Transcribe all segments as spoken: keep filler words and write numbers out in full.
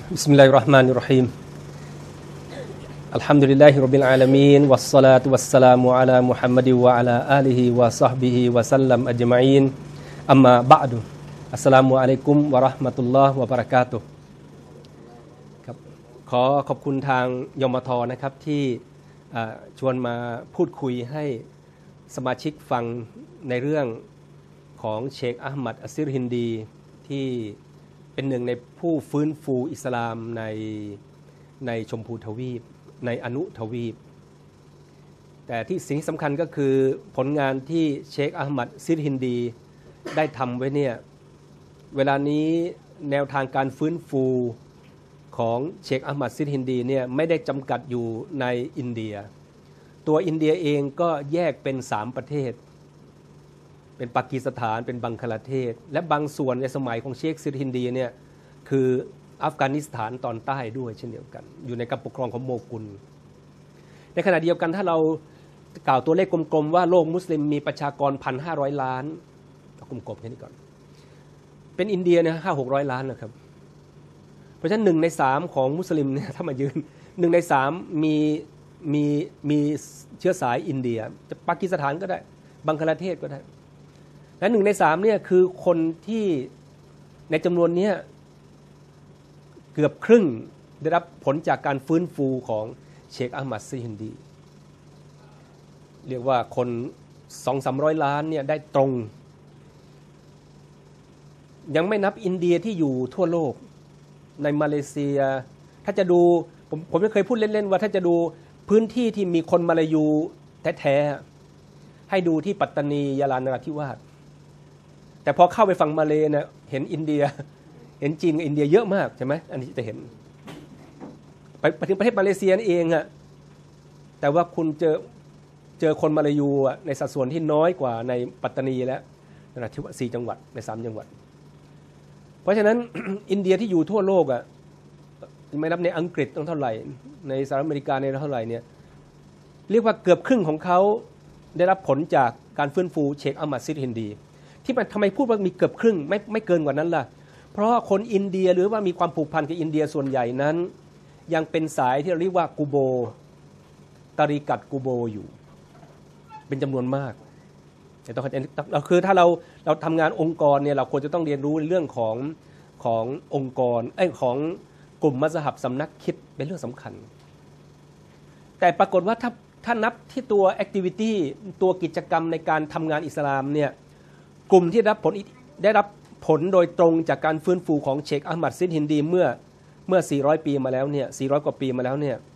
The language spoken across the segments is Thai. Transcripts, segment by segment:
بسم الله الرحمن الرحيم الحمد لله رب العالمين والصلاة والسلام على محمد وعلى آله وصحبه وسلم أجمعين أما بعد السلام عليكم ورحمة الله وبركاته ครับขอขอบคุณทางยมทนะครับที่ชวนมาพูดคุยให้สมาชิกฟังในเรื่องของเชคอะห์มัดอัสซิรฮินดีที่เป็นหนึ่งในผู้ฟื้นฟูอิสลามในในชมพูทวีปในอนุทวีปแต่ที่สิ่งสำคัญก็คือผลงานที่เชคอะห์มัดซิรฮินดีได้ทำไว้เนี่ยเวลานี้แนวทางการฟื้นฟูของเชคอะห์มัดซิรฮินดีเนี่ยไม่ได้จำกัดอยู่ในอินเดียตัวอินเดียเองก็แยกเป็นสามประเทศเป็นปากีสถานเป็นบังคลาเทศและบางส่วนในสมัยของเชคซิรฮินดีเนี่ยคืออัฟกานิสถานตอนใต้ด้วยเช่นเดียวกันอยู่ในการปกครองของโมกุลในขณะเดียวกันถ้าเรากล่าวตัวเลขกลมๆว่าโลกมุสลิมมีประชากร หนึ่งพันห้าร้อย ล้านกลมๆแค่นี้ก่อนเป็นอินเดียเนี่ยห้าหกร้อยล้านนะครับเพราะฉะนั้นหนึ่งในสามของมุสลิมเนี่ยถ้ามายืนหนึ่งในสามมีมีมีเชื้อสายอินเดียจะปากีสถานก็ได้บังคลาเทศก็ได้และหนึ่งในสามเนี่ยคือคนที่ในจำนวนนี้เกือบครึ่งได้รับผลจากการฟื้นฟูของเชคอะห์มัดซิรฮินดีเรียกว่าคน สองถึงสามร้อย ล้านเนี่ยได้ตรงยังไม่นับอินเดียที่อยู่ทั่วโลกในมาเลเซียถ้าจะดูผมผมไม่เคยพูดเล่นๆว่าถ้าจะดูพื้นที่ที่มีคนมาลายูแท้ๆให้ดูที่ปัตตานียะลานราธิวาสแต่พอเข้าไปฝั่งมาเลเนี่ยเห็นอินเดียเห็นจีนกับอินเดียเยอะมากใช่ไหมอันนี้จะเห็นไปไปถึงประเทศมาเลเซียเองอะแต่ว่าคุณเจอเจอคนมาลายูอะในสัดส่วนที่น้อยกว่าในปัตตานีและนราธิวาสสี่จังหวัดในสามจังหวัดเพราะฉะนั้น อินเดียที่อยู่ทั่วโลกอะไม่นับในอังกฤษต้องเท่าไหร่ในสหรัฐอเมริกาในเท่าไหร่เนี่ยเรียกว่าเกือบครึ่งของเขาได้รับผลจากการฟื้นฟูเชคอะห์มัดซิรฮินดีที่มันทำไมพูดว่ามีเกือบครึ่งไม่ไม่เกินกว่านั้นล่ะเพราะคนอินเดียหรือว่ามีความผูกพันกับอินเดียส่วนใหญ่นั้นยังเป็นสายที่เราเรียกว่ากูโบตาริกัตกูโบอยู่เป็นจำนวนมากแต่ต้องเราคือถ้าเราเราทำงานองค์กรเนี่ยเราควรจะต้องเรียนรู้เรื่องของขององค์กรไอ้ของกลุ่มมัซฮับสำนักคิดเป็นเรื่องสำคัญแต่ปรากฏว่าถ้าถ้านับที่ตัวแอคทิวิตี้ตัวกิจกรรมในการทำงานอิสลามเนี่ยกลุ่มที่ได้รับผลได้รับผลโดยตรงจากการฟื้นฟูของเชคอะห์มัดซิรฮินดีเมื่อเมื่อสี่ร้อยปีมาแล้วเนี่ยสี่ร้อยกว่าปีมาแล้วเนี่ย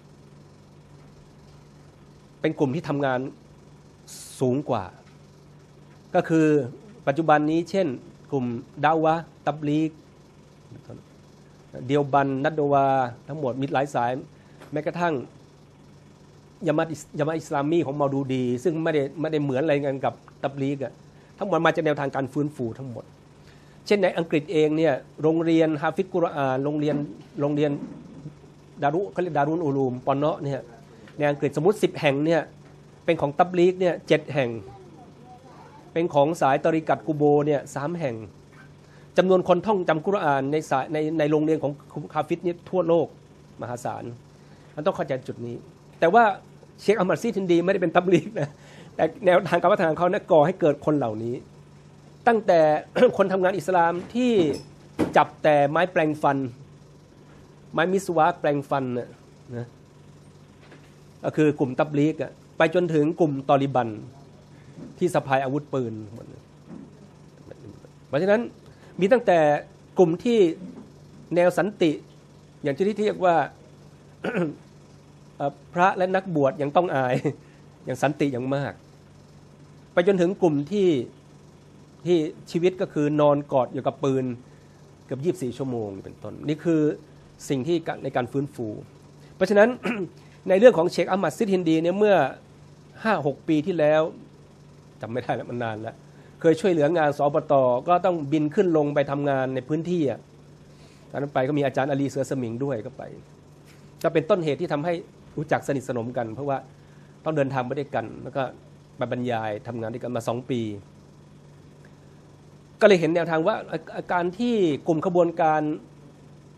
เป็นกลุ่มที่ทำงานสูงกว่าก็คือปัจจุบันนี้เช่นกลุ่มดาวะตับลีกเดียวบันนัดโดวาทั้งหมดมีหลายสายแม้กระทั่งยามัดยามัดอิสลามีของเมาดูดีซึ่งไม่ได้ไม่ได้เหมือนอะไรกันกับตับลีกอะทั้งหมดมาจากแนวทางการฟื้นฟูทั้งหมดเช่นในอังกฤษเองเนี่ยโรงเรียนฮาฟิซกุรอานโรงเรียนโรงเรียนดารุเขาเรียกดารุนอูลูมปอนเนาะเนี่ยในอังกฤษสมมุติสิบแห่งเนี่ยเป็นของตับลีกเนี่ยเจ็ดแห่งเป็นของสายตอริกัตกูโบเนี่ยสามแห่งจำนวนคนท่องจำกุรอานในสายในในโรงเรียนของฮาฟิซเนี่ยทั่วโลกมหาศาลมันต้องเข้าใจจุดนี้แต่ว่าเชคอะห์มัดซิรฮินดีไม่ได้เป็นตับลีกนะแต่แนวทางการพัฒนาเขาเนี่ยก่อให้เกิดคนเหล่านี้ตั้งแต่ คนทำงานอิสลามที่จับแต่ไม้แปลงฟันไม้มิสวากแปลงฟันนะนะก็คือกลุ่มตับลีกอะไปจนถึงกลุ่มตอลิบันที่สะพายอาวุธปืนหมดเพราะฉะนั้นมีตั้งแต่กลุ่มที่แนวสันติอย่างที่ที่เรียกว่า พระและนักบวชยังต้องอายอย่างสันติอย่างมากไปจนถึงกลุ่มที่ที่ชีวิตก็คือนอนกอดอยู่กับปืนเกือบยี่สิบสี่ชั่วโมงเป็นต้นนี่คือสิ่งที่ในการฟื้นฟูเพราะฉะนั้น ในเรื่องของเชคอะห์มัดซิรฮินดีเนี่ยเมื่อ ห้าหก ปีที่แล้วจำไม่ได้แล้วมันนานแล้วเคยช่วยเหลืองานสปต.ก็ต้องบินขึ้นลงไปทำงานในพื้นที่อ่ะตอนนั้นไปก็มีอาจารย์อาลีเสือสมิงด้วยก็ไปก็เป็นต้นเหตุที่ทำให้รู้จักสนิทสนมกันเพราะว่าต้องเดินทางไปด้วยกันแล้วก็ไปบรรยายทำงานด้วยกันมาสองปีก็เลยเห็นแนวทางว่าการที่กลุ่มขบวนการ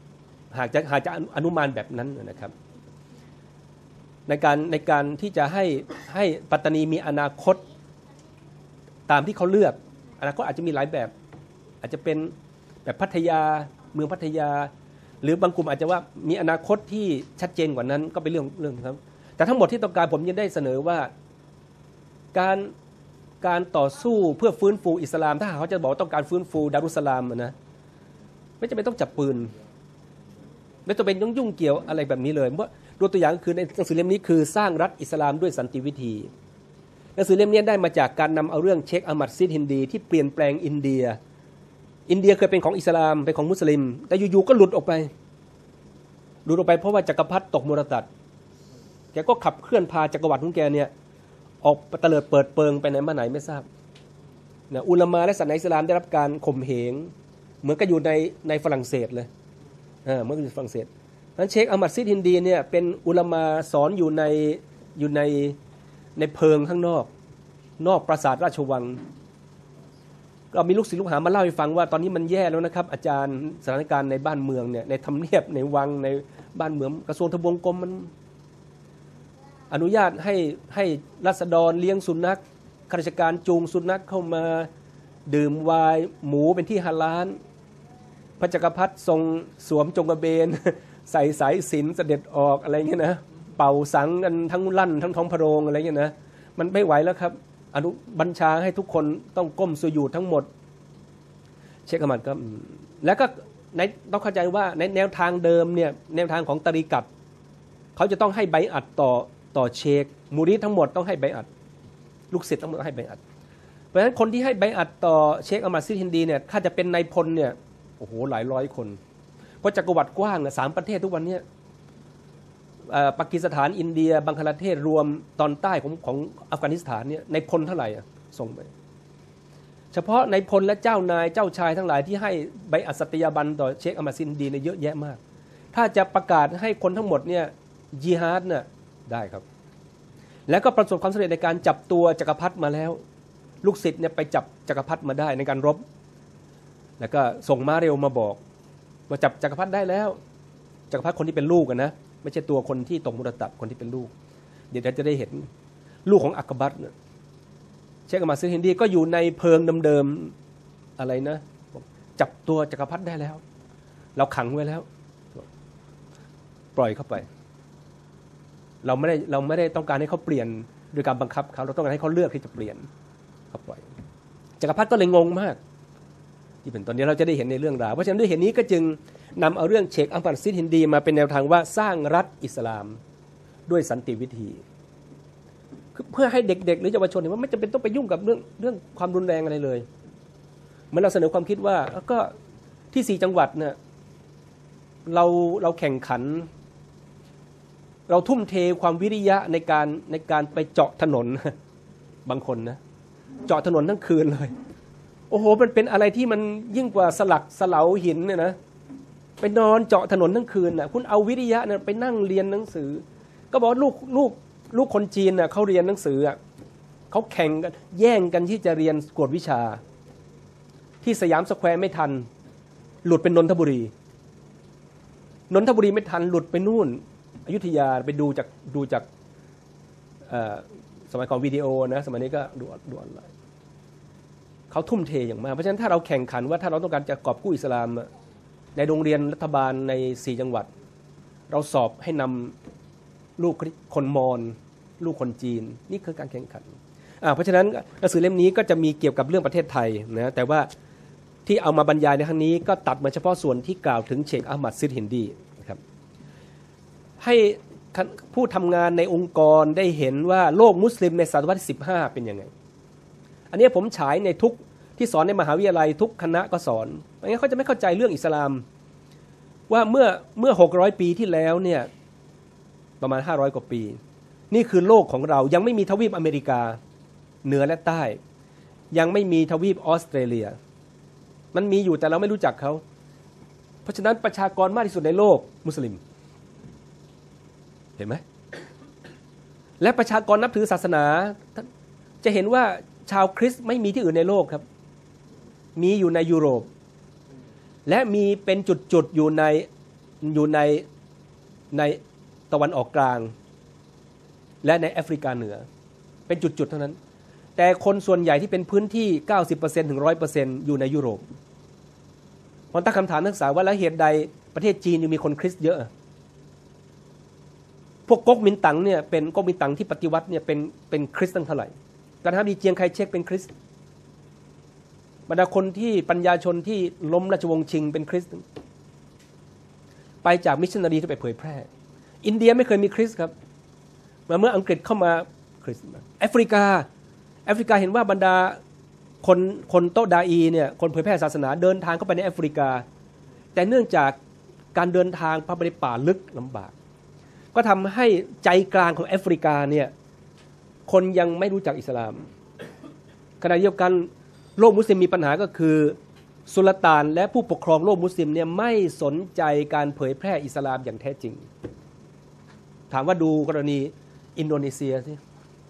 หากจะหากจะอนุมานแบบนั้นนะครับในการในการที่จะให้ให้ปัตตานีมีอนาคตตามที่เขาเลือกอนาคตอาจจะมีหลายแบบอาจจะเป็นแบบพัทยาเมืองพัทยาหรือบางกลุ่มอาจจะว่ามีอนาคตที่ชัดเจนกว่านั้นก็เป็นเรื่องเรื่องครับแต่ทั้งหมดที่ต้องการผมยังได้เสนอว่าการการต่อสู้เพื่อฟื้นฟูอิสลามถ้าเขาจะบอกต้องการฟื้นฟูดารุสลามนะไม่จำเป็นต้องจับปืนไม่จำเป็นต้องยุ่งเกี่ยวอะไรแบบนี้เลยเพราะดูตัวอย่างคือในหนังสือเล่มนี้คือสร้างรัฐอิสลามด้วยสันติวิธีหนังสือเล่มนี้ได้มาจากการนำเอาเรื่องเชคอัลมัดซิดฮินดีที่เปลี่ยนแปลงอินเดียอินเดียเคยเป็นของอิสลามเป็นของมุสลิมแต่อยู่ๆก็หลุดออกไปหลุดออกไปเพราะว่าจักรพรรดิตกมรดกแกก็ขับเคลื่อนพาจักรวรรดิของแกเนี่ยออกเตลิดเปิดเปิงไปไหนมาไหนไม่ทราบเนี่ยอุลามะและศาสนาอิสลามได้รับการข่มเหงเหมือนกับอยู่ในในฝรั่งเศสเลยเออเหมือนกับอยู่ฝรั่งเศสนั้นเชคอัลมัดซิดฮินดีเนี่ยเป็นอุลามะสอนอยู่ในอยู่ในในเพิงข้างนอกนอกปราสาทราชวังก็มีลูกศิษย์ลูกหามาเล่าให้ฟังว่าตอนนี้มันแย่แล้วนะครับอาจารย์สถานการณ์ในบ้านเมืองเนี่ยในทำเนียบในวังในบ้านเมืองกระทรวงทบวงกรมมันอนุญาตให้ให้ราษฎรเลี้ยงสุนัขข้าราชการจูงสุนัขเข้ามาดื่มไวน์หมูเป็นที่ฮาลาลพระจักรพรรดิทรงสวมจงกระเบนใส่สายสิญจน์เสด็จออกอะไรเงี้ยนะเป่าสังกันทั้งลั่นทั้งท้องพระโรงอะไรเงี้ยนะมันไม่ไหวแล้วครับอนุบัญชาให้ทุกคนต้องก้มสุญูดทั้งหมดเชคอัลมัดก็แล้วก็ในต้องเข้าใจว่าในแนวทางเดิมเนี่ยแนวทางของตะรีกัตเขาจะต้องให้ใบอัดต่อต่อเชคมูรีทั้งหมดต้องให้ใบอัดลูกศิษย์ทั้งหมดให้ใบอัดเพราะฉะนั้นคนที่ให้ใบอัดต่อเชคอัลมัดซิดฮินดีเนี่ยถ้าจะเป็นนายพลเนี่ยโอ้โหหลายร้อยคนเพราะจักรวรรดิกว้างนะสามประเทศทุกวันนี้ปากีสถานอินเดียบังคลาเทศรวมตอนใต้ของของอัฟกานิสถานเนี่ยในพลเท่าไหร่ส่งไปเฉพาะในพลและเจ้านายเจ้าชายทั้งหลายที่ให้ใบอัดสัตยาบันต่อเชคอัลมัดซิดฮินดีเนี่ยเยอะแยะมากถ้าจะประกาศให้คนทั้งหมดเนี่ยญิฮาดเนี่ยได้ครับแล้วก็ประสบความสำเร็จในการจับตัวจักรพรรดิมาแล้วลูกศิษย์เนี่ยไปจับจักรพรรดิมาได้ในการรบแล้วก็ส่งม้าเร็วมาบอกว่าจับจักรพรรดิได้แล้วจักรพรรดิคนที่เป็นลูกนะไม่ใช่ตัวคนที่ตกมุรตัดคนที่เป็นลูกเดี๋ยวจะได้เห็นลูกของอักบัตเนี่ยเชคอัลมัดซิดฮินดีก็อยู่ในเพิงเดิมๆอะไรนะจับตัวจักรพรรดิได้แล้วเราขังไว้แล้วปล่อยเข้าไปเราไม่ได้เราไม่ได้ต้องการให้เขาเปลี่ยนโดยการบังคับเขาเราต้องการให้เขาเลือกที่จะเปลี่ยนเขาปล่อยจักรพรรดิก็เลยงงมากที่เป็นตอนนี้เราจะได้เห็นในเรื่องราวเพราะฉะนั้นด้วยเหตุนี้ก็จึงนำเอาเรื่องเชคอัลมัดซิดฮินดีมาเป็นแนวทางว่าสร้างรัฐอิสลามด้วยสันติวิธีเพื่อให้เด็กๆหรือเยาวชนเห็นว่าไม่จำเป็นต้องไปยุ่งกับเรื่องเรื่องความรุนแรงอะไรเลยเมื่อเราเสนอความคิดว่าก็ที่สี่จังหวัดเนี่ยเราเราแข่งขันเราทุ่มเทความวิริยะในการในการไปเจาะถนนบางคนนะเจาะถนนทั้งคืนเลยโอ้โหมันเป็นอะไรที่มันยิ่งกว่าสลักสลาหินเนี่ยนะไปนอนเจาะถนนทั้งคืนน่ะคุณเอาวิริยะเนี่ยไปนั่งเรียนหนังสือก็บอกลูกลูกลูกคนจีนน่ะเขาเรียนหนังสืออ่ะเขาแข่งกันแย่งกันที่จะเรียนกวดวิชาที่สยามสแควร์ไม่ทันหลุดเป็นนนทบุรีนนทบุรีไม่ทันหลุดไปนู่นอยุธยาไปดูจากดูจากสมัยก่อนวิดีโอนะสมัยนี้ก็ดูดูออนไลน์เขาทุ่มเทอย่างมากเพราะฉะนั้นถ้าเราแข่งขันว่าถ้าเราต้องการจะกอบกู้อิสลามในโรงเรียนรัฐบาลในสี่จังหวัดเราสอบให้นำลูกคนมอญลูกคนจีนนี่คือการแข่งขันเพราะฉะนั้นหนังสือเล่มนี้ก็จะมีเกี่ยวกับเรื่องประเทศไทยนะแต่ว่าที่เอามาบรรยายในครั้งนี้ก็ตัดมาเฉพาะส่วนที่กล่าวถึงเชคอัลมัดซิดฮินดีนะครับให้ผู้ทำงานในองค์กรได้เห็นว่าโลกมุสลิมในศตวรรษที่สิบห้าเป็นยังไงอันนี้ผมฉายในทุกที่สอนในมหาวิทยาลัยทุกคณะก็สอนไม่งั้นเขาจะไม่เข้าใจเรื่องอิสลามว่าเมื่อเมื่อหกร้อยปีที่แล้วเนี่ยประมาณห้าร้อยกว่าปีนี่คือโลกของเรายังไม่มีทวีปอเมริกาเหนือและใต้ยังไม่มีทวีปออสเตรเลียมันมีอยู่แต่เราไม่รู้จักเขาเพราะฉะนั้นประชากรมากที่สุดในโลกมุสลิมเห็นไหมและประชากรนับถือศาสนาจะเห็นว่าชาวคริสต์ไม่มีที่อื่นในโลกครับมีอยู่ในยุโรปและมีเป็นจุดๆอยู่ในอยู่ในในตะวันออกกลางและในแอฟริกาเหนือเป็นจุดๆเท่านั้นแต่คนส่วนใหญ่ที่เป็นพื้นที่ เก้าสิบเปอร์เซ็นต์ ถึง หนึ่งร้อยเปอร์เซ็นต์ อยู่ในยุโรปพอตั้งคำถามนักศึกษาว่าแล้วเหตุใดประเทศจีนยังมีคนคริสต์เยอะพวกก๊กมินตั๋งเนี่ยเป็นก๊กมินตั๋งที่ปฏิวัติเนี่ยเป็นเป็นคริสต์ตั้งเท่าไหร่การทำดีเจียงไคเชกเป็นคริสต์บรรดาคนที่ปัญญาชนที่ล้มราชวงศ์ชิงเป็นคริสต์ไปจากมิชชันนารีที่ไปเผยแพร่อินเดียไม่เคยมีคริสต์ครับมาเมื่ออังกฤษเข้ามาคริสต์แอฟริกาแอฟริกาเห็นว่าบรรดาคนคนโตดาอีเนี่ยคนเผยแพร่ศาสนาเดินทางเข้าไปในแอฟริกาแต่เนื่องจากการเดินทางเข้าไปในป่าลึกลำบากก็ทำให้ใจกลางของแอฟริกาเนี่ยคนยังไม่รู้จักอิสลามขณะเดียวกันโลกมุสลิมมีปัญหาก็คือสุลต่านและผู้ปกครองโลกมุสลิมเนี่ยไม่สนใจการเผยแพร่อิสลามอย่างแท้จริงถามว่าดูกรณีอินโดนีเซียสิ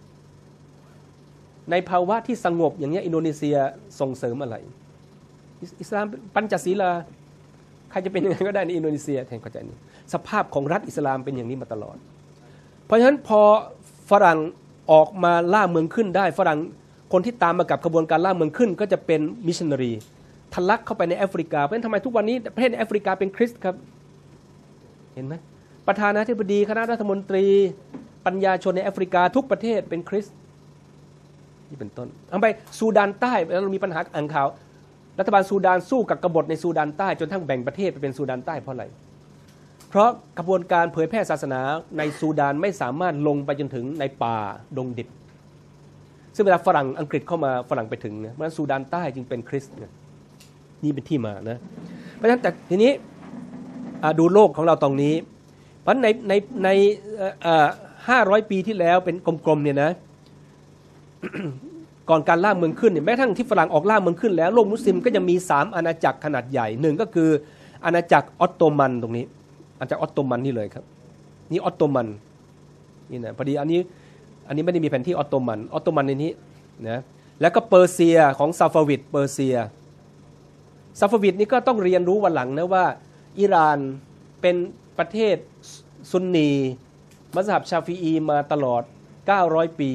ในภาวะที่สงบอย่างนี้อินโดนีเซียส่งเสริมอะไรอิสลามปัญจศีลาใครจะเป็นยังไงก็ได้ในอินโดนีเซียแทนเข้าใจนี้สภาพของรัฐอิสลามเป็นอย่างนี้มาตลอดเพราะฉะนั้นพอฝรั่งออกมาล่าเมืองขึ้นได้ฝรั่งคนที่ตามมากับกระบวนการล่าเมืองขึ้นก็จะเป็นมิชชันนารีทะลักเข้าไปในแอฟริกาเพราะฉะนั้นทำไมทุกวันนี้ประเทศในแอฟริกาเป็นคริสต์ครับเห็นไหมประธานาธิบดีคณะรัฐมนตรีปัญญาชนในแอฟริกาทุกประเทศเป็นคริสต์นี่เป็นต้นเอาไปซูดานใต้เรามีปัญหาอ่านข่าวรัฐบาลซูดานสู้กับกบฏในซูดานใต้จนทั้งแบ่งประเทศไปเป็นซูดานใต้เพราะอะไรเพราะกระบวนการเผยแพร่ศาสนาในซูดานไม่สามารถลงไปจนถึงในป่าดงดิบซึ่งเวลาฝรั่งอังกฤษเข้ามาฝรั่งไปถึงเนี่ยเพราะฉะนั้นซูดานใต้จึงเป็นคริสต์นี่เป็นที่มานะเพราะฉะนั้นแต่ทีนี้ดูโลกของเราตรงนี้เพราะในในในห้าร้อยปีที่แล้วเป็นกลมๆเนี่ยนะ ก่อนการล่าเมืองขึ้นเนี่ยแม้ทั้งที่ฝรั่งออกล่าเมืองขึ้นแล้วโลกมุสลิมก็ยังมีสามอาณาจักรขนาดใหญ่หนึ่งก็คืออาณาจักรออตโตมันตรงนี้อาณาจักรออตโตมันนี่เลยครับนี่ออตโตมันนี่นะพอดีอันนี้อันนี้ไม่ได้มีแผนที่ออตโตมันออตโตมันในนี้นะแล้วก็เปอร์เซียของซาฟาวิดเปอร์เซียซาฟาวิดนี่ก็ต้องเรียนรู้วันหลังนะว่าอิหร่านเป็นประเทศซุนนีมัซฮับชาฟีอีมาตลอดเก้าร้อยปี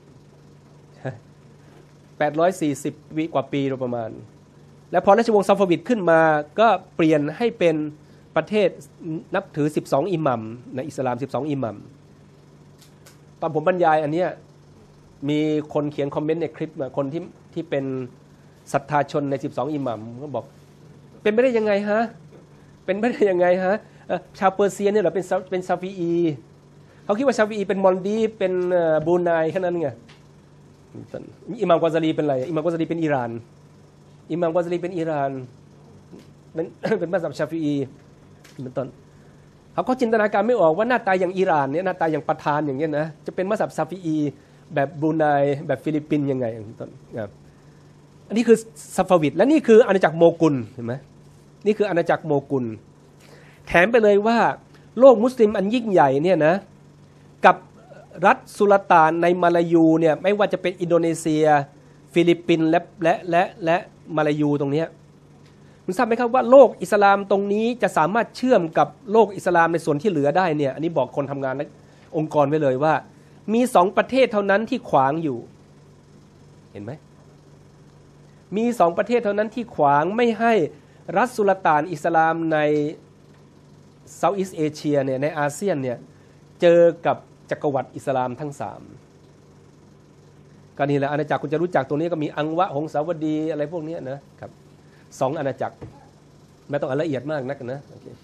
แปดร้อยสี่สิบวิกว่าปีโดยประมาณและพอราชวงศ์ซาฟาวิดขึ้นมาก็เปลี่ยนให้เป็นประเทศนับถือสิบสองอิหมัมในอิสลามสิบสองอิหมัมตอนผมบรรยายอันเนี้ยมีคนเขียนคอมเมนต์ในคลิปคนที่ที่เป็นศรัทธาชนในสิบสองอิหมัมก็บอกเป็นไปได้ยังไงฮะเป็นไปได้ยังไงฮะชาวเปอร์เซียเนี่ยเหรอเป็นเป็นซาฟีอีเขาคิดว่าซาฟีอีเป็นมอลดีเป็นบรูไนแค่นั้นไงอิหม่ามกวาซาลีเป็นอะไรอิหม่ามกวาซาลีเป็นอิหร่านอิหม่ามกวาซาลีเป็นอิหร่านเป็นเป็นมัซฮับชาฟีอีเป็นต้นเขาก็จินตนาการไม่ออกว่าหน้าตาอย่างอิหร่านเนี่ยหน้าตาอย่างประธานอย่างเงี้ยนะจะเป็นมัซฮับชาฟีอีแบบบรูไนแบบฟิลิปปินส์ยังไงอย่างต้นครับอันนี้คือซาฟาวิดและนี่คืออาณาจักรโมกุลเห็นไหมนี่คืออาณาจักรโมกุลแถมไปเลยว่าโลกมุสลิมอันยิ่งใหญ่เนี่ยนะกับรัฐสุลต่านในมาลายูเนี่ยไม่ว่าจะเป็นอินโดนีเซียฟิลิปปินส์และและและและมาลายูตรงนี้คุณทราบไหมครับว่าโลกอิสลามตรงนี้จะสามารถเชื่อมกับโลกอิสลามในส่วนที่เหลือได้เนี่ยอันนี้บอกคนทำงานและองค์กรไว้เลยว่ามีสองประเทศเท่านั้นที่ขวางอยู่เห็นไหมมีสองประเทศเท่านั้นที่ขวางไม่ให้รัฐสุลต่านอิสลามในเซาท์อีสต์เอเชียเนี่ยในอาเซียนเนี่ยเจอกับจักรวรรดิอิสลามทั้งสามก็นี่แหละอาณาจักรคุณจะรู้จักตัวนี้ก็มีอังวะหงสาวดีอะไรพวกนี้นะครับสองอาณาจักรไม่ต้องละเอียดมากนักนะโอเค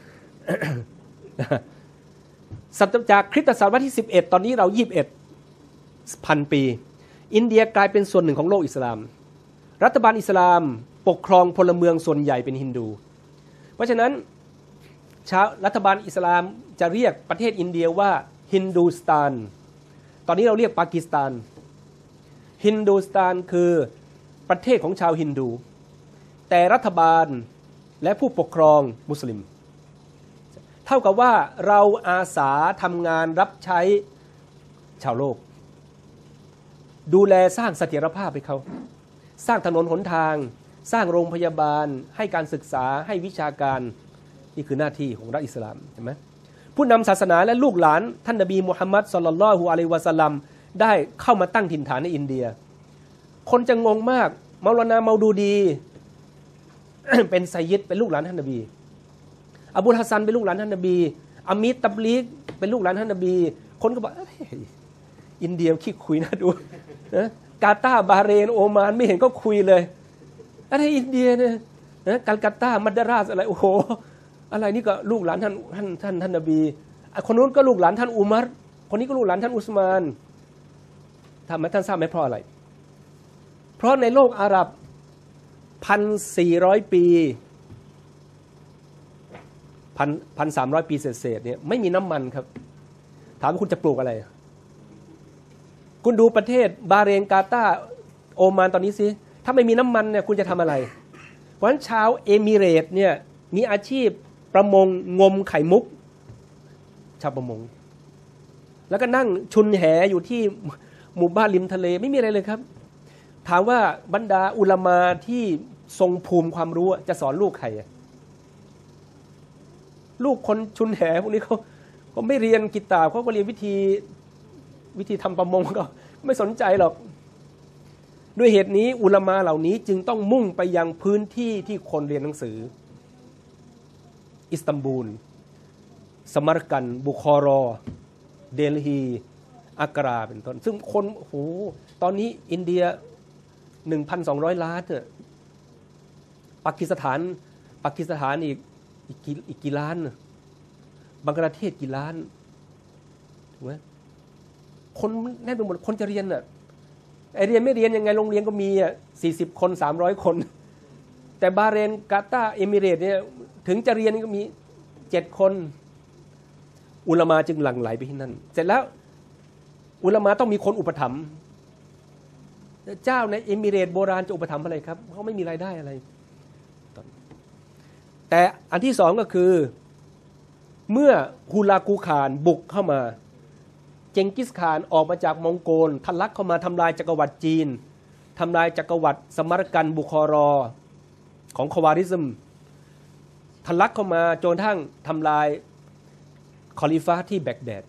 ศตวรรษจากคริสตศตวรรษที่สิบเอ็ดตอนนี้เรายี่สิบเอ็ดพันปีอินเดียกลายเป็นส่วนหนึ่งของโลกอิสลามรัฐบาลอิสลามปกครองพลเมืองส่วนใหญ่เป็นฮินดูเพราะฉะนั้นชาวรัฐบาลอิสลามจะเรียกประเทศอินเดียว่าฮินดูสถานตอนนี้เราเรียกปากีสถานฮินดูสถานคือประเทศของชาวฮินดูแต่รัฐบาลและผู้ปกครองมุสลิมเท่ากับว่าเราอาสาทำงานรับใช้ชาวโลกดูแลสร้างเสถียรภาพให้เขาสร้างถนนหนทางสร้างโรงพยาบาลให้การศึกษาให้วิชาการนี่คือหน้าที่ของรัฐอิสลามใช่ไหมผู้นำศาสนาและลูกหลานท่านนบีมุฮัมมัดศ็อลลัลลอฮุอะลัยฮิวะซัลลัมได้เข้ามาตั้งถิ่นฐานในอินเดียคนจะงงมากเมาลานาเมาดูดี เป็นไซยิดเป็นลูกหลานท่านนบีอบูลฮัสซันเป็นลูกหลานท่านนบีอามีดตับลีกเป็นลูกหลานท่านนบีคนก็บอกอินเดียขี้คุยนะดูนะกาตาร์บาเรนโอมานไม่เห็นก็คุยเลยอะไรอินเดียเนี่ยนะกัลกัตตามัดดาราสอะไรโอ้โหอะไรนี่ก็ลูกหลานท่านท่านท่านท่านนบีคนนู้นก็ลูกหลานท่านอุมัรคนนี้ก็ลูกหลานท่านอุสมานทำไมท่านทราบไหมเพราะอะไรเพราะในโลกอาหรับพันสี่ร้อยปีพันพันสามร้อยปีเศษๆเนี่ยไม่มีน้ำมันครับถามว่าคุณจะปลูกอะไรคุณดูประเทศบาเรนกาตาร์โอมานตอนนี้สิถ้าไม่มีน้ำมันเนี่ยคุณจะทำอะไรเพราะฉะนั้นชาวเอมิเรตเนี่ยมีอาชีพประมงงมไข่มุกชาวประมงแล้วก็นั่งชุนแหอยู่ที่หมู่บ้านริมทะเลไม่มีอะไรเลยครับถามว่าบรรดาอุลามาที่ทรงภูมิความรู้จะสอนลูกใครลูกคนชุนแหพวกนี้เขาเขาไม่เรียนกิตาบเขาก็เรียนวิธีวิธีทำประมงก็ไม่สนใจหรอกด้วยเหตุนี้อุลามาเหล่านี้จึงต้องมุ่งไปยังพื้นที่ที่คนเรียนหนังสืออิสตันบูลสมัรกันบุคอรอเดลฮีอากราเป็นต้นซึ่งคนโอ้โหตอนนี้อินเดีย หนึ่งพันสองร้อย ล้านเนี่ยปากีสถานปากีสถานอีกอีกกี่อีกกี่ล้านบังกลาเทศกี่ล้านถูกไหมคนแน่นไปหมดคนจะเรียนน่ะไอเรียนไม่เรียนยังไงโรงเรียนก็มีอ่ะสี่สิบคนสามร้อยคนแต่บาเรนกาตาร์เอมิเรตเนี่ยถึงจะเรียนก็มีเจ็ดคนอุลามาจึงหลั่งไหลไปที่นั่นเสร็จแล้วอุลามาต้องมีคนอุปถัมภ์เจ้าในเอมิเรตโบราณจะอุปถัมภ์อะไรครับเขาไม่มีรายได้อะไรแต่อันที่สองก็คือเมื่อฮุลากูขานบุกเข้ามาเจงกิสข่านออกมาจากมองโกลทะลักเข้ามาทำลายจักรวรรดิจีนทำลายจักรวรรดิสมัรกันบุคอรอของควาริซึมทะลักเข้ามาจนทั้งทำลายคอลิฟะที่แบกแดด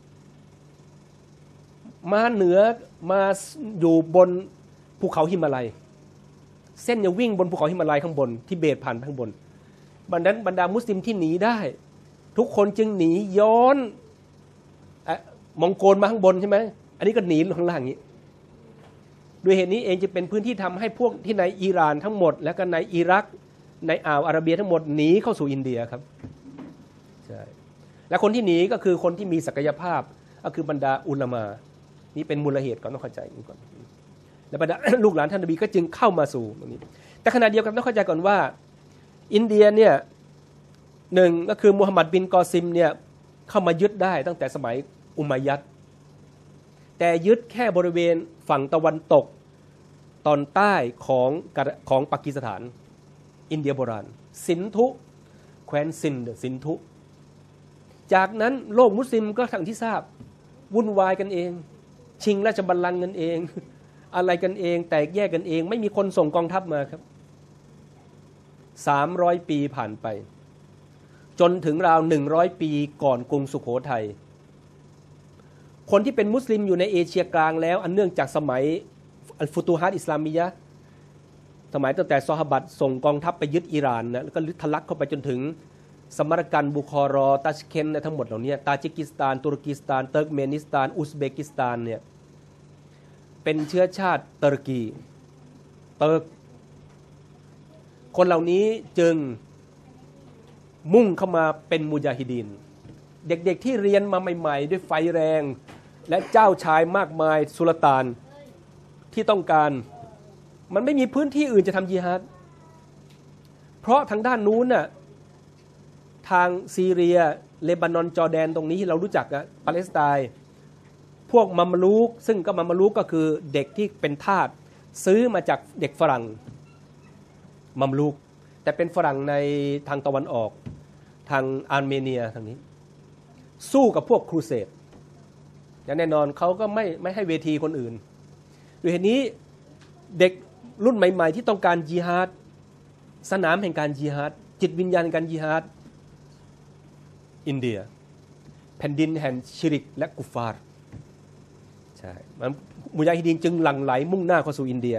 มาเหนือมาอยู่บนภูเขาหิมาลัยเส้นจะวิ่งบนภูเขาหิมาลัยข้างบนที่เบตผ่านข้างบนบรรดาบรรดามุสลิมที่หนีได้ทุกคนจึงหนีย้อนมองโกลมาข้างบนใช่ไหมอันนี้ก็หนีลงข้างล่างอย่างนี้ด้วยเหตุนี้เองจะเป็นพื้นที่ทำให้พวกที่ในอิหร่านทั้งหมดและก็ในอิรักในอ่าวอาระเบียทั้งหมดหนีเข้าสู่อินเดียครับใช่และคนที่หนีก็คือคนที่มีศักยภาพก็คือบรรดาอุลามานี่เป็นมูลเหตุก่อนต้องเข้าใจก่อนและบรรดา ลูกหลานท่านนบีก็จึงเข้ามาสู่ตรงนี้แต่ขณะเดียวกันต้องเข้าใจก่อนว่าอินเดียเนี่ยหนึ่งก็คือมูฮัมหมัดบินกอซิมเนี่ยเข้ามายึดได้ตั้งแต่สมัยอุมัยยัดแต่ยึดแค่บริเวณฝั่งตะวันตกตอนใต้ของของปากีสถานอินเดียโบราณสินธุแคว้นซินด์สินธุจากนั้นโลกมุสลิมก็ทั้งที่ทราบวุ่นวายกันเองชิงราชบัลลังก์กันเองอะไรกันเองแตกแยกกันเองไม่มีคนส่งกองทัพมาครับสามร้อยปีผ่านไปจนถึงราวหนึ่งร้อยปีก่อนกรุงสุโขทัยคนที่เป็นมุสลิมอยู่ในเอเชียกลางแล้วอันเนื่องจากสมัยอัลฟุตูฮัดอิสลามียะห์สมัยตั้งแต่ซอฮาบะห์ส่งกองทัพไปยึดอิหร่านนะแล้วก็ทะลักเข้าไปจนถึงสมัรกันบุคอรอตาชเคนต์ทั้งหมดเหล่านี้ตาจิกิสถานตุรกีสถานเติร์กเมนิสถานอุซเบกิสถานเนี่ยเป็นเชื้อชาติตุรกีเติร์กคนเหล่านี้จึงมุ่งเข้ามาเป็นมุญาฮิดีนเด็กๆที่เรียนมาใหม่ๆด้วยไฟแรงและเจ้าชายมากมายสุลต่านที่ต้องการมันไม่มีพื้นที่อื่นจะทำญิฮาดเพราะทางด้านนู้นน่ะทางซีเรียเลบานอนจอร์แดนตรงนี้ที่เรารู้จักอะปาเลสไตน์พวกมัมลูกซึ่งก็มัมลูกก็คือเด็กที่เป็นทาสซื้อมาจากเด็กฝรั่งมัมลูกแต่เป็นฝรั่งในทางตะวันออกทางอาร์เมเนียทางนี้สู้กับพวกครูเสดอย่างแน่นอนเขาก็ไม่ไม่ให้เวทีคนอื่นด้วยเหตุนี้เด็กรุ่นใหม่ๆที่ต้องการญิฮาดสนามแห่งการญิฮาดจิตวิญญาณการญิฮาดอินเดียแผ่นดินแห่งชิริกและกุฟาร์ใช่มุญาฮิดีนจึงหลั่งไหลมุ่งหน้าเข้าสู่อินเดีย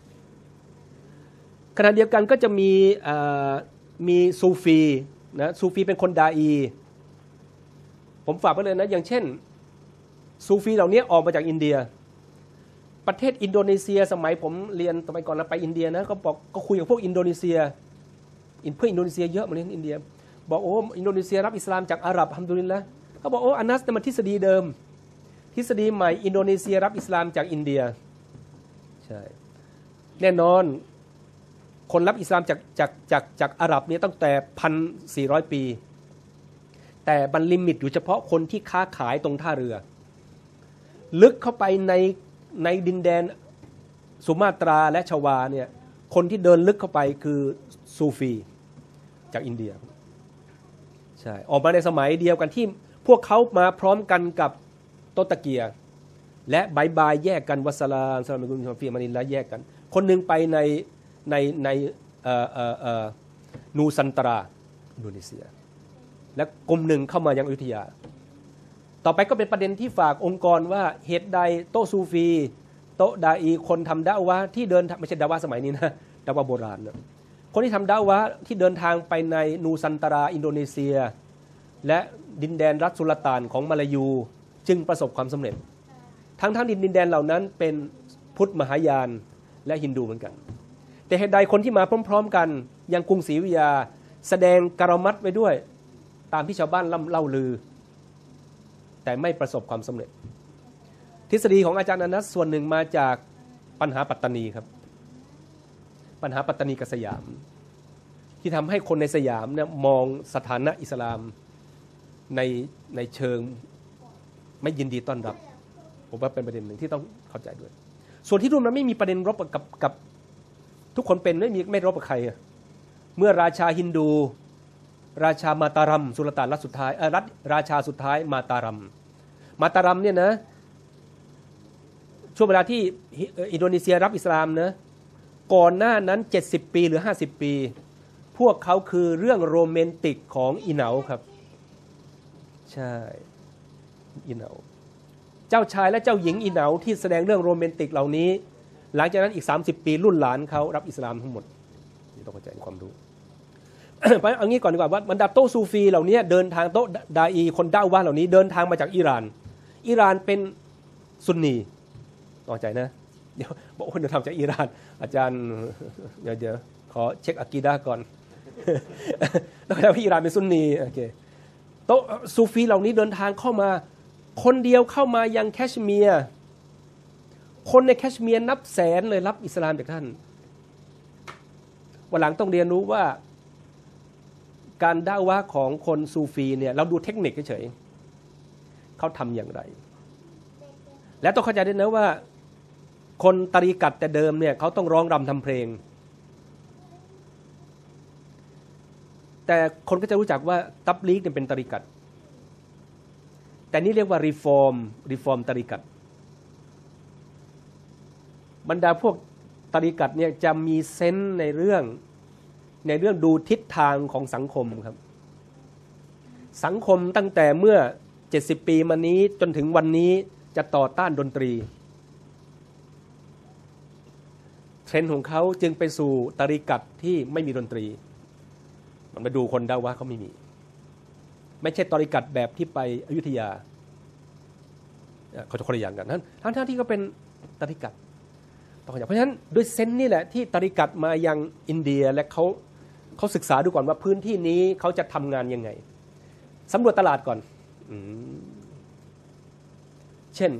ขณะเดียวกันก็จะมีมีซูฟีนะซูฟีเป็นคนดาอีผมฝากไว้เลยนะอย่างเช่นซูฟีเหล่านี้ออกมาจากอินเดียประเทศอินโดนีเซียสมัยผมเรียนสมัยก่อนเราไปอินเดียนะก็บอกก็คุยกับพวกอินโดนีเซียเพื่อนอินโดนีเซียเยอะมาเรียนอินเดียบอกโอ้อินโดนีเซียรับอิสลามจากอาหรับอัลฮัมดุลิลละห์เขาบอกโอ้อันนั้นมันทฤษฎีเดิมทฤษฎีใหม่อินโดนีเซียรับอิสลามจากอินเดียใช่แน่นอนคนรับอิสลามจากจากจากจากอาหรับเนี่ยตั้งแต่พันสี่ร้อยปีแต่มันลิมิตอยู่เฉพาะคนที่ค้าขายตรงท่าเรือลึกเข้าไปในในดินแดนสุมาตราและชวาเนี่ยคนที่เดินลึกเข้าไปคือซูฟีจากอินเดียใช่ออกมาในสมัยเดียวกันที่พวกเขามาพร้อมกันกับโตตะเกียและบายบายแยกกันวัสลามสลามกุลฟีมานินและแยกกันคนหนึ่งไปในในในเอ่อเอ่อเอ่อนูซันตราอินโดนีเซียและกลุ่มหนึ่งเข้ามายังอยุธยาต่อไปก็เป็นประเด็นที่ฝากองค์กรว่าเหตุใดโตซูฟีโตดาอีคนทำดะวะที่เดินไม่ใช่ดะวะสมัยนี้นะดะวะโบราณนะคนที่ทำดะวะที่เดินทางไปในนูซันตราอินโดนีเซียและดินแดนรัฐสุลต่านของมาลายูจึงประสบความสำเร็จทั้งทั้งดินแดนเหล่านั้นเป็นพุทธมหายานและฮินดูเหมือนกันแต่เหตุใดคนที่มาพร้อมๆกันยังกรุงศรีอยุธยาแสดงกรมัดไว้ด้วยตามที่ชาวบ้านเล่าลือแต่ไม่ประสบความสำเร็จทฤษฎีของอาจารย์อนัสส่วนหนึ่งมาจากปัญหาปัตตานีครับปัญหาปัตตานีกับสยามที่ทำให้คนในสยามเนี่ยมองสถานะอิสลามในในเชิงไม่ยินดีต้อนรับผมว่าเป็นประเด็นหนึ่งที่ต้องเข้าใจด้วยส่วนที่ร่วมนั้นไม่มีประเด็นรบกับกับทุกคนเป็นไม่มีไม่รบกับใครเมื่อราชาฮินดูราชามาตารัมสุลต่านรัฐสุดท้ายเออรัฐราชาสุดท้ายมาตารัมมาตารัมเนี่ยนะช่วงเวลาที่อินโดนีเซียรับอิสลามนะก่อนหน้านั้นเจ็ดสิบปีหรือห้าสิบปีพวกเขาคือเรื่องโรแมนติกของอิเหนาครับใช่อิเหนาเจ้าชายและเจ้าหญิงอิเหนาที่แสดงเรื่องโรแมนติกเหล่านี้หลังจากนั้นอีกสามสิบปีรุ่นหลานเขารับอิสลามทั้งหมดนี่ต้องเข้าใจความรู้ ไปเอางี้ก่อนดีกว่าว่าบรรดาโตซูฟีเหล่านี้เดินทางโตดาอีคนดะวะเหล่านี้เดินทางมาจากอิหร่านอิหร่านเป็นซุนนีต่อใจนะเดี๋ยวบอกว่าเดินทางจากอิหร่านอาจารย์เดี๋ยวเดี๋ยวขอเช็คอะกีดะห์ก่อนต้องเข้าใจว่าอิหร่านเป็นซุนนีโอเคโตซูฟีเหล่านี้เดินทางเข้ามาคนเดียวเข้ามายังแคชเมียร์คนในแคชเมียร์นับแสนเลยรับอิสลามจากท่านวันหลังต้องเรียนรู้ว่าการดะวะของคนซูฟีเนี่ยเราดูเทคนิคเฉยๆเขาทำอย่างไรและต้องเข้าใจด้วยนะว่าคนตารีกัตแต่เดิมเนี่ยเขาต้องร้องรำทำเพลงแต่คนก็จะรู้จักว่าตับลีกเนี่ยเป็นตารีกัตแต่นี่เรียกว่ารีฟอร์มรีฟอร์มตารีกัตบรรดาพวกตารีกัตเนี่ยจะมีเซนส์ในเรื่องในเรื่องดูทิศทางของสังคมครับสังคมตั้งแต่เมื่อเจ็ดสิบปีมานี้จนถึงวันนี้จะต่อต้านดนตรีเทรนด์ของเขาจึงไปสู่ตารีกัตที่ไม่มีดนตรีมันมาดูคนดะวะเขาไม่มีไม่ใช่ตารีกัตแบบที่ไปอยุธยาเขาจะคนละอย่างกันทั้งทั้งที่ก็เป็นตารีกัตเพราะฉะนั้นด้วยเซนส์นี่แหละที่ตารีกัตมายังอินเดียและเขาเขาศึกษาดูก่อนว่าพื้นที่นี้เขาจะทำงานยังไงสำรวจตลาดก่อนอืมเช่น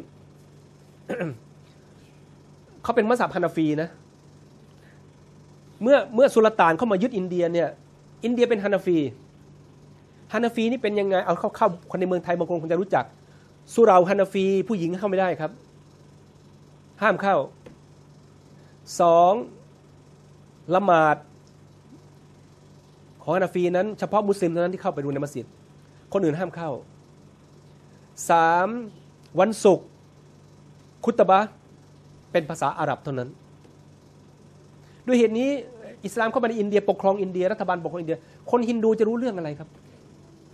เขาเป็นมัซฮับฮานาฟีนะเมื่อเมื่อสุลต่านเข้ามายึดอินเดียเนี่ยอินเดียเป็นฮานาฟีฮานาฟีนี่เป็นยังไงเอาเข้าเข้าคนในเมืองไทยบางคนคงจะรู้จักสุเหร่าฮานาฟีผู้หญิงเข้าไม่ได้ครับห้ามเข้าสองละหมาดของฮานาฟีนั้นเฉพาะมุสลิมเท่านั้นที่เข้าไปดูในมัสยิดคนอื่นห้ามเข้าสามวันศุกร์คุตบะห์เป็นภาษาอาหรับเท่านั้นด้วยเหตุนี้อิสลามเข้ามาในอินเดียปกครองอินเดียรัฐบาลปกครองอินเดียคนฮินดูจะรู้เรื่องอะไรครับ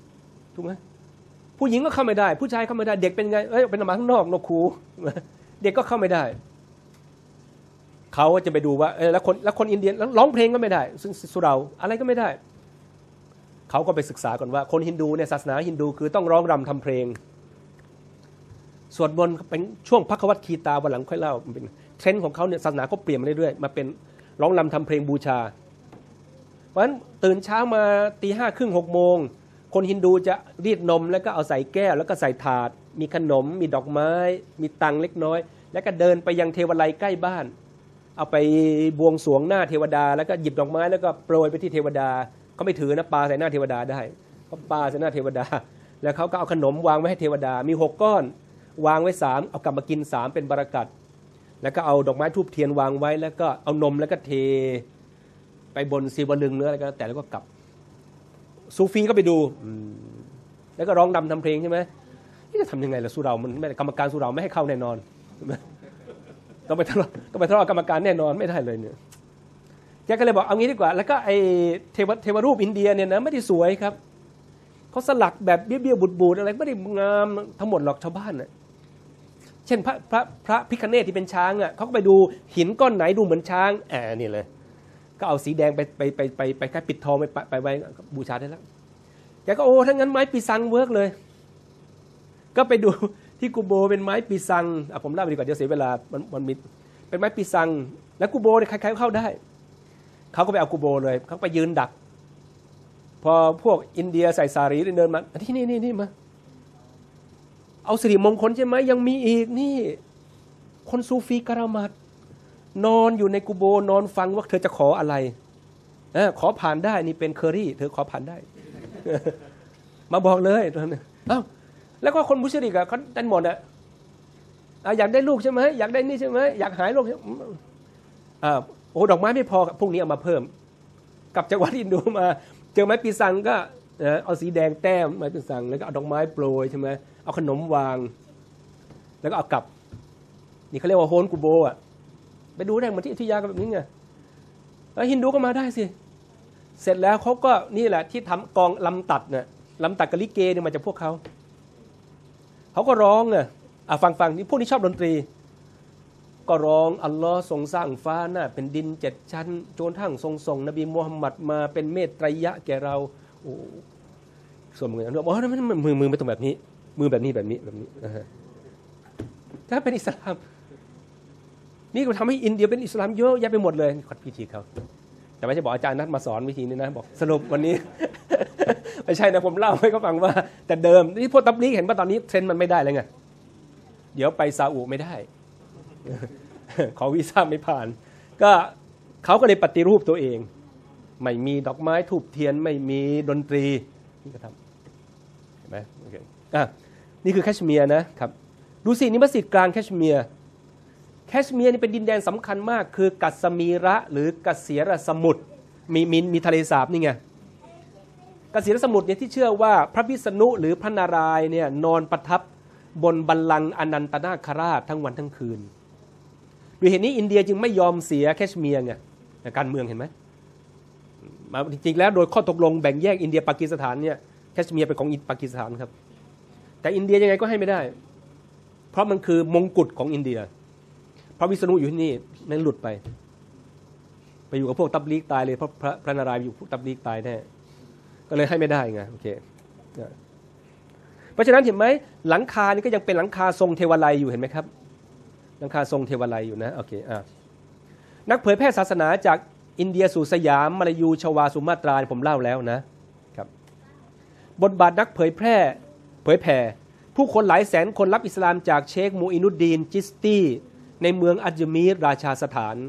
ถูกไหมผู้หญิงก็เข้าไม่ได้ผู้ชายเข้าไม่ได้เด็กเป็นไงเอ้ยเป็นหมาข้างนอกนกคูเด็กก็เข้าไม่ได้เขาจะไปดูว่าเออแล้วคนแล้วคนอินเดียร้องเพลงก็ไม่ได้สุเหร่าอะไรก็ไม่ได้เขาก็ไปศึกษาก่อนว่าคนฮินดูเนี่ยศาสนาฮินดูคือต้องร้องรำทำเพลงสวดมนต์เป็นช่วงพักวัตคีตาวันหลังค่อยเล่าเป็นเทรนด์ของเขาเนี่ยศาสนาก็เปลี่ยนมาเรื่อยๆมาเป็นร้องรำทำเพลงบูชาเพราะฉะนั้นตื่นเช้ามาตีห้าครึ่งหกโมงคนฮินดูจะรีดนมแล้วก็เอาใส่แก้วแล้วก็ใส่ถาดมีขนมมีดอกไม้มีตังเล็กน้อยแล้วก็เดินไปยังเทวไลยใกล้บ้านเอาไปบวงสรวงหน้าเทวดาแล้วก็หยิบดอกไม้แล้วก็โปรยไปที่เทวดาเขาไม่ถือนะปาใส่หน้าเทวดาได้เขาปาใส่หน้าเทวดาแล้วเขาก็เอาขนมวางไว้ให้เทวดามีหกก้อนวางไว้สามเอากลับมากินสามเป็นบารกัตแล้วก็เอาดอกไม้ทูบเทียนวางไว้แล้วก็เอานมแล้วก็เทไปบนศิวลึงเนื้ออะไรก็แต่แล้วก็กลับซูฟีก็ไปดูแล้วก็ร้องดำทำเพลงใช่ไหมนี่จะทำยังไงล่ะสุเหร่ามันไม่กรรมการสุเหร่าไม่ให้เข้าแน่นอนต้องไปทะเลาะต้องไปทะเลาะกรรมการแน่นอนไม่ได้เลยเนี่ยแกก็เลยบอกเอางี้ดีกว่าแล้วก็ไอเทวเทวรูปอินเดียเนี่ยนะไม่ได้สวยครับเขาสลักแบบเบี้ยวๆบูดๆอะไรไม่ได้งามทั้งหมดหรอกชาวบ้านน่ะเช่นพระพระพระพิฆเนศที่เป็นช้างอ่ะเขาก็ไปดูหินก้อนไหนดูเหมือนช้างแอบนี่เลยก็เอาสีแดงไปไปไปไปไปแค่ปิดทองไปไปไว้บูชาได้แล้วแกก็โอ้ถ้างั้นไม้ปีซังเวิร์กเลยก็ไปดูที่กูโบเป็นไม้ปีซังอ่ะผมเล่าไปดีกว่าเดี๋ยวเสียเวลามันมันมีเป็นไม้ปีซังแล้วกูโบเนี่ยใครๆเข้าได้เขาก็ไปเอากูโบเลยเขาไปยืนดักพอพวกอินเดียใส่สารีเดินมาที่นี่นี่นี่มาเอาสิริมงคลใช่ไหมยังมีอีกนี่คนซูฟีกะรามัดนอนอยู่ในกูโบนอนฟังว่าเธอจะขออะไรเออขอผ่านได้นี่เป็นเคอรี่เธอขอผ่านได้ มาบอกเลยเอ้าแล้วก็คนมุชริกอะเขาดันหมดอะอยากได้ลูกใช่ไหมอยากได้นี่ใช่ไหมอยากหายโรคอ่าโอ้ดอกไม้ไม่พอพรุ่งนี้เอามาเพิ่มกลับจากวัดอินโดมาเจอไม้ปีซังก็เอาสีแดงแต้มไม้ปีซังแล้วก็เอาดอกไม้โปรยใช่ไหมเอาขนมวางแล้วก็เอากลับนี่เขาเรียกว่าโฮนกูโบอ่ะไปดูได้เหมือนที่อยุธยาแบบนี้ไงแล้วฮินดูก็มาได้สิเสร็จแล้วเขาก็นี่แหละที่ทำกองลำตัดเนี่ยลำตัดกับลิเกเนี่ยมาจากพวกเขาเขาก็ร้องอ่ะอ่ะฟังฟังนี่พวกนี้ชอบดนตรีก็ร้องอัลลอฮ์ทรงสร้างฟ้าหน้าเป็นดินเจ็ดชั้นจนทั้งทรงส่งนบีมุฮัมมัดมาเป็นเมตไตรยะแก่เราโอ้ส่วนมือนะบอกว่ามันมือมือไม่ตรงแบบนี้มือแบบนี้แบบนี้แบบนี้นะฮะถ้าเป็นอิสลามนี่ก็ทำให้อินเดียเป็นอิสลามเยอะแยะไปหมดเลยขอพิธีเขาแต่ไม่ใช่บอกอาจารย์นัดมาสอนวิธีนี้นะบอกสรุปวันนี้ ไม่ใช่นะผมเล่าให้เขาฟังว่าแต่เดิมนี่พวกตับลีกเห็นว่าตอนนี้เทรนด์มันไม่ได้เลยไงเดี๋ยวไปซาอุไม่ได้ ขอวีซ่าไม่ผ่านก็เขาก็เลยปฏิรูปตัวเองไม่มีดอกไม้ทูบเทียนไม่มีดนตรีนี่ก็ทำเห็นไหมโอเคอ่ะนี่คือแคชเมียร์นะครับดูสินี่มัสยิดกลางแคชเมียร์แคชเมียร์นี่เป็นดินแดนสำคัญมากคือกัสมีระหรือกัสเสียรสมุทรมีมีมีทะเลสาบนี่ไงกัสเสียรสมุทรเนี่ยที่เชื่อว่าพระวิษณุหรือพระนารายณ์เนี่ยนอนประทับบนบัลลังก์อนันตนาคราชทั้งวันทั้งคืนด้วยเหตุนี้อินเดียจึงไม่ยอมเสียแคชเมียร์ไงการเมืองเห็นไหมจริงๆแล้วโดยข้อตกลงแบ่งแยกอินเดียปากีสถานเนี่ยแคชเมียร์เป็นของปากีสถานครับแต่อินเดียยังไงก็ให้ไม่ได้เพราะมันคือมงกุฎของอินเดียพระวิษณุอยู่ที่นี่นั่นหลุดไปไปอยู่กับพวกตับลีกตายเลยเพราะพระพระนารายณ์อยู่พวกตับลีกตายแน่ก็เลยให้ไม่ได้ไงโอเคเพราะฉะนั้นเห็นไหมหลังคานี่ก็ยังเป็นหลังคาทรงเทวาลัยอยู่เห็นไหมครับหลังคาทรงเทวาลัยอยู่นะโอเคอ่ะนักเผยแพร่ศาสนาจากอินเดียสู่สยามมาลายูชวาสุมาตราผมเล่าแล้วนะครับบทบาทนักเผยแพร่เผยแผ่ผู้คนหลายแสนคนรับอิสลามจากเชคมูอินุดดีนจิสตีในเมืองอัจมีรราชาสถาน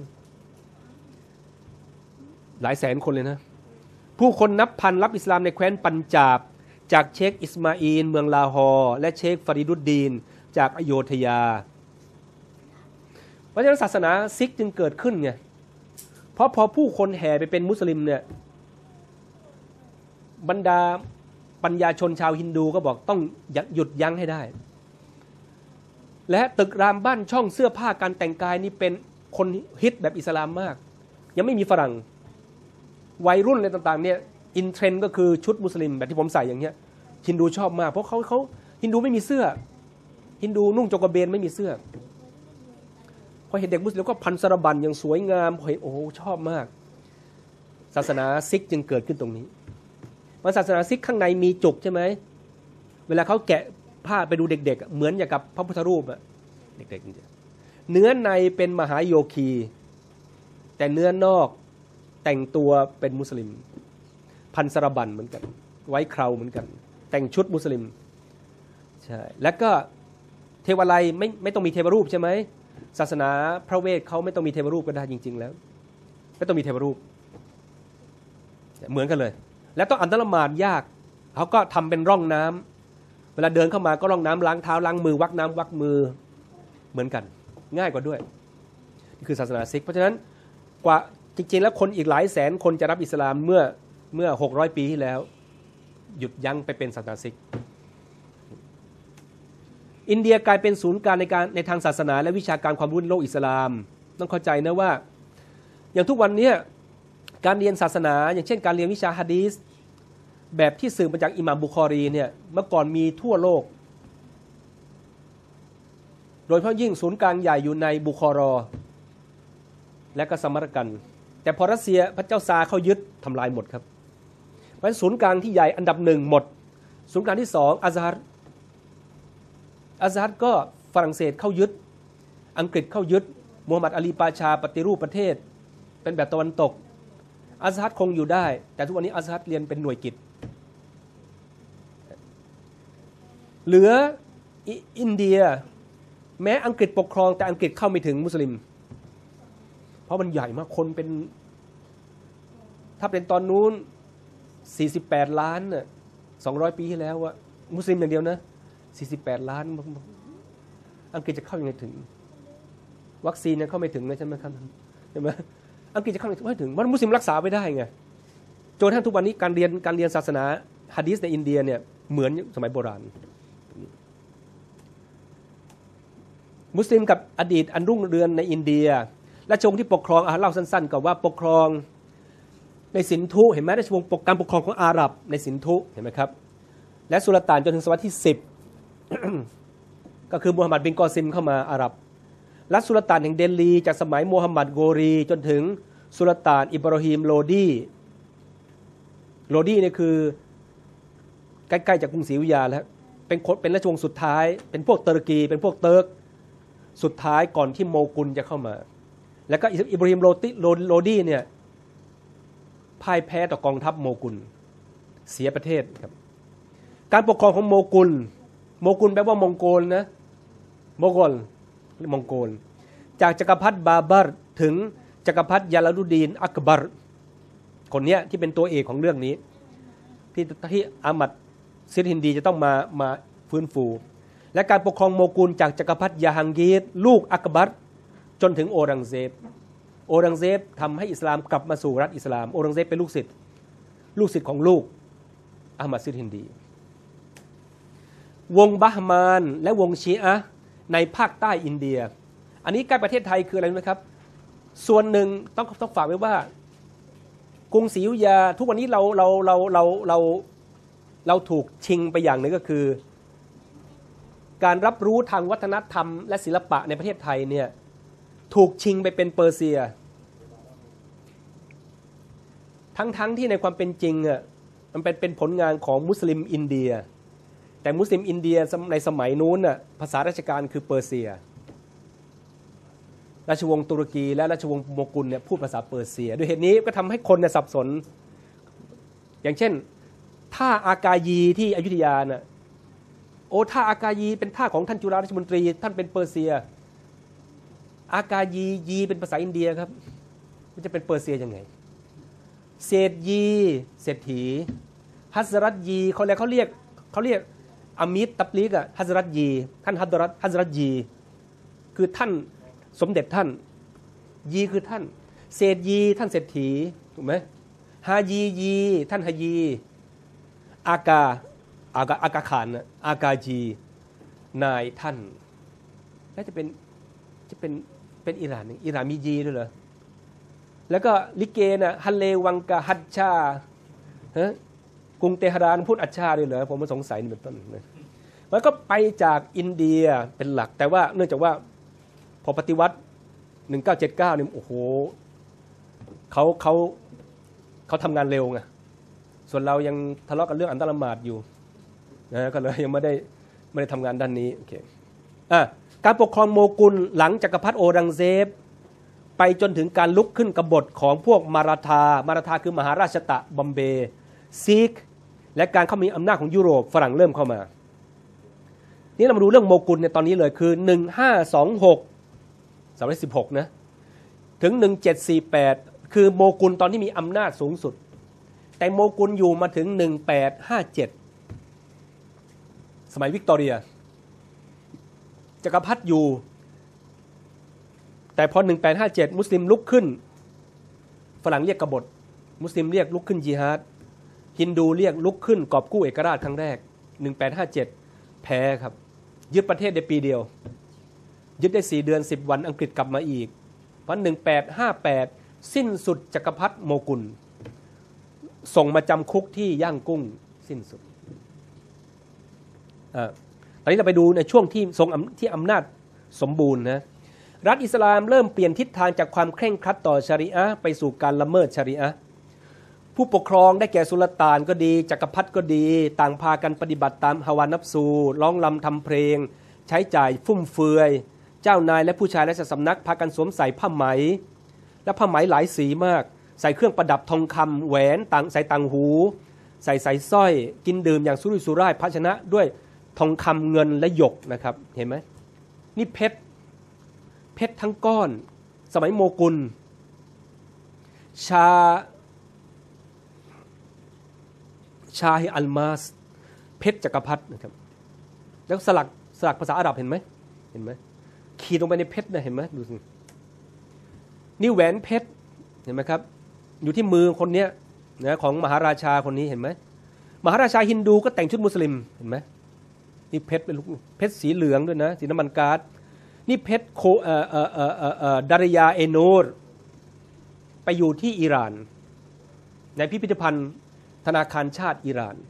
หลายแสนคนเลยนะผู้คนนับพันรับอิสลามในแคว้นปัญจาบจากเชคอิสมาอีลเมืองลาฮอร์และเชคฟาริดุดดีนจากอโยธยาเพราะฉะนั้นศาสนาซิกจึงเกิดขึ้นไงเพราะพอผู้คนแห่ไปเป็นมุสลิมเนี่ยบรรดาปัญญาชนชาวฮินดูก็บอกต้องหยุดยั้งให้ได้และตึกรามบ้านช่องเสื้อผ้าการแต่งกายนี่เป็นคนฮิตแบบอิสลามมากยังไม่มีฝรั่งวัยรุ่นอะไรต่างๆเนี่ยอินเทรนด์ก็คือชุดมุสลิมแบบที่ผมใส่อย่างเงี้ยฮินดูชอบมากเพราะเขาเขาฮินดูไม่มีเสื้อฮินดูนุ่งโจงกระเบนไม่มีเสื้อพอเห็นเด็กมุสลิมก็พันสารบัญอย่างสวยงามพอเห็นโอ้ชอบมากศาสนาซิกจึงเกิดขึ้นตรงนี้มันศาสนาซิกข้างในมีจุกใช่ไหมเวลาเขาแกะผ้าไปดูเด็กๆเหมือนอย่างกับพระพุทธรูปอะเด็กๆเนื้อในเป็นมหาโยคีแต่เนื้อนอกแต่งตัวเป็นมุสลิมพันสารบัญเหมือนกันไว้เคราเหมือนกันแต่งชุดมุสลิมใช่แล้วก็เทวาลัยไม่ไม่ต้องมีเทวรูปใช่ไหมศาสนาพระเวทเขาไม่ต้องมีเทวรูปก็ได้จริงๆแล้วไม่ต้องมีเทวรูปเหมือนกันเลยแล้วต้องอันตรมาดยากเขาก็ทำเป็นร่องน้ำเวลาเดินเข้ามาก็ร่องน้ำล้างเท้าล้างมือวักน้ำวักมือเหมือนกันง่ายกว่าด้วยนี่คือศาสนาซิกเพราะฉะนั้นกว่าจริงๆแล้วคนอีกหลายแสนคนจะรับอิสลามเมื่อเมื่อหกร้อยปีที่แล้วหยุดยั้งไปเป็นศาสนาซิกอินเดียกลายเป็นศูนย์กลางในการในทางศาสนาและวิชาการความรู้ในโลกอิสลามต้องเข้าใจนะว่าอย่างทุกวันนี้การเรียนศาสนาอย่างเช่นการเรียนวิชาหะดีษแบบที่สืบมาจากอิหม่ามบุคอรีเนี่ยเมื่อก่อนมีทั่วโลกโดยเฉพาะยิ่งศูนย์กลางใหญ่อยู่ในบุคอรอและก็สมัรกันแต่พอรัสเซียพระเจ้าซาร์เขายึดทำลายหมดครับเพราะฉะนั้นศูนย์กลางที่ใหญ่อันดับหนึ่งหมดศูนย์กลางที่สองอัซฮัรอัซฮัรก็ฝรั่งเศสเข้ายึดอังกฤษเข้ายึดมูฮัมหมัดอาลีปาชาปฏิรูปประเทศเป็นแบบตะวันตกอัซฮัรคงอยู่ได้แต่ทุกวันนี้อัซฮัรเรียนเป็นหน่วยกิจเหลืออินเดียแม้อังกฤษปกครองแต่อังกฤษเข้าไม่ถึงมุสลิมเพราะมันใหญ่มากคนเป็นถ้าเป็นตอนนู้นสี่สิบแปดล้านน่ะสองร้อยปีที่แล้วอะมุสลิมอย่างเดียวนะสี่สิบแปดล้านอังกฤษจะเข้ายังไงถึงวัคซีนยังเข้าไม่ถึงเลยใช่ไหมครับใช่ไหมอังกฤษจะเข้าไม่ถึงมันมุสลิมรักษาไว้ได้ไงจนกระทั่งทุกวันนี้การเรียนการเรียนศาสนาหะดีษในอินเดียเนี่ยเหมือนสมัยโบราณมุสลิมกับอดีตอันรุ่งเรืองในอินเดียราชวงศ์ที่ปกครองอ่ะเล่าสั้นๆก่อนว่าปกครองในสินธุเห็นไหมราชวงศ์การปกครองของอาหรับในสินธุเห็นไหมครับและสุลต่านจนถึงศตวรรษที่สิบ ก็คือมูฮัมหมัดบินกอซิมเข้ามาอาหรับรัฐสุลต่านแห่งเดลีจากสมัยมูฮัมหมัดโกรีจนถึงสุลต่านอิบราฮิมโลดีโลดีเนี่ยคือใกล้ๆจากกรุงศรีอยุธยาแล้วเป็นเป็นราชวงศ์สุดท้ายเป็นพวกเตอร์กีเป็นพวกเติร์กสุดท้ายก่อนที่โมกุลจะเข้ามาแล้วก็อิบราฮิมโลติโลดีเนี่ยพ่ายแพ้ต่อกองทัพโมกุลเสียประเทศครับการปกครองของโมกุลโมกุลแปลว่ามองโกลนะโมกลมองโกลจากจักรพรรดิบาบาร์ถึงจักรพรรดิยาลาลุดีนอักบัรคนนี้ที่เป็นตัวเอกของเรื่องนี้ที่ที่อามัดซิรฮินดีจะต้องมามาฟื้นฟูและการปกครองโมกุลจากจักรพรรดิยาฮังกีรลูกอักบัรจนถึงโอรังเซบโอรังเซบทำให้อิสลามกลับมาสู่รัฐอิสลามโอรังเซบเป็นลูกศิษย์ลูกศิษย์ของลูกอามัดซิรฮินดีวงบาฮมานและวงชีอะห์ในภาคใต้อินเดียอันนี้ใกล้ประเทศไทยคืออะไรรู้ไหมครับส่วนหนึ่งต้องต้องฝากไว้ว่ากรุงศรีอยุธยาทุกวันนี้เราเราเราเราเราเราถูกชิงไปอย่างหนึ่งก็คือการรับรู้ทางวัฒนธรรมและศิลปะในประเทศไทยเนี่ยถูกชิงไปเป็นเปอร์เซียทั้งๆ ท, ที่ในความเป็นจริงอ่ะมันเป็นเป็นผลงานของมุสลิมอินเดียแต่มุสลิมอินเดียในสมัยนู้นน่ะภาษาราชการคือเปอร์เซียราชวงศ์ตุรกีและราชวงศ์โมกุลเนี่ยพูดภาษาเปอร์เซียด้วยเหตุนี้ก็ทำให้คนเนี่ยสับสนอย่างเช่นท่าอากายีที่อยุธยาน่ะโอ้ท่าอากายีเป็นท่าของท่านจุฬาราชมนตรีท่านเป็นเปอร์เซียอากายียีเป็นภาษาอินเดียครับมันจะเป็นเปอร์เซียยังไงเศรษฐยีเศรษฐีฮัสรัตยีเขาเรียกเขาเรียกเขาเรียกอามิดตับลิกอะฮัสรัตยีท่านฮัสรัตฮัสรัตยีคือท่านสมเด็จท่านยีคือท่านเศรษฐยีท่านเศรษฐีถูกไหมฮายียีท่านฮายีอากาอากาอากาขานนะอากาจีนายท่านแล้วจะเป็นจะเป็นเป็นอิหร่านอิหร่านมียีด้วยเหรอแล้วก็ลิเกน่ะฮัลเลวังกะฮัดชาฮะกรุงเตหะรานพูดอัชชาด้วยเหรอผมมาสงสัยนี่เป็นต้นนะมันก็ไปจากอินเดียเป็นหลักแต่ว่าเนื่องจากว่าพอปฏิวัติหนึ่งเก้าเจ็ดเก้าเนี่ยโอ้โหเขาเขาเขาทำงานเร็วไงส่วนเรายังทะเลาะกันเรื่องอันตรมาดอยู่นะก็เลยยังไม่ได้ไม่ได้ทำงานด้านนี้โอเคอ่ะการปกครองโมกุลหลังจักรพรรดิโอรังเซบไปจนถึงการลุกขึ้นกบฏของพวกมาราธามาราธาคือมหาราชตะบอมเบย์ซิกและการเข้ามีอำนาจของยุโรปฝรั่งเริ่มเข้ามานี่เรามาดูเรื่องโมกุลในตอนนี้เลยคือหนึ่งห้าสองหก สองร้อยสิบหกนะถึงหนึ่งเจ็ดสี่แปดคือโมกุลตอนที่มีอำนาจสูงสุดแต่โมกุลอยู่มาถึงหนึ่งแปดห้าเจ็ดสมัยวิกตอเรียจักรพรรดิอยู่แต่พอหนึ่งแปดห้าเจ็ดมุสลิมลุกขึ้นฝรั่งเรียกกบฏมุสลิมเรียกลุกขึ้นญิฮาดฮินดูเรียกลุกขึ้นกอบกู้เอกราชครั้งแรกหนึ่งแปดห้าเจ็ดแพ้ครับยึดประเทศในปีเดียวยึดได้สี่เดือนสิบวันอังกฤษกลับมาอีกเพราะหนึ่งแปดห้าแปดสิ้นสุดจักรพรรดิโมกุลส่งมาจำคุกที่ย่างกุ้งสิ้นสุดอ่าตอนนี้เราไปดูในช่วงที่ทรงที่อำนาจสมบูรณ์นะรัฐอิสลามเริ่มเปลี่ยนทิศทางจากความเคร่งครัดต่อชะรีอะห์ไปสู่การละเมิดชะรีอะห์ผู้ปกครองได้แก่สุลต่านก็ดีจักรพรรดิก็ดีต่างพากันปฏิบัติตามฮาวานัฟซูร้องรำทำเพลงใช้จ่ายฟุ่มเฟือยเจ้านายและผู้ชายและสำนักพากันสวมใส่ผ้าไหมและผ้าไหมหลายสีมากใส่เครื่องประดับทองคำแหวนต่างใส่ต่างหูใส่ใส่สร้อยกินดื่มอย่างสุรุ่ยสุร่ายภาชนะด้วยทองคำเงินและหยกนะครับเห็นไหมนี่เพชรเพชรทั้งก้อนสมัยโมกุลชาชาฮิอัลมาสเพชรจักรพรรดินะครับแล้วสลักสลักภาษาอาหรับเห็นไหมเห็นไหมขีดลงไปในเพชรนะเห็นไหมดูสินี่แหวนเพชรเห็นไหมครับอยู่ที่มือคนนี้นะของมหาราชาคนนี้เห็นไหมมหาราชาฮินดูก็แต่งชุดมุสลิมเห็นไหมนี่เพชรเป็นลูกเพชรสีเหลืองด้วยนะสีน้ำมันก๊าซนี่เพชรโคเอ่อเอ่อเอ่อเอ่อเอ่อดารยาเอโนรไปอยู่ที่อิหร่านในพิพิธภัณฑ์ธนาคารชาติอิหร่าน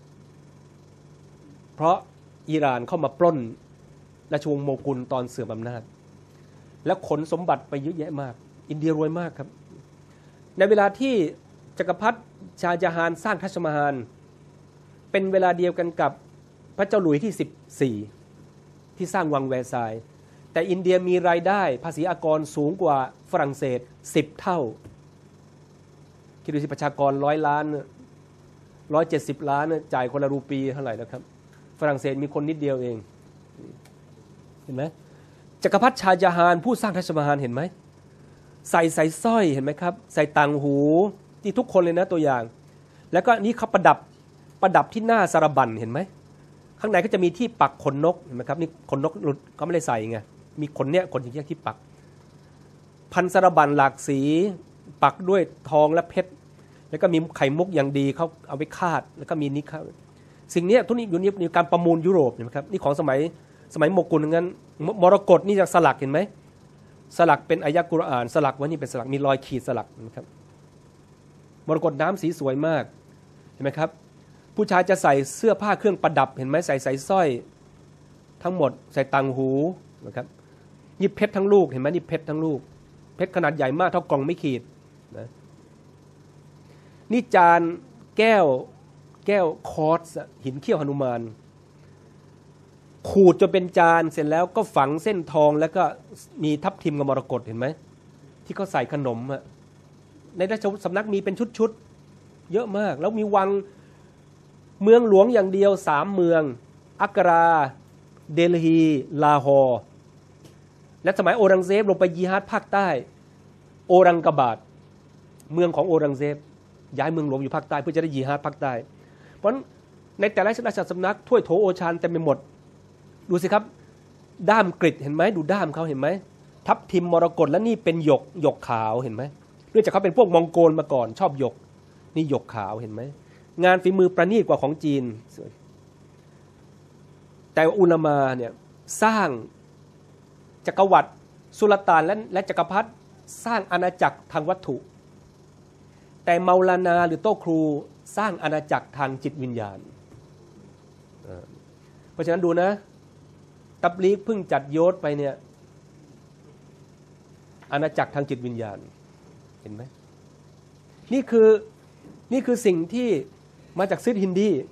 เพราะอิหร่านเข้ามาปล้นราชวงศ์โมกุลตอนเสื่อมอำนาจแล้วขนสมบัติไปเยอะแยะมากอินเดียรวยมากครับในเวลาที่จักรพรรดิชาญาฮานสร้างทัชมาฮาลเป็นเวลาเดียวกันกับพระเจ้าหลุยที่สิบสี่ที่สร้างวังแวร์ซายน์แต่อินเดียมีรายได้ภาษีอากรสูงกว่าฝรั่งเศสสิบเท่าคิดดูสิประชากรร้อยล้านร้อยเจ็ดสิบล้านจ่ายคนละรูปีเท่าไหร่นะครับฝรั่งเศสมีคนนิดเดียวเองเห็นไหมจักรพรรดิชาญาฮานผู้สร้างทัชมาฮาลเห็นไหมใส่ใส่สร้อยเห็นไหมครับใส่ต่างหูที่ทุกคนเลยนะตัวอย่างแล้วก็นี่เขาประดับประดับที่หน้าสารบัญเห็นไหมข้างในก็จะมีที่ปักขนนกเห็นไหมครับนี่ขนนกหลุดเขาไม่ได้ใส่ไงมีขนเนี้ยขนอย่างเงี้ยที่ปักพันสารบัญหลากสีปักด้วยทองและเพชรแล้วก็มีไข่มุกอย่างดีเขาเอาไปคาดแล้วก็มีนิคาสิ่งนี้ทุกนี้อยู่ในการประมูลยุโรปเห็นไหมครับนี่ของสมัยสมัยโมกุลงั้นมรกตนี่จากสลักเห็นไหมสลักเป็นอายะกุรอานสลักไว้นี่เป็นสลักมีรอยขีดสลักนะครับมรกตน้ำสีสวยมากเห็นไหมครับผู้ชายจะใส่เสื้อผ้าเครื่องประดับเห็นไหมใส่ใส่สร้อยทั้งหมดใส่ต่างหูนะครับนี่เพชรทั้งลูกเห็นไหมนี่เพชรทั้งลูกเพชรขนาดใหญ่มากเท่ากล่องไม่ขีดนะนี่จานแก้วแก้วคอร์สหินเขี้ยวหนุมานขูดจนเป็นจานเสร็จแล้วก็ฝังเส้นทองแล้วก็มีทับทิมกับมรกตเห็นไหมที่เขาใส่ขนมอะในราชสำนักมีเป็นชุดๆเยอะมากแล้วมีวังเมืองหลวงอย่างเดียวสามเมืองอักราเดลฮีลาฮอร์และสมัยโอรังเซบลงไปยิฮาดภาคใต้โอรังกบาดเมืองของโอรังเซบย้ายเมืองหลวงอยู่ภาคใต้เพื่อจะได้ยิฮาดภาคใต้เพราะในแต่ละราชสำนักถ้วยโถโอชานเต็มไปหมดดูสิครับด้ามกริดเห็นไหมดูด้ามเขาเห็นไหมทับทิมมรกตและนี่เป็นหยกหยกขาวเห็นไหมเนื่องจากเขาเป็นพวกมองโกลมาก่อนชอบหยกนี่หยกขาวเห็นไหมงานฝีมือประณีตกว่าของจีนแต่อุลามาเนี่ยสร้างจักรวรรดิสุลต่านและและจักรพรรดิสร้างอาณาจักรทางวัตถุแต่เมาลานาหรือโตครูสร้างอาณาจักรทางจิตวิญญาณเพราะฉะนั้นดูนะตับลีกเพิ่งจัดโยศไปเนี่ยอาณาจักรทางจิตวิญญาณเห็นไหมนี่คือนี่คือสิ่งที่มาจากซิดฮินดี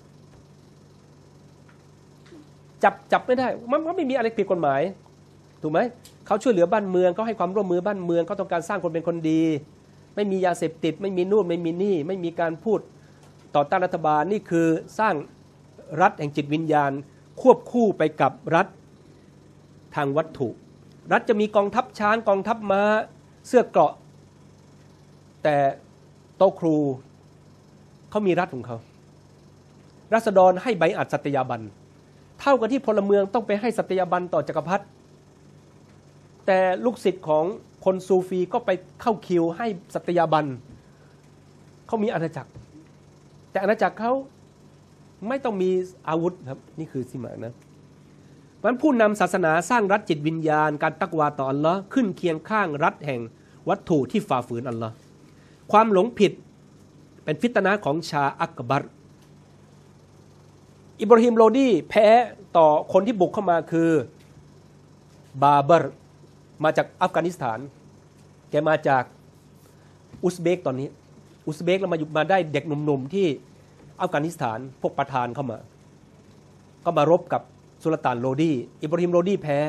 จับจับไม่ได้มันก็ไม่มีอะไรผิดกฎหมายถูกไหมเขาช่วยเหลือบ้านเมืองเขาให้ความร่วมมือบ้านเมืองเขาต้องการสร้างคนเป็นคนดีไม่มียาเสพติดไม่มีนู่นไม่มีนี่ไม่มีการพูดต่อต้านรัฐบาลนี่คือสร้างรัฐแห่งจิตวิญญาณควบคู่ไปกับรัฐทางวัตถุรัฐจะมีกองทัพช้างกองทัพม้าเสื้อเกราะแต่โต๊ะครูเขามีรัฐของเขาราษฎรให้ใบอัดสัตยาบันเท่ากับที่พลเมืองต้องไปให้สัตยาบันต่อจักรพรรดิแต่ลูกศิษย์ของคนซูฟีก็ไปเข้าคิวให้สัตยาบันเขามีอาณาจักรแต่อาณาจักรเขาไม่ต้องมีอาวุธครับนี่คือสิมานะมันผู้นำศาสนาสร้างรัฐจิตวิญญาณการตักวาต่ออัลลอฮ์ขึ้นเคียงข้างรัฐแห่งวัตถุที่ฝ่าฝืนอัลลอฮ์ความหลงผิดเป็นฟิตนะของชาอักบัรอิบราฮิมโลดีแพ้ต่อคนที่บุกเข้ามาคือบาเบอร์มาจากอัฟกานิสถานแกมาจากอุซเบกตอนนี้อุซเบกแล้วมาอยู่มาได้เด็กหนุ่มๆที่อัฟกานิสถานพวกประธานเข้ามาก็มารบกับสุลต่านโลดีอิบราฮิมโลดีแพ้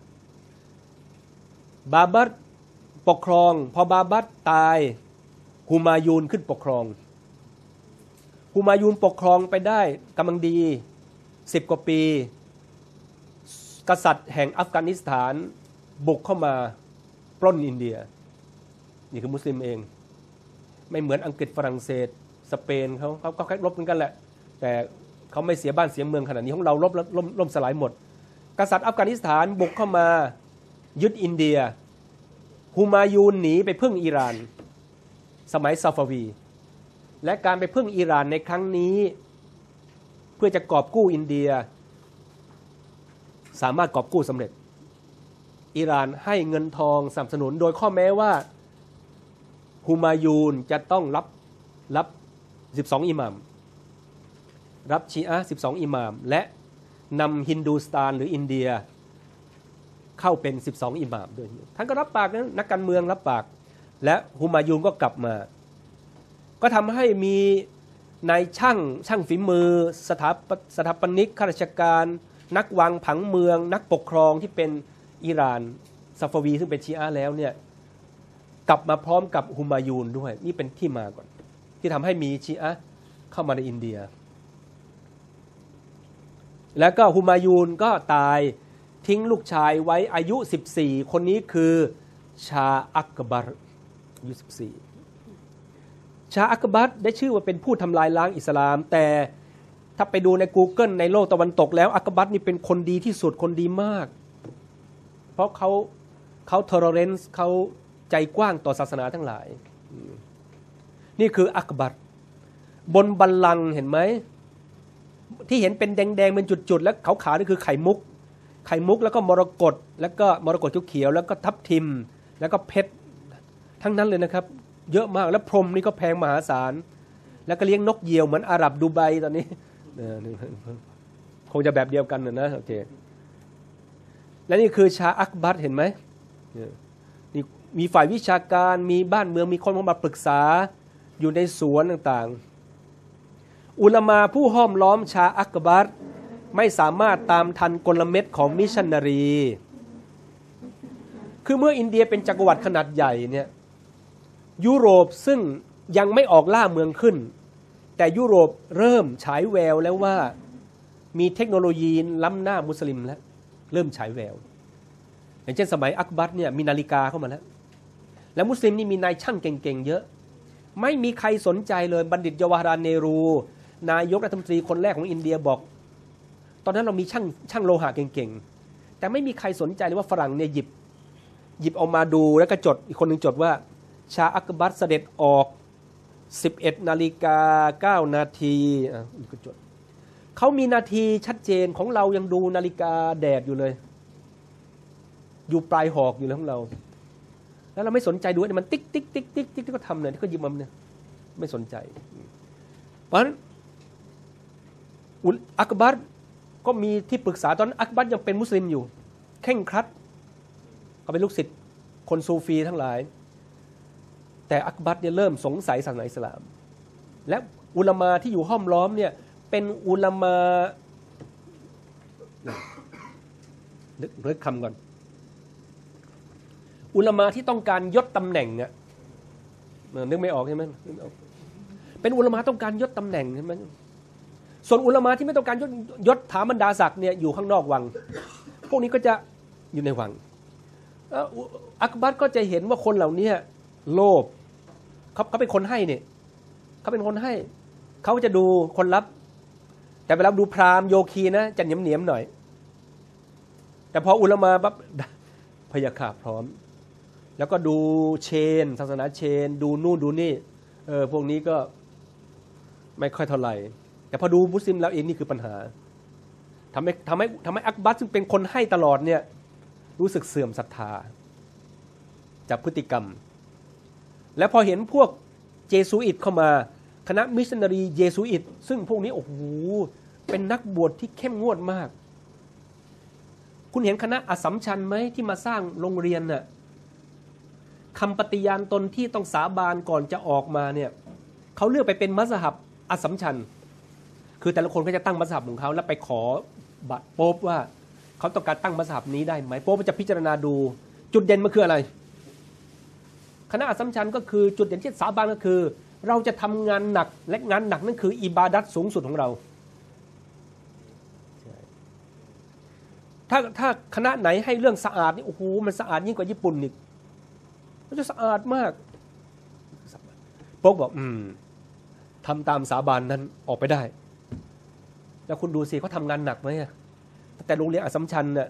บาบัตปกครองพอบาบัตตายฮุมายูนขึ้นปกครองฮุมายูนปกครองไปได้กำลังดีสิบกว่าปีกษัตริย์แห่งอัฟกานิสถานบุกเข้ามาปล้นอินเดียนี่คือมุสลิมเองไม่เหมือนอังกฤษฝรั่งเศสสเปนเขาเขาก็แค่รบเหมือนกันแหละแต่เขาไม่เสียบ้านเสียเมืองขนาดนี้ของเราลบล่มล่มสลายหมดกษัตริย์อัฟกานิสถานบุกเข้ามายึดอินเดียฮุมายูนหนีไปพึ่งอิหร่านสมัยซาฟาวีและการไปพึ่งอิหร่านในครั้งนี้เพื่อจะกอบกู้อินเดียสามารถกอบกู้สำเร็จอิหร่านให้เงินทองสนับสนุนโดยข้อแม้ว่าฮุมายูนจะต้องรับรับสิบสองอิหม่ามรับชีอะห์สิบสองอิหม่ามและนำฮินดูสถานหรืออินเดียเข้าเป็นสิบสองอิหม่ามด้วยท่านก็รับปากนะนักการเมืองรับปากและฮุมายูนก็กลับมาก็ทำให้มีนายช่างช่างฝีมือสถาปสถาปนิกข้าราชการนักวางผังเมืองนักปกครองที่เป็นอิหร่านซาฟาวีซึ่งเป็นชีอะห์แล้วเนี่ยกลับมาพร้อมกับฮุมายูนด้วยนี่เป็นที่มาก่อนที่ทำให้มีชีอะห์เข้ามาในอินเดียแล้วก็ฮุมายูนก็ตายทิ้งลูกชายไว้อายุสิบสี่คนนี้คือชาอักบัรอายุสิบสี่ชาอักบัรได้ชื่อว่าเป็นผู้ทำลายล้างอิสลามแต่ถ้าไปดูใน Google ในโลกตะวันตกแล้วอักบัรนี่เป็นคนดีที่สุดคนดีมากเพราะเขาเขาทอร์เรนซ์เขาใจกว้างต่อศาสนาทั้งหลายนี่คืออักบัรบนบัลลังก์เห็นไหมที่เห็นเป็นแดงๆเป็นจุดๆแล้วขาวๆนี่คือไข่มุกไข่มุกแล้วก็มรกตแล้วก็มรกตเขียวๆแล้วก็ทับทิมแล้วก็เพชรทั้งนั้นเลยนะครับเยอะมากแล้วพรมนี่ก็แพงมหาศาลแล้วก็เลี้ยงนกเหยี่ยวเหมือนอาหรับดูไบตอนนี้คงจะแบบเดียวกันนะโอเคและนี่คือชาอักบัรเห็นไหมนี่มีฝ่ายวิชาการมีบ้านเมืองมีคนมาปรึกษาอยู่ในสวนต่างๆอุลามาผู้ห้อมล้อมชาอักบัรไม่สามารถตามทันกลเม็ดของมิชชันนารีคือเมื่ออินเดียเป็นจักรวรรดิขนาดใหญ่เนี่ยยุโรปซึ่งยังไม่ออกล่าเมืองขึ้นแต่ยุโรปเริ่มฉายแววแล้วว่ามีเทคโนโลยีล้ำหน้ามุสลิมแล้วเริ่มฉายแววอย่างเช่นสมัยอักบัรเนี่ยมีนาฬิกาเข้ามาแล้วแล้วมุสลิมนี่มีนายช่างเก่งๆเยอะไม่มีใครสนใจเลยบัณฑิตเยาวราชเนรูนายกรัฐมนตรีคนแรกของอินเดียบอกตอนนั้นเรามีช่างช่างโลหะเก่งๆแต่ไม่มีใครสนใจเลยว่าฝรั่งเนี่ยหยิบหยิบออกมาดูแล้วก็จดอีกคนหนึ่งจดว่าชาอักบัรเสด็จออกสิบเอ็ดนาฬิกาเก้านาทีอ่ะอีกก็จดเขามีนาทีชัดเจนของเรายังดูนาฬิกาแดดอยู่เลยอยู่ปลายหอกอยู่เลยของเราแล้วเราไม่สนใจดูมันติ๊กติ๊กติ๊กติ๊กติ๊กที่เขาทำเนี่ยที่เขาหยิบมาเนี่ยไม่สนใจเพราะฉะนั้นอักบัรก็มีที่ปรึกษาตอนอักบัรยังเป็นมุสลิมอยู่เข่งครัดเขาเป็นลูกศิษย์คนซูฟีทั้งหลายแต่อักบัรเนี่ยเริ่มสงสัยศาสนาอิสลามและอุลามาที่อยู่ห้อมล้อมเนี่ยเป็นอุลามานึกนึกคำก่อนอุลามาที่ต้องการยศตำแหน่งอ่ะนึกไม่ออกใช่ไหมเป็นอุลามาต้องการยศตำแหน่งใช่ไหมส่วนอุลามาที่ไม่ต้องการยศยศถาบรรดาศักดิ์เนี่ยอยู่ข้างนอกวังพวกนี้ก็จะอยู่ในวังอักบัรก็จะเห็นว่าคนเหล่านี้โลภเขาเขาเป็นคนให้เนี่ยเขาเป็นคนให้เขาจะดูคนรับแต่เวลาดูพราหมณ์โยคีนะจะเหนียมเหนียมหน่อยแต่พออุลามาปั๊บพยาคาพร้อมแล้วก็ดูเชนศาสนาเชนดูนู่นดูนี่เออพวกนี้ก็ไม่ค่อยเท่าไหร่แต่พอดูมุสลิมแล้วเองนี่คือปัญหาทำให้ทำให้ทำให้อักบัรซึ่งเป็นคนให้ตลอดเนี่ยรู้สึกเสื่อมศรัทธาจากพฤติกรรมและพอเห็นพวกเจซูอิตเข้ามาคณะมิชชันนารีเจซูอิตซึ่งพวกนี้โอ้โหเป็นนักบวชที่เข้มงวดมากคุณเห็นคณะอัสสัมชัญไหมที่มาสร้างโรงเรียนน่ะคำปฏิญาณตนที่ต้องสาบานก่อนจะออกมาเนี่ยเขาเลือกไปเป็นมัซฮับอัสสัมชัญคือแต่ละคนก็จะตั้งมัซฮับของเขาแล้วไปขอบัตรโป๊ปว่าเขาต้องการตั้งมัซฮับนี้ได้ไหมโป๊ปจะพิจารณาดูจุดเด่นมันคืออะไรคณะอัสสัมชัญก็คือจุดเด่นที่สาบานก็คือเราจะทำงานหนักและงานหนักนั่นคืออิบาดัตสูงสุดของเราถ้าถ้าคณะไหนให้เรื่องสะอาดนี่โอ้โหมันสะอาดยิ่งกว่าญี่ปุ่นอีกมันจะสะอาดมากโป๊ปบอกอืมทำตามสาบานนั้นออกไปได้แล้วคุณดูสิเขาทำงานหนักไหมแต่โรงเรียนอัสสัมชัญเนี่ย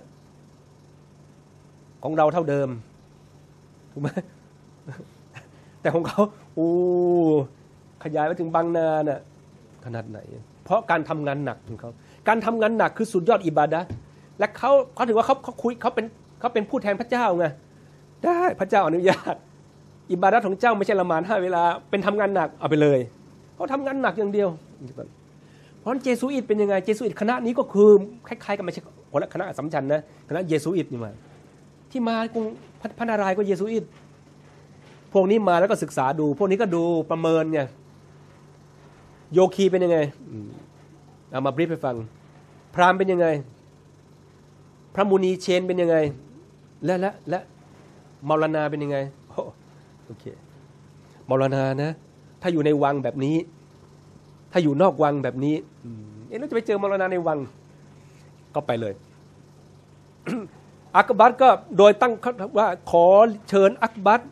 ของเราเท่าเดิมถูกไหมแต่ของเขาโอ้ขยายไปถึงบางนาน่ะขนาดไหนเพราะการทำงานหนักของเขาการทำงานหนักคือสุดยอดอิบาดะห์และเขาเขาถือว่าเขาเขาคุยเขาเป็นเขาเป็นผู้แทนพระเจ้าไงได้พระเจ้าอนุญาตอิบาดะห์ของเจ้าไม่ใช่ละหมาดห้าเวลาเป็นทำงานหนักเอาไปเลยเขาทำงานหนักอย่างเดียวเพราะเจซูอิตเป็นยังไงเจซูอิตคณะนี้ก็คือคล้ายๆกันไม่ใช่คนละคณะอัสสัมชัญนะคณะเยซูอิตนี่มาที่มากรุงพระนารายณ์ก็เยซูอิตพวกนี้มาแล้วก็ศึกษาดูพวกนี้ก็ดูประเมินไงโยคีเป็นยังไงเอามาบรีฟให้ฟังพราหมณ์เป็นยังไงพระมุนีเชนเป็นยังไงและและและมอลนาเป็นยังไงโอเคมอลนานะถ้าอยู่ในวังแบบนี้ถ้าอยู่นอกวังแบบนี้เอ๊ะเราจะไปเจอมอลนาในวังก็ไปเลย อักบัรก็โดยตั้งว่าขอเชิญอักบัร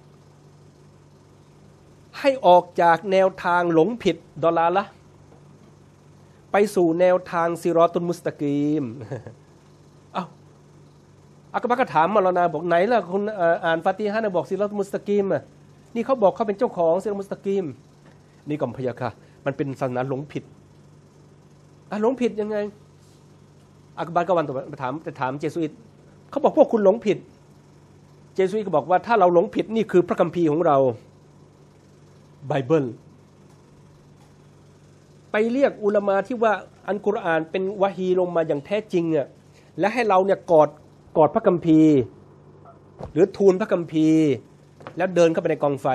ให้ออกจากแนวทางหลงผิดดอลาละไปสู่แนวทางซิรอตุลมุสตะกีมอ้าวอักบัรก็ถามมรณาบอกไหนล่ะคุณอ่านฟาติฮะห์บอกซิรอตุลมุสตะกีมอ่ะนี่เขาบอกเขาเป็นเจ้าของซิรอตุลมุสตะกีมนี่ก็พยาค่ะมันเป็นศาสนาหลงผิดอ่ะหลงผิดยังไงอักบัรก็วันต่อมาถามจะถามเจสุอิตเขาบอกพวกคุณหลงผิดเจสุอิตก็บอกว่าถ้าเราหลงผิดนี่คือพระคัมภีร์ของเราไบเบิลไปเรียกอุลามาที่ว่าอัลกุรอานเป็นวะฮีลงมาอย่างแท้จริงอ่ะและให้เราเนี่ยกอดกอดพระคัมภีร์หรือทูลพระคัมภีร์แล้วเดินเข้าไปในกองไฟ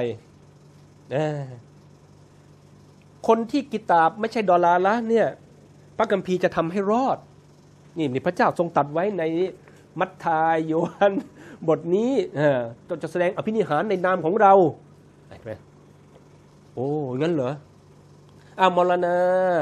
คนที่กิตาบไม่ใช่ดอลลาร์ละเนี่ยพระคัมภีร์จะทำให้รอดนี่นี่พระเจ้าทรงตัดไว้ในมัทธิวโยฮันบทนี้จะแสดงอภินิหารในนามของเราเห็นไหมโอ้งั้นเหรออ้าวมรณา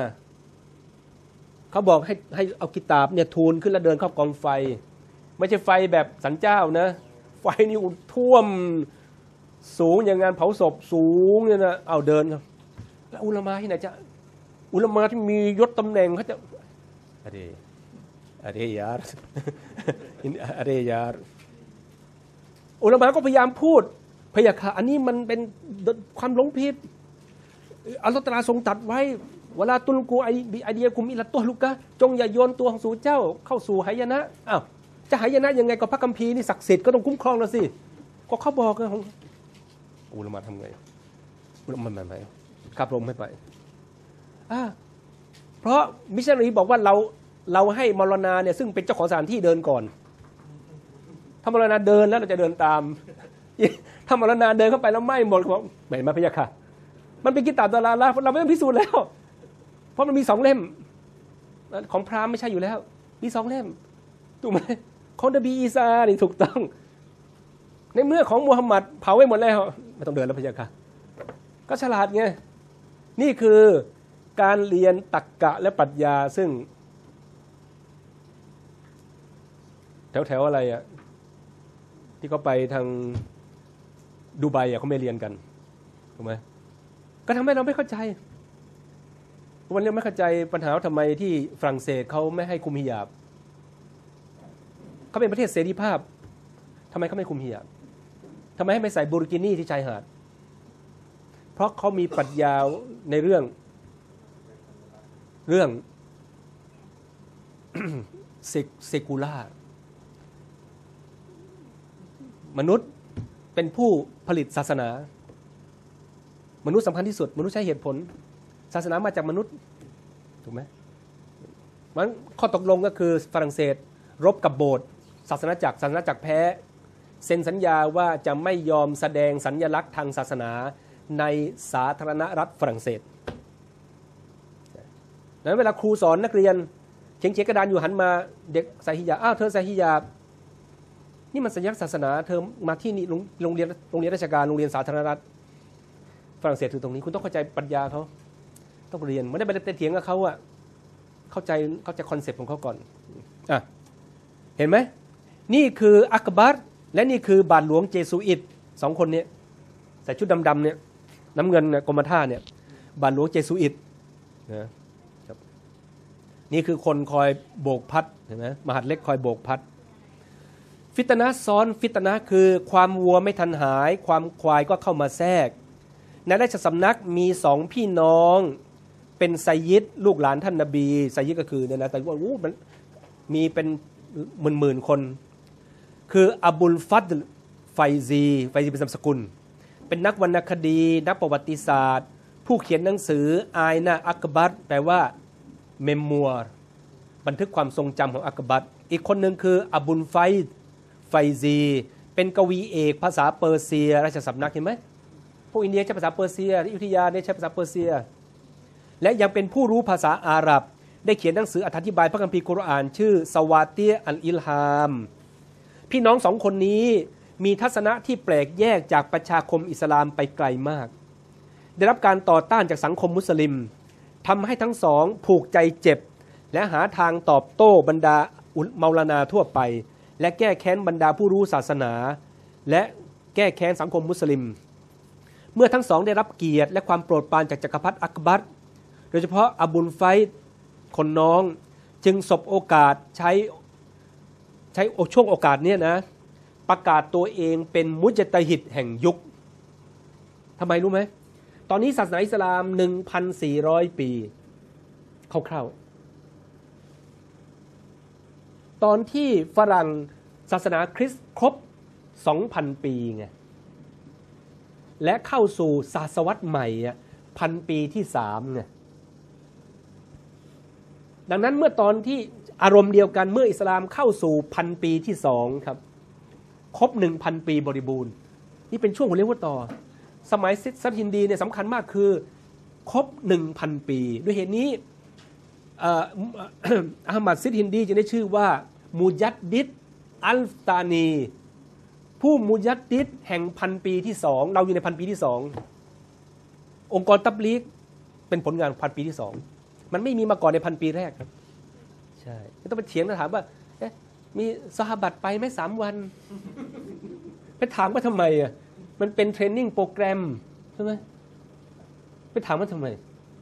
เขาบอกให้ให้เอากิตาบเนี่ยทูลขึ้นแล้วเดินเข้ากองไฟไม่ใช่ไฟแบบสันเจ้านะไฟนี่ท่วมสูงอย่างงานเผาศพสูงเนี่ยนะเอาเดินครับแล้วอุลามาที่ไหนจะอุลามาที่มียศตำแหน่งเขาจะอะไรอะไรยาร์อะไรยาร์อุลามาก็พยายามพูดพยาค่ะอันนี้มันเป็นความหลงผิดอัลลอฮฺตะอาลาทรงตัดไว้เวลาตุลกูไอบีไอเดียกุมอิละตัวลูกกะจงอย่าโยนตัวของสู่เจ้าเข้าสู่หายนะอ้าวจะหายนะยังไงกับพระคัมภีร์นี่ศักดิ์สิทธิ์ก็ต้องคุ้มครองนะสิก็เขาบอกนะของอุลามาทำไงอุลามาไม่ไปขับลมไม่ไปอ่าเพราะมิชชันนารีบอกว่าเราเราให้มรณาเนี่ยซึ่งเป็นเจ้าของสถานที่เดินก่อนถ้ามรณาเดินแล้วเราจะเดินตามถ้ามรณาเดินเข้าไปแล้วไม่หมดบอกไม่มาพยาค่ะมันเป็นกิตาบดาราละเราไม่ต้องพิสูจน์แล้วเพราะมันมีสองเล่มของพราหมณ์ไม่ใช่อยู่แล้วมีสองเล่มถูกไหมของนบีอีสานี่ถูกต้องในเมื่อของมูฮัมหมัดเผาไว้หมดแล้วไม่ต้องเดินแล้วพยาค่ะก็ฉลาดไงนี่คือการเรียนตรรกะและปรัชญาซึ่งแถวๆอะไรอ่ะที่เขาไปทางดูไบอ่ะเขาไม่เรียนกันถูกไหมก็ทำให้เราไม่เข้าใจวันนี้ไม่เข้าใจปัญหาทำไมที่ฝรั่งเศสเขาไม่ให้คุมฮิญาบเขาเป็นประเทศเสรีภาพทำไมเขาไม่คุมฮิญาบทำไมให้ไม่ใส่บูริกินี่ที่ชายหาดเพราะเขามีปรัชญาในเรื่องเรื่อง เซกูล่ามนุษย์เป็นผู้ผลิตศาสนามนุษย์สำคัญที่สุดมนุษย์ใช้เหตุผลศาสนามาจากมนุษย์ถูกไหมมันข้อตกลงก็คือฝรั่งเศสรบกับโบสถ์ศาสนาจักรศาสนาจักรแพ้เซ็นสัญญาว่าจะไม่ยอมแสดงสัญลักษณ์ทางศาสนาในสาธารณรัฐฝรั่งเศสดังนั้นเวลาครูสอนนักเรียนเขียนเขียนกระดานอยู่หันมาเด็กใส่ฮิญาบอ้าวเธอใส่ฮิญาบนี่มันสัญลักษณ์ศาสนาเธอมาที่นี่โรงเรียนโรงเรียนราชการโรงเรียนสาธารณรัฐฝรั่งเศสถือตรงนี้คุณต้องเข้าใจปรัชญาเขาต้องเรียนไม่ได้ไปเถียงกับเขาอะเข้าใจเข้าใจคอนเซ็ปต์ของเขาก่อนอ่ะเห็นไหมนี่คืออักบัรและนี่คือบาทหลวงเจสุอิตสองคนนี้ใส่ชุดดำๆเนี่ยน้ำเงินกรมท่าเนี่ยบาทหลวงเจสุอิตนะครับนี่คือคนคอยโบกพัดเห็นไหมมหาดเล็กคอยโบกพัดฟิตนะซ้อนฟิตนะคือความวัวไม่ทันหายความควายก็เข้ามาแทรกในราชสำนักมีสองพี่น้องเป็นไซยิดลูกหลานท่านนบีไซยิดก็คือเนี่ยนะแต่ว่าอู้มันมีเป็นหมื่นหมื่นคนคืออับุลฟัดไฟซีไฟซีเป็นนามสกุลเป็นนักวรรณคดีนักประวัติศาสตร์ผู้เขียนหนังสืออายนาอักบัรแปลว่าเมมมัวร์บันทึกความทรงจำของอักบัรอีกคนหนึ่งคืออับุลไฟไฟซีเป็นกวีเอกภาษาเปอร์เซียราชสำนักเห็นไหมพวกอินเดียใช้ภาษาเปอร์เซียอยุธยาเนี่ยใช้ภาษาเปอร์เซียและยังเป็นผู้รู้ภาษาอาหรับได้เขียนหนังสืออธิบายพระคัมภีร์กุรอานชื่อสวาเตียอัลอิลฮามพี่น้องสองคนนี้มีทัศนะที่แปลกแยกจากประชาคมอิสลามไปไกลมากได้รับการต่อต้านจากสังคมมุสลิมทำให้ทั้งสองผูกใจเจ็บและหาทางตอบโต้บรรดาเมาลานาทั่วไปและแก้แค้นบรรดาผู้รู้ศาสนาและแก้แค้นสังคมมุสลิมเมื่อทั้งสองได้รับเกียรติและความโปรดปรานจากจักรพรรดิอักบัรโดยเฉพาะอบุลไฟดคนน้องจึงสบโอกาสใช้ใช้ช่วงโอกาสนี้นะประกาศตัวเองเป็นมุจตะฮิดแห่งยุคทำไมรู้ไหมตอนนี้ศาสนาอิสลาม หนึ่งพันสี่ร้อย ปีคร่าวๆตอนที่ฝรั่งศาสนาคริสต์ครบ สองพัน ปีไงและเข้าสู่ศตวรรษใหม่อ่ะพันปีที่สามไงดังนั้นเมื่อตอนที่อารมณ์เดียวกันเมื่ออิสลามเข้าสู่พันปีที่สองครับครบหนึ่งพันปีบริบูรณ์นี่เป็นช่วงของเรียกว่าต่อสมัยซัดฮินดีเนี่ยสำคัญมากคือครบหนึ่งพันปีด้วยเหตุนี้อาห์มัดซิดฮินดีจะได้ชื่อว่ามุญัดดิดอัลตานีผู้มุญัดดิดแห่งพันปีที่สองเราอยู่ในพันปีที่สององค์กรตับลีกเป็นผลงานพันปีที่สองมันไม่มีมาก่อนในพันปีแรกครับใช่ไม่ต้องไปเถียงนะถามว่าเอ๊ะมีซอฮาบัตไปไหมสามวันไปถามว่าทำไมอ่ะมันเป็นเทรนนิ่งโปรแกรมใช่ไหมไปถามว่าทำไม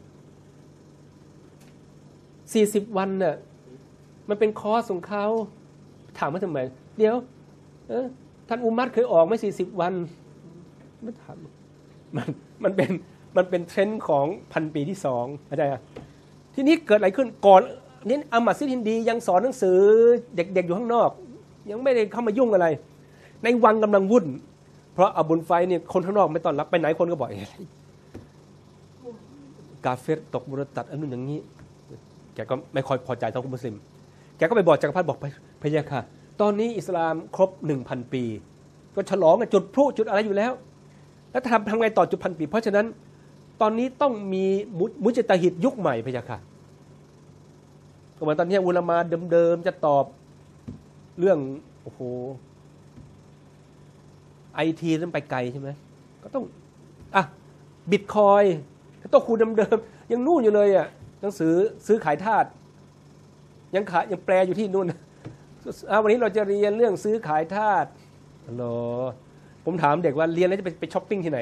สี่สิบวันน่ะมันเป็นคอร์สของเขาถามว่าทำไมเดี๋ยวเออท่านอุมัรเคยออกไหมสี่สิบวันไม่ถามมันมันเป็นมันเป็นเทรนด์ของพันปีที่สองเข้าใจอ่ะทีนี้เกิดอะไรขึ้นก่อนนี้อามัดซิดฮินดียังสอนหนังสือเด็กๆอยู่ข้างนอกยังไม่ได้เข้ามายุ่งอะไรในวังกำลังวุ่นเพราะอบุลไฟเนี่ยคนข้างนอกไม่ต้อนรับไปไหนคนก็บอกกาเฟรตกมุรตัดอันนู้นอย่างนี้แกก็ไม่ค่อยพอใจทั้งมุสลิมแกก็ไปบอกจักรพรรดิบอกไปพะยะค่ะตอนนี้อิสลามครบ หนึ่งพัน ปีก็ฉลองจุดพลุจุดอะไรอยู่แล้วแล้วทำทำไงต่อจุดพันปีเพราะฉะนั้นตอนนี้ต้องมีมุจตะฮิดยุคใหม่พะยะค่ะก็เหมือนตอนนี้อุลามะเดิมๆจะตอบเรื่องโอ้โหไอทีนั้นไปไกลใช่ไหมก็ต้องอ่ะบิตคอยต้องคูณเดิมๆยังนู่นอยู่เลยอ่ะหนังสือซื้อขายทาสยังขายยังแปลอยู่ที่นู่นวันนี้เราจะเรียนเรื่องซื้อขายทาสฮัลโหลผมถามเด็กว่าเรียนแล้วจะไปไปช้อปปิ้งที่ไหน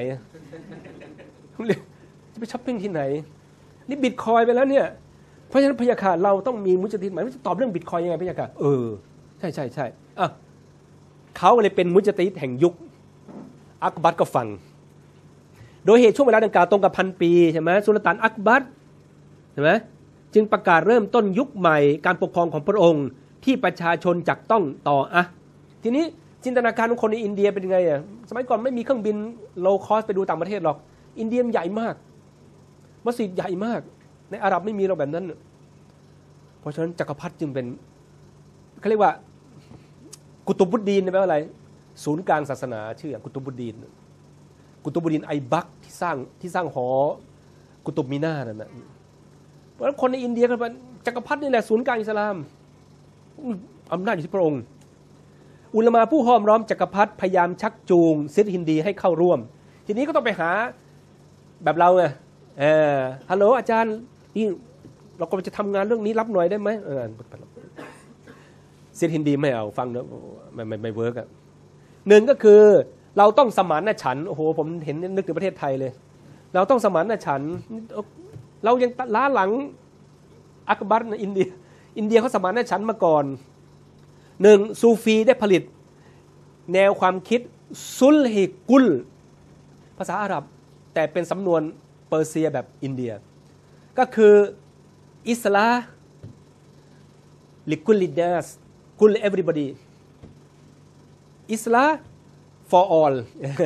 จะไปช้อปปิ้งที่ไหนนี่บิตคอยไปแล้วเนี่ยเพราะฉะนั้นพะยะค่ะเราต้องมีมุจตะฮิดหมายว่าจะตอบเรื่องบิตคอยยังไงพะยะค่ะเออใช่ใช่ใช่อ่ะเขาเลยเป็นมุจตะฮิดแห่งยุคอักบัรก็ฟังโดยเหตุช่วงเวลาดังกล่าวตรงกับพันปีใช่ไหมสุลต่านอักบัรใช่ไหมจึงประกาศเริ่มต้นยุคใหม่การปกครองของพระองค์ที่ประชาชนจักต้องต่ออะทีนี้จินตนาการของคนในอินเดียเป็นยังไงอ่ะสมัยก่อนไม่มีเครื่องบินโลว์คอสไปดูต่างประเทศหรอกอินเดียใหญ่มากมัสยิดใหญ่มากในอาหรับไม่มีเราแบบนั้นเพราะฉะนั้นจักรพรรดิจึงเป็นเขาเรียกว่ากุตุบุดดีนแปลว่าอะไรศูนย์กลางศาสนาชื่อกุตุบุดดีนกุตุบุดดีนไอบักที่สร้างที่สร้างหอกุตุบมีนานั่นนะเพราะฉะนั้นคนในอินเดียก็เป็นจักรพรรดินี่แหละศูนย์กลางอิสลามอำนาจอยู่ที่พระองค์อุลามะผู้ห้อมล้อมจักรพรรดิพยายามชักจูงซิดฮินดีให้เข้าร่วมทีนี้ก็ต้องไปหาแบบเราไงเออฮัลโหลอาจารย์นี่เราก็จะทำงานเรื่องนี้รับหน่อยได้ไหมเออซิดฮินดีไม่เอาฟังเนอะไม่ไม่ไม่เวิร์กอ่ะหนึ่งก็คือเราต้องสมานฉันท์โอ้โหผมเห็นนึกถึงประเทศไทยเลยเราต้องสมานฉันท์เรายังล้าหลังอักบัรในอินเดียอินเดียเขาสมานฉันท์มาก่อนหนึ่งซูฟีได้ผลิตแนวความคิดซุลฮิกุลภาษาอาหรับแต่เป็นสำนวนเปอร์เซียแบบอินเดียก็คืออิสลาลิกุลิดัสกุล everybody อิสลา for all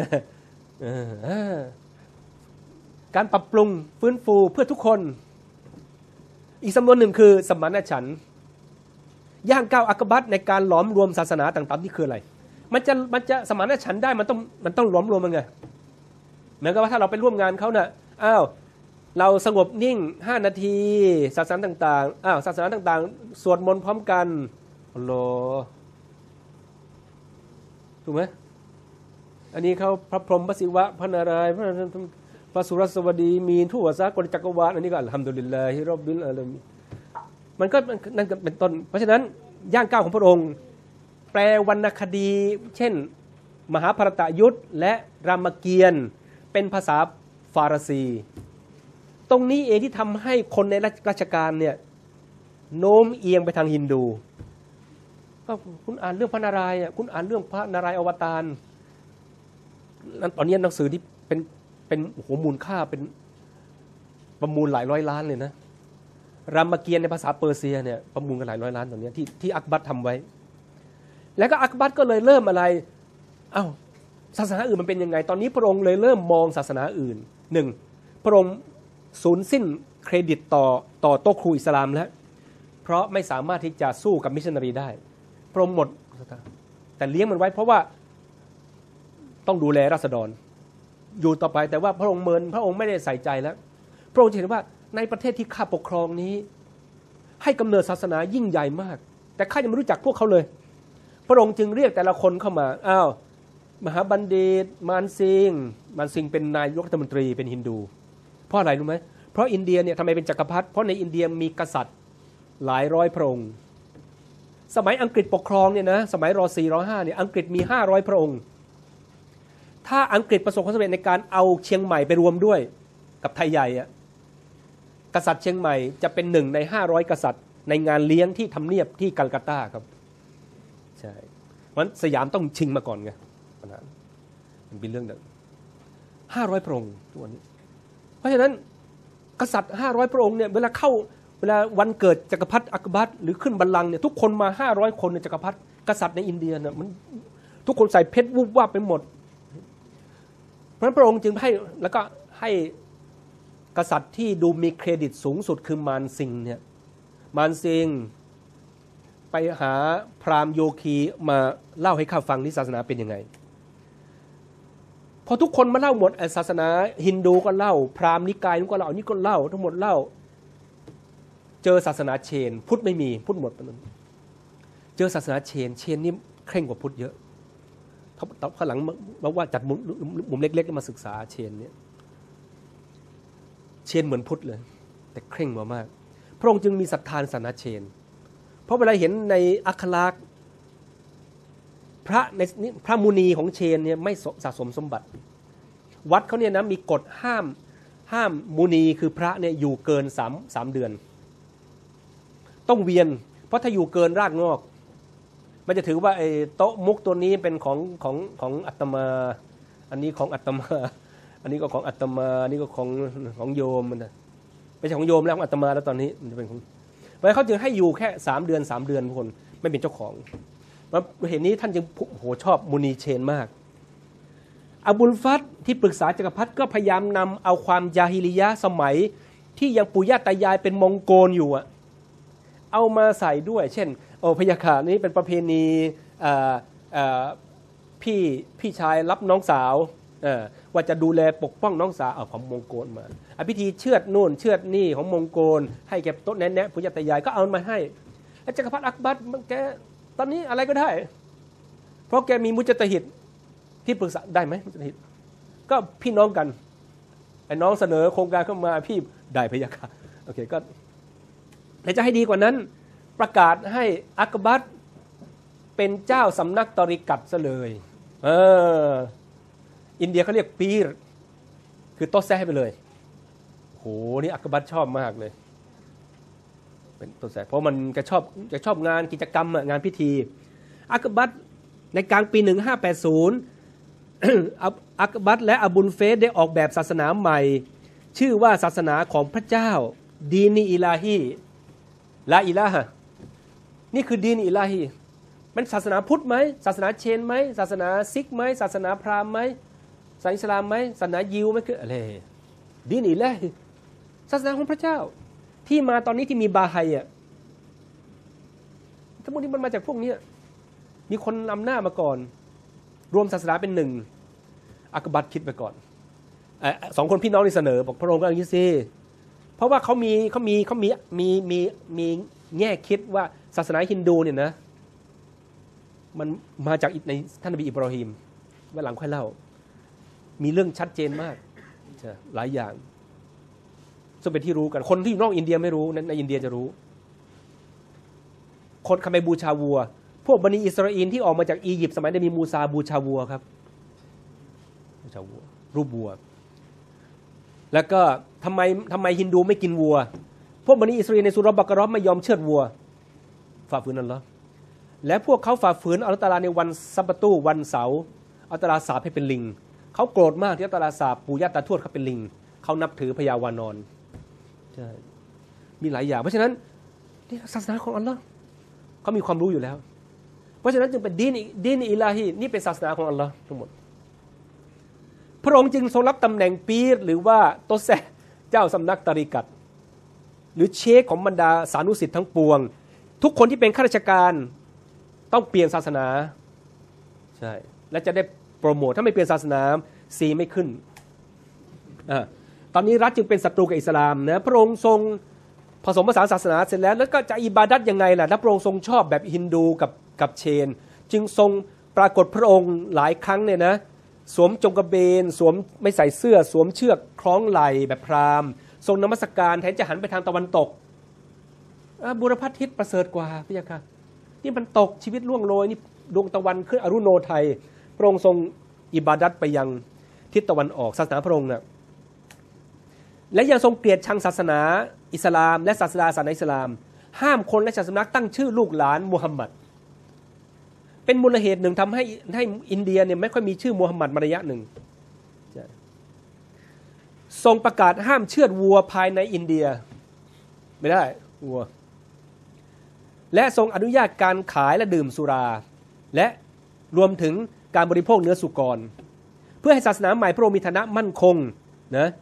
การปรับปรุงฟื้นฟูเพื่อทุกคนอีกสำนวนหนึ่งคือสมานฉันท์ย่างก้าวอักบัรในการหลอมรวมศาสนาต่างๆที่คืออะไรมันจะมันจะสมานฉันท์ได้มันต้องมันต้องหลอมรวมมันไงเหมือนกับว่าถ้าเราไปร่วมงานเขาน่ะอ้าวเราสงบนิ่งห้านาทีศาสนาต่างๆอ้าวศาสนาต่างๆสวดมนต์พร้อมกันอัลโหลถูกไหมอันนี้เขาพระพรหมพระศิวะพระนารายณ์พระพระสุรสวดีมีทั่วสากลจักรวาลอันนี้ก็อัลฮัมดุลิลลาฮิร็อบบิลอาลามีนมันก็นั่นก็เป็นต้นเพราะฉะนั้นย่างก้าวของพระองค์แปลวรรณคดีเช่นมหาภารตยุทธและรามเกียรติ์เป็นภาษาฟาร์ซีตรงนี้เองที่ทำให้คนในราชการเนี่ยโน้มเอียงไปทางฮินดูก็คุณอ่านเรื่องพระนารายณ์คุณอ่านเรื่องพระนารายณ์อวตารตอนนี้หนังสือที่เป็นเป็นโอ้โหมูลค่าเป็นประมูลหลายร้อยล้านเลยนะรามเกียรติ์ในภาษาเปอร์เซียเนี่ยประมูลกันหลายร้อยล้านตอนนี้ที่ที่อักบัรทำไว้แล้วก็อักบัรก็เลยเริ่มอะไรเอ้าศาสนาอื่นมันเป็นยังไงตอนนี้พระองค์เลยเริ่มมองศาสนาอื่นหนึ่งพระองค์สูญสิ้นเครดิตต่อต่อโต๊ะครูอิสลามแล้วเพราะไม่สามารถที่จะสู้กับมิชชันนารีได้พระองค์หมดแต่เลี้ยงมันไว้เพราะว่าต้องดูแลราษฎรอยู่ต่อไปแต่ว่าพระองค์เมินพระองค์ไม่ได้ใส่ใจแล้วพระองค์เห็นว่าในประเทศที่ข้าปกครองนี้ให้กำเนิดศาสนายิ่งใหญ่มากแต่ข้ายังไม่รู้จักพวกเขาเลยพระองค์จึงเรียกแต่ละคนเข้ามาอ้าวมหาบัณฑิตมานซิงมานซิงเป็นนายกรัฐมนตรีเป็นฮินดูเพราะอะไรรู้ไหมเพราะอินเดียเนี่ยทำไมเป็นจักรพรรดิเพราะในอินเดียมีกษัตริย์หลายร้อยพระองค์สมัยอังกฤษปกครองเนี่ยนะสมัยรอสี่รอห้าเนี่ยอังกฤษมีห้าร้อยพระองค์ถ้าอังกฤษประสบความสำเร็จในการเอาเชียงใหม่ไปรวมด้วยกับไทยใหญ่อะกษัตริย์เชียงใหม่จะเป็นหนึ่งในห้าร้อยกษัตริย์ในงานเลี้ยงที่ทำเนียบที่กัลกัตตาครับใช่เพราะฉะนั้นสยามต้องชิงมาก่อนไงมันเป็นเรื่องหนึ่งห้าร้อยพระองค์ทุกวันนี้เพราะฉะนั้นกษัตริย์ห้าร้อยพระองค์เนี่ยเวลาเข้าเวลาวันเกิดจักรพรรดิอักบัรหรือขึ้นบัลลังก์เนี่ยทุกคนมาห้าร้อยคนในจักรพรรดิกษัตริย์ในอินเดียเนี่ยมันทุกคนใส่เพชรวุบวับไปหมดเพราะฉะนั้นพระองค์จึงให้แล้วก็ให้กษัตริย์ที่ดูมีเครดิตสูงสุดคือมารซิงเนี่ยมารซิงไปหาพราหมณ์โยคีมาเล่าให้ข้าฟังที่ศาสนาเป็นยังไงพอทุกคนมาเล่าหมดศาสนาฮินดูก็เล่าพราหมณ์นิกายนู้นก็เล่านี่ก็เล่าทั้งหมดเล่าเจอศาสนาเชนพุทธไม่มีพุทธหมดเจอศาสนาเชนเชนนี่เคร่งกว่าพุทธเยอะข้างหลังบอกว่าจัดมุมมุมเล็กๆมาศึกษาเชนเนี่ยเชนเหมือนพุทธเลยแต่เคร่งมากพระองค์จึงมีศรัทธาศาสนาเชนเพราะเวลาเห็นในอัคราพระในพระมุนีของเชนเนี่ยไม่สะสมสมบัติวัดเขาเนี่ยนะมีกฎห้ามห้ามมุนีคือพระเนี่ยอยู่เกินสามสามเดือนต้องเวียนเพราะถ้าอยู่เกินรากงอกมันจะถือว่าไอ้โต๊ะมุกตัวนี้เป็นของของของอัตมาอันนี้ของอัตมาอันนี้ก็ของอัตมาอันนี้ก็ของของโยมมันนะไม่ใช่ของโยมแล้วของอัตมาแล้วตอนนี้มันจะเป็นของเพราะเขาจึงให้อยู่แค่สามเดือนสามเดือนทุกคนไม่เป็นเจ้าของเพราะเหตุนี้ท่านจึงโหชอบมุนีเชนมากอบุลฟัตที่ปรึกษาจักรพรรดิก็พยายามนำเอาความยาฮิลิยะสมัยที่ยังปู่ย่าตายายเป็นมองโกลอยู่อะเอามาใส่ด้วยเช่นโอ้พยาค่ะนี้เป็นประเพณีพี่พี่ชายรับน้องสาวว่าจะดูแลปกป้องน้องสาวเอาของมองโกลมาอพิธีเชือดนู่นเชือดนี่ของมองโกลให้แก่โต๊ะแนะแนะปู่ย่าตายายก็เอามาให้จักรพรรดิอักบัรแกตอนนี้อะไรก็ได้เพราะแกมีมุจตหิตที่ปรึกษาได้ไหมมุจตหิตก็พี่น้องกันไอ้น้องเสนอโครงการเข้ามาพี่ได้พยาค่ะโอเคก็แต่จะให้ดีกว่านั้นประกาศให้อักบัรเป็นเจ้าสำนักตริกัตซะเลยเอออินเดียเขาเรียกปีรคือโต๊ะแซ่ไปเลยโหนี่อักบัรชอบมากเลยเป็นโต๊ะแซ่เพราะมันจะชอบจะชอบงานกิจกรรมงานพิธีอักบัรในกลางปีหนึ่งห้าแปดศูนย์ อักบัรและอบุลเฟสได้ออกแบบศาสนาใหม่ชื่อว่าศาสนาของพระเจ้าดีนีอิลาฮีลาอิลาฮะนี่คือดีนอิลาฮีมันศาสนาพุทธไหมศาสนาเชนไหมศาสนาซิกไหมศาสนาพราหมณ์ไหมศาสนาอิสลามไหมศาสนายิวไหมคืออะไรดีนอิลาฮีศาสนาของพระเจ้าที่มาตอนนี้ที่มีบาไฮอ่ะทั้งหมดนี้มันมาจากพวกนี้มีคนนำหน้ามาก่อนรวมศาสนาเป็นหนึ่งอักบัรคิดไปก่อนสองคนพี่น้องนี่เสนอบอกพระองค์ก็อย่างนี้สิเพราะว่าเขามีเขามีเขามีมีมีมีแง่คิดว่าศาสนาฮินดูเนี่ยนะมันมาจากในท่านนบีอิบราฮิมว่าหลังค่อยเล่ามีเรื่องชัดเจนมากหลายอย่างซึ่งเป็นที่รู้กันคนที่อยู่นอกอินเดียไม่รู้ในอินเดียจะรู้คนทำไมบูชาวัวพวกบันิอิสราเอลที่ออกมาจากอียิปต์สมัยได้มีมูซาบูชาวัวครับบูชาวัวรูปวัวแล้วก็ทำไมทำไมฮินดูไม่กินวัวพวกบันิอิสราเอลในสุรบักรอฟไม่ยอมเชือดวัวฝ่าฝืนนั่นเหรอและพวกเขาฝ่าฝืนอัลลอฮฺตะอาลาในวันซับตูวันเสาร์อัลลอฮฺตะอาลาสาปให้เป็นลิงเขาโกรธมากที่อัลลอฮฺตะอาลาสาปปู่ย่าตาทวดเขาเป็นลิงเขานับถือพญาวานอนใช่มีหลายอย่างเพราะฉะนั้นนี่ศาสนาของอัลลอฮ์เขามีความรู้อยู่แล้วเพราะฉะนั้นจึงเป็นดีนดีนอิลาฮีนี่เป็นศาสนาของอัลลอฮ์ทั้งหมดพระองค์จึงทรงรับตำแหน่งปีรหรือว่าโตแซเจ้าสำนักตริกัตหรือเชคของบรรดาสานุสิทธิ์ทั้งปวงทุกคนที่เป็นข้าราชการต้องเปลี่ยนศาสนาใช่และจะได้โปรโมทถ้าไม่เปลี่ยนศาสนาซีไม่ขึ้นอ่าตอนนี้รัฐจึงเป็นศัตรูกับอิสลามนะพระองค์ทรงผสมผสานศาสนาเสร็จแล้วแล้วก็จะอิบาดัตยังไงล่ะถ้าพระองค์ทรงชอบแบบฮินดูกับกับเชนจึงทรงปรากฏพระองค์หลายครั้งเนี่ยนะสวมจงกระเบนสวมไม่ใส่เสื้อสวมเชือกคล้องไหล่แบบพราหมณ์ทรงนมัสการแทนจะหันไปทางตะวันตกบุรพทิศประเสริฐกว่าพี่ยะค่ะนี่มันตกชีวิตล่วงโรยนี่ดวงตะวันขึ้นอรุโนไทยพระองค์ทรงอิบาดัตไปยังทิศตะวันออกศาสนาพระองค์น่ะและยังทรงเกลียดชังศาสนาอิสลามและศาสนาศาสนาอิสลามห้ามคนและชาติสำนักตั้งชื่อลูกหลานมูฮัมหมัดเป็นมูลเหตุหนึ่งทำให้ให้อินเดียเนี่ยไม่ค่อยมีชื่อมูฮัมหมัดมาระยะหนึ่งทรงประกาศห้ามเชือดวัวภายในอินเดียไม่ได้วัวและทรงอนุญาตการขายและดื่มสุราและรวมถึงการบริโภคเนื้อสุกรเพื่อให้ศาสนาใหม่พระองค์มีฐานะมั่นคงนะพ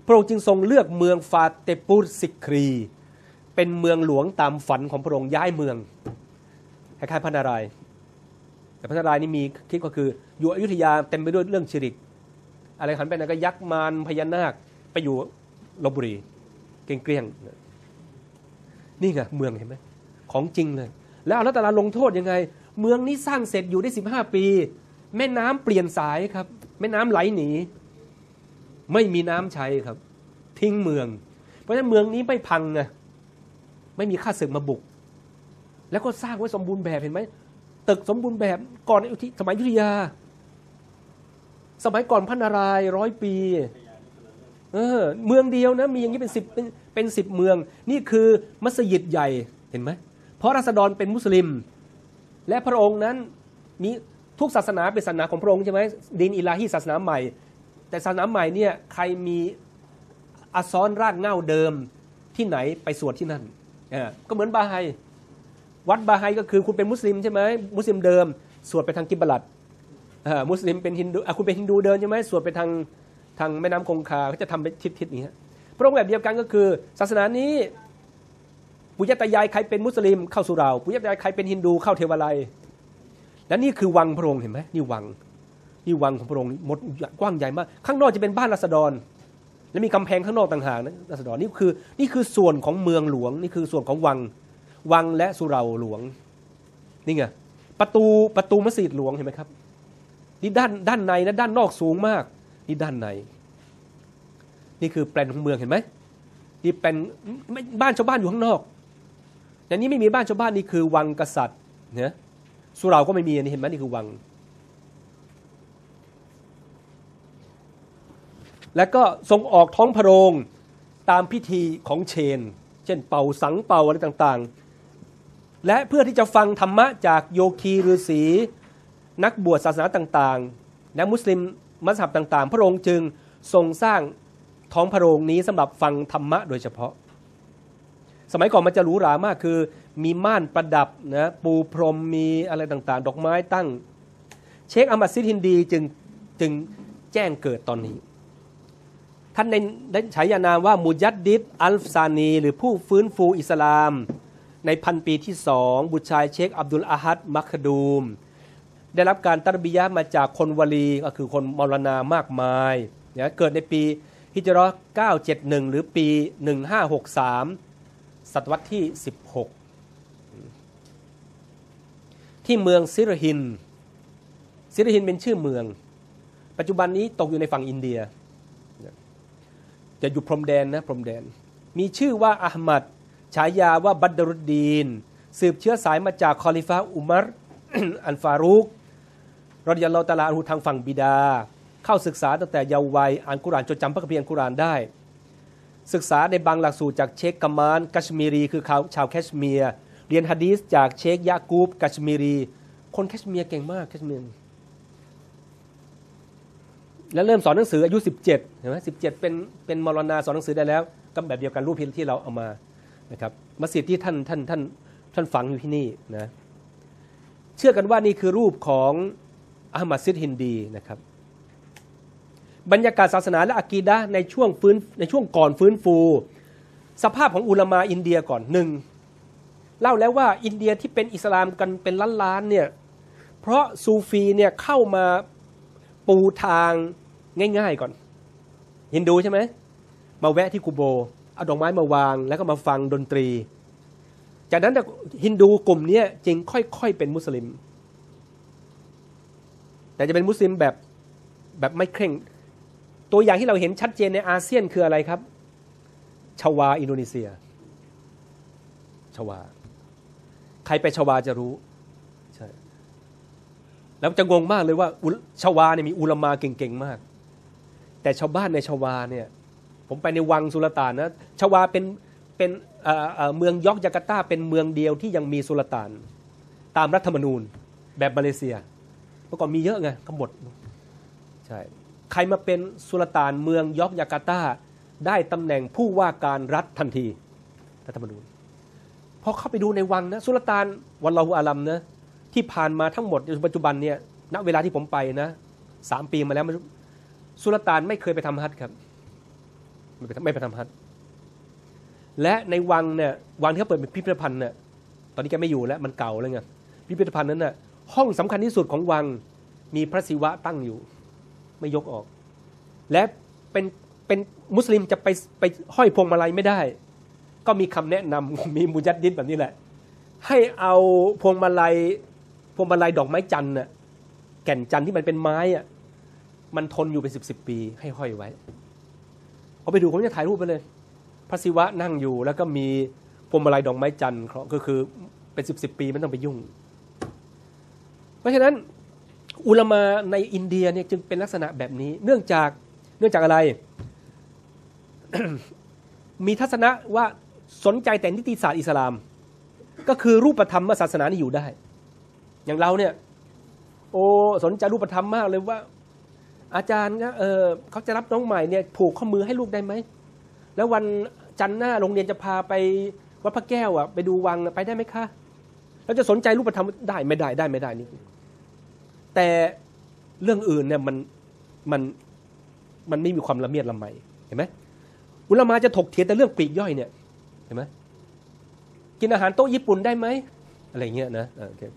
พระองค์จึงทรงเลือกเมืองฟาเตปุรซิกรีเป็นเมืองหลวงตามฝันของพระองค์ย้ายเมืองคล้ายๆพระนารายณ์แต่พระนารายณ์นี่มีคิดก็คืออยู่อยุธยาเต็มไปด้วยเรื่องชิริกอะไรขันไปไหนก็ยักษ์มารพญานาคไปอยู่ลพบุรีเกลี้ยงๆนี่ไงเมืองเห็นไหมของจริงเลยแล้วอัลเลาะห์ตะอาลาลงโทษยังไงเมืองนี้สร้างเสร็จอยู่ได้สิบห้าปีแม่น้ำเปลี่ยนสายครับแม่น้ำไหลหนีไม่มีน้ำใช้ครับทิ้งเมืองเพราะฉะนั้นเมืองนี้ไม่พังไงไม่มีข้าศึกมาบุกแล้วก็สร้างไว้สมบูรณ์แบบเห็นไหมตึกสมบูรณ์แบบก่อนสมัยอยุธยาสมัยก่อนพระนารายณ์ร้อยปีเออเมืองเดียวนะมีอย่างนี้เป็นสิบเป็นเป็นสิบเมืองนี่คือมัสยิดใหญ่เห็นไหมเพราะราษฎรเป็นมุสลิมและพระองค์นั้นมีทุกศาสนาเป็นศาสนาของพระองค์ใช่ไหมดินอิลาฮีศาสนาใหม่แต่ศาสนาใหม่เนี่ยใครมีอัซอนรากเหง้าเดิมที่ไหนไปสวดที่นั่นก็เหมือนบาไฮวัดบาไฮก็คือคุณเป็นมุสลิมใช่ไหมมุสลิมเดิมสวดไปทางกิบลัดมุสลิมเป็นฮินดูคุณเป็นฮินดูเดิมใช่ไหมสวดไปทางทางแม่น้ำคงคาเขาจะทำเป็นทิศๆนี้พระองค์แบบเดียวกันก็คือศาสนานี้ปุญญาตายายใครเป็นมุสลิมเข้าสุเหร่าปุญญาตายายใครเป็นฮินดูเข้าเทวาลัยและนี่คือวังพระองค์เห็นไหมนี่วังนี่วังของพระองค์หมดกว้างใหญ่มากข้างนอกจะเป็นบ้านราษฎรและมีกำแพงข้างนอกต่างหากนะราษฎรนี่คือนี่คือส่วนของเมืองหลวงนี่คือส่วนของวังวังและสุเหร่าหลวงนี่ไงประตูประตูมัสยิดหลวงเห็นไหมครับนี่ด้านด้านในนะด้านนอกสูงมากนี่ด้านในนี่คือแปลนของเมืองเห็นไหมนี่เป็นบ้านชาวบ้านอยู่ข้างนอกแต่นี้ไม่มีบ้านชาวบ้านนี่คือวังกษัตริย์เนี่ยสุเหร่าก็ไม่มีนี่เห็นไหมนี่คือวังแล้วก็ทรงออกท้องพระโรงตามพิธีของเชนเช่นเป่าสังเป่าอะไรต่างๆและเพื่อที่จะฟังธรรมะจากโยคีฤาษีนักบวชศาสนาต่างๆและมุสลิมมัสฮับต่างๆพระองค์จึงทรงสร้างท้องพระโรงนี้สำหรับฟังธรรมะโดยเฉพาะสมัยก่อนมันจะหรูหรามากคือมีม่านประดับนะปูพรมมีอะไรต่างๆดอกไม้ตั้งเชคอัมมัดซิดฮินดีจึงจึงแจ้งเกิดตอนนี้ท่านได้ฉายานามว่ามุญัดดิดอัลฟซานีหรือผู้ฟื้นฟูอิสลามในพันปีที่สองบุตรชายเชคอับดุลอาฮัดมักดูมได้รับการตัรบียะห์มาจากคนวลีก็คือคนมอลานามากมายเนี่ยเกิดในปีฮิจเราะห์เก้าเจ็ดหนึ่งหรือปีหนึ่งห้าหกสามศตวรรษที่สิบหกที่เมืองซิรฮินซิรฮินเป็นชื่อเมืองปัจจุบันนี้ตกอยู่ในฝั่งอินเดียจะอยู่พรมแดนนะพรมแดนมีชื่อว่าอะห์มัดฉายาว่าบัดรุดดีนสืบเชื้อสายมาจากคอลิฟะอุมัร อัลฟารุกรอฎิยัลลอฮุตะอาลาอันฮุทางฝั่งบิดาเข้าศึกษาตั้งแต่เยาว์วัยอ่านกุรอานจดจำพระคัมภีร์อัลกุรอานได้ศึกษาในบางหลักสูตรจากเชคกัมมานกัชมีรีคือชาวแคชเมียร์เรียนหะดีษจากเชคยะกูบกัชมีรีคนแคชเมียร์เก่งมากแคชเมียร์แล้วเริ่มสอนหนังสืออายุสิบเจ็ดเห็นไหมสิบเจ็ดเป็นเป็นมรณาสอนหนังสือได้แล้วก็แบบเดียวกันรูปที่เราเอามานะครับมัสยิดที่ท่านท่านท่านท่านฝังอยู่ที่นี่นะเชื่อกันว่านี่คือรูปของอะห์มัดซิดฮินดีนะครับบรรยากาศศาสนาและอะกีดะห์ในช่วงฟื้นในช่วงก่อนฟื้นฟูสภาพของอุลามะอินเดียก่อนหนึ่งเล่าแล้วว่าอินเดียที่เป็นอิสลามกันเป็นล้านๆเนี่ยเพราะซูฟีเนี่ยเข้ามาปูทางง่ายๆก่อนฮินดูใช่ไหมมาแวะที่กูโบเอาดอกไม้มาวางแล้วก็มาฟังดนตรีจากนั้นฮินดูกลุ่มนี้จึงค่อยๆเป็นมุสลิมแต่จะเป็นมุสลิมแบบแบบไม่เคร่งตัวอย่างที่เราเห็นชัดเจนในอาเซียนคืออะไรครับชวาอินโดนีเซียชวาใครไปชวาจะรู้ใช่แล้วจะงงมากเลยว่าชวาเนี่ยมีอุลามะเก่งๆมากแต่ชาวบ้านในชวาเนี่ยผมไปในวังสุลต่านนะชวาเป็นเป็นเมืองยอกจาการ์ตาเป็นเมืองเดียวที่ยังมีสุลต่านตามรัฐธรรมนูญแบบมาเลเซียเมื่อก่อนมีเยอะไงก็หมดใช่ใครมาเป็นสุลต่านเมืองยอกจาการ์ตาได้ตำแหน่งผู้ว่าการรัฐทันทีรัฐธรรมนูญพอเข้าไปดูในวังนะสุลต่านวัลลอฮุอาลัมนะที่ผ่านมาทั้งหมดในปัจจุบันเนี่ยณเวลาที่ผมไปนะสามปีมาแล้วสุลต่านไม่เคยไปทำฮัจญ์ครับไม่ไปไม่ไปทำฮัจญ์และในวังเนี่ยวังที่เขาเปิดเป็นพิพิธภัณฑ์เนี่ยตอนนี้แกไม่อยู่แล้วมันเก่าแล้วไงพิพิธภัณฑ์นั้นน่ะห้องสำคัญที่สุดของวังมีพระศิวะตั้งอยู่ไม่ยกออกและเป็นเป็นมุสลิมจะไปไปห้อยพวงมาลัยไม่ได้ก็มีคำแนะนำมีมุญัดดิษแบบนี้แหละให้เอาพวงมาลัยพวงมาลัยดอกไม้จันทร์น่ะแก่นจันทร์ที่มันเป็นไม้อ่ะมันทนอยู่เป็นสิบสิบปีให้ห้อยไว้เอาไปดูผมจะถ่ายรูปไปเลยพระศิวะนั่งอยู่แล้วก็มีพวงมาลัยดอกไม้จันทร์ก็คือเป็นสิบสิบปีไม่ต้องไปยุ่งเพราะฉะนั้นอุลามะในอินเดียเนี่ยจึงเป็นลักษณะแบบนี้เนื่องจากเนื่องจากอะไร มีทัศนะว่าสนใจแต่นิติศาสตร์อิสลามก็คือรูปธรรมศาสนานี่อยู่ได้อย่างเราเนี่ยโอ้สนใจรูปธรรมมากเลยว่าอาจารย์เออเขาจะรับน้องใหม่เนี่ยผูกข้อมือให้ลูกได้ไหมแล้ววันจันทร์หน้าโรงเรียนจะพาไปวัดพระแก้วอ่ะไปดูวังไปได้ไหมคะเราจะสนใจรูปธรรมได้ไม่ได้ได้ไม่ได้นี่แต่เรื่องอื่นเนี่ยมันมันมันไม่มีความละเมียดละไมเห็นไหมอุลามะจะถกเถียงแต่เรื่องปลีกย่อยเนี่ยเห็นไหมกินอาหารโต๊ะญี่ปุ่นได้ไหมอะไรเงี้ยนะโอเค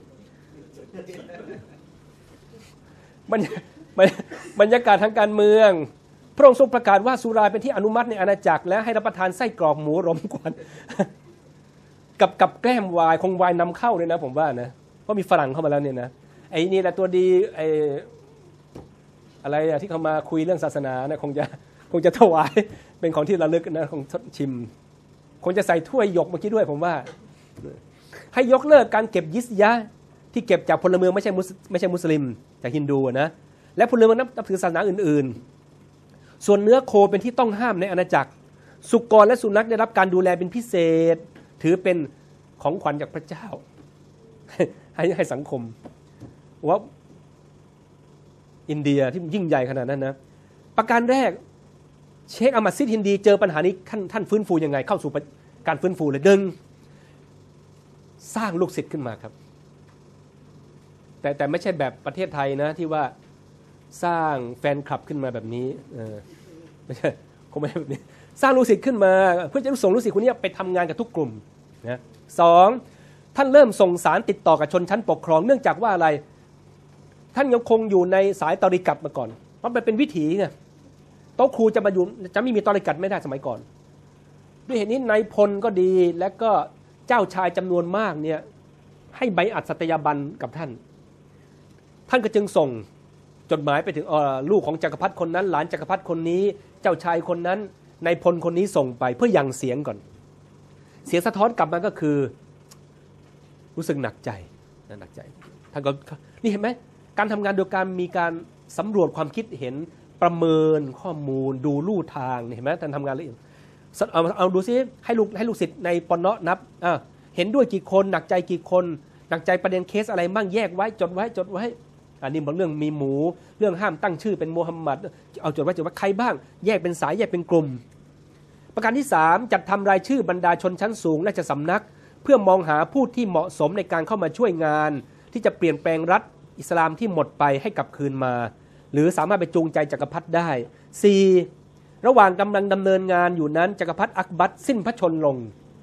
บรรยากาศทางการเมืองพระองค์ทรงประกาศว่าสุราเป็นที่อนุมัติในอาณาจักรและให้รับประทานไส้กรอกหมูรมควันกับกับแกล้มวายคงวายนำเข้าเลยนะผมว่านะเพราะมีฝรั่งเข้ามาแล้วเนี่ยนะไอ้นี่แหละตัวดีไอ้อะไรอะที่เขามาคุยเรื่องศาสนานะคงจะคงจะถวายเป็นของที่ระลึกนะคงชิมคงจะใส่ถ้วยหยกเมื่อกี้ด้วยผมว่าให้ยกเลิกการเก็บยิสยะห์ที่เก็บจากพลเมืองไม่ใช่มุสไม่ใช่มุสลิมจากฮินดูนะและพลเมืองนับถือศาสนาอื่นๆส่วนเนื้อโคเป็นที่ต้องห้ามในอาณาจักรสุกรและสุนัขได้รับการดูแลเป็นพิเศษถือเป็นของขวัญจากพระเจ้าให้ให้สังคมว่าอินเดียที่ยิ่งใหญ่ขนาดนั้นนะประการแรกเชคอามัดซิดฮินดีเจอปัญหานี้ท่านท่านฟื้นฟูยังไงเข้าสู่การฟื้นฟูเลยดึงสร้างลูกศิษย์ขึ้นมาครับแต่แต่ไม่ใช่แบบประเทศไทยนะที่ว่าสร้างแฟนคลับขึ้นมาแบบนี้เออไม่ใช่คงไม่แบบนี้สร้างลูกศิษย์ขึ้นมาเพื่อจะส่งลูกศิษย์คนนี้ไปทำงานกับทุกกลุ่มนะสองท่านเริ่มส่งสารติดต่อกับชนชั้นปกครองเนื่องจากว่าอะไรท่านยังคงอยู่ในสายตอริกัตมาก่อนเพราะมันเป็นวิถีไงโต๊ะครูจะมาอยู่จะไม่มีตอริกัตไม่ได้สมัยก่อนด้วยเหตุนี้นายพลก็ดีและก็เจ้าชายจำนวนมากเนี่ยให้ใบอัดสัตยาบันกับท่านท่านก็จึงส่งจดหมายไปถึงลูกของจักรพรรดิคนนั้นหลานจักรพรรดิคนนี้เจ้าชายคนนั้นนายพลคนนี้ส่งไปเพื่อยังเสียงก่อนเสียงสะท้อนกลับมาก็คือรู้สึกหนักใจหนักใจท่านก็นี่เห็นไหมการทำงานโดยการมีการสำรวจความคิดเห็นประเมินข้อมูลดูลู่ทางเห็นไหมท่านทำงานละเอียดเอาเอาดูซิให้ลูกให้ลูกศิษย์ในปนนับอ่าเห็นด้วยกี่คนหนักใจกี่คนหนักใจประเด็นเคสอะไรบ้างแยกไว้จดไว้จดไว้อันนี้บางเรื่องมีหมูเรื่องห้ามตั้งชื่อเป็นมูฮัมหมัดเอาจดไว้จดไว้ใครบ้างแยกเป็นสายแยกเป็นกลุ่มประการที่สามจัดทำรายชื่อบรรดาชนชั้นสูงและจะสำนักเพื่อมองหาผู้ที่เหมาะสมในการเข้ามาช่วยงานที่จะเปลี่ยนแปลงรัฐอิสลามที่หมดไปให้กลับคืนมาหรือสามารถไปจูงใจจักรพรรดิได้ สี่. ระหว่างกำลังดำเนินงานอยู่นั้นจักรพรรดิอักบัรสิ้นพระชนลง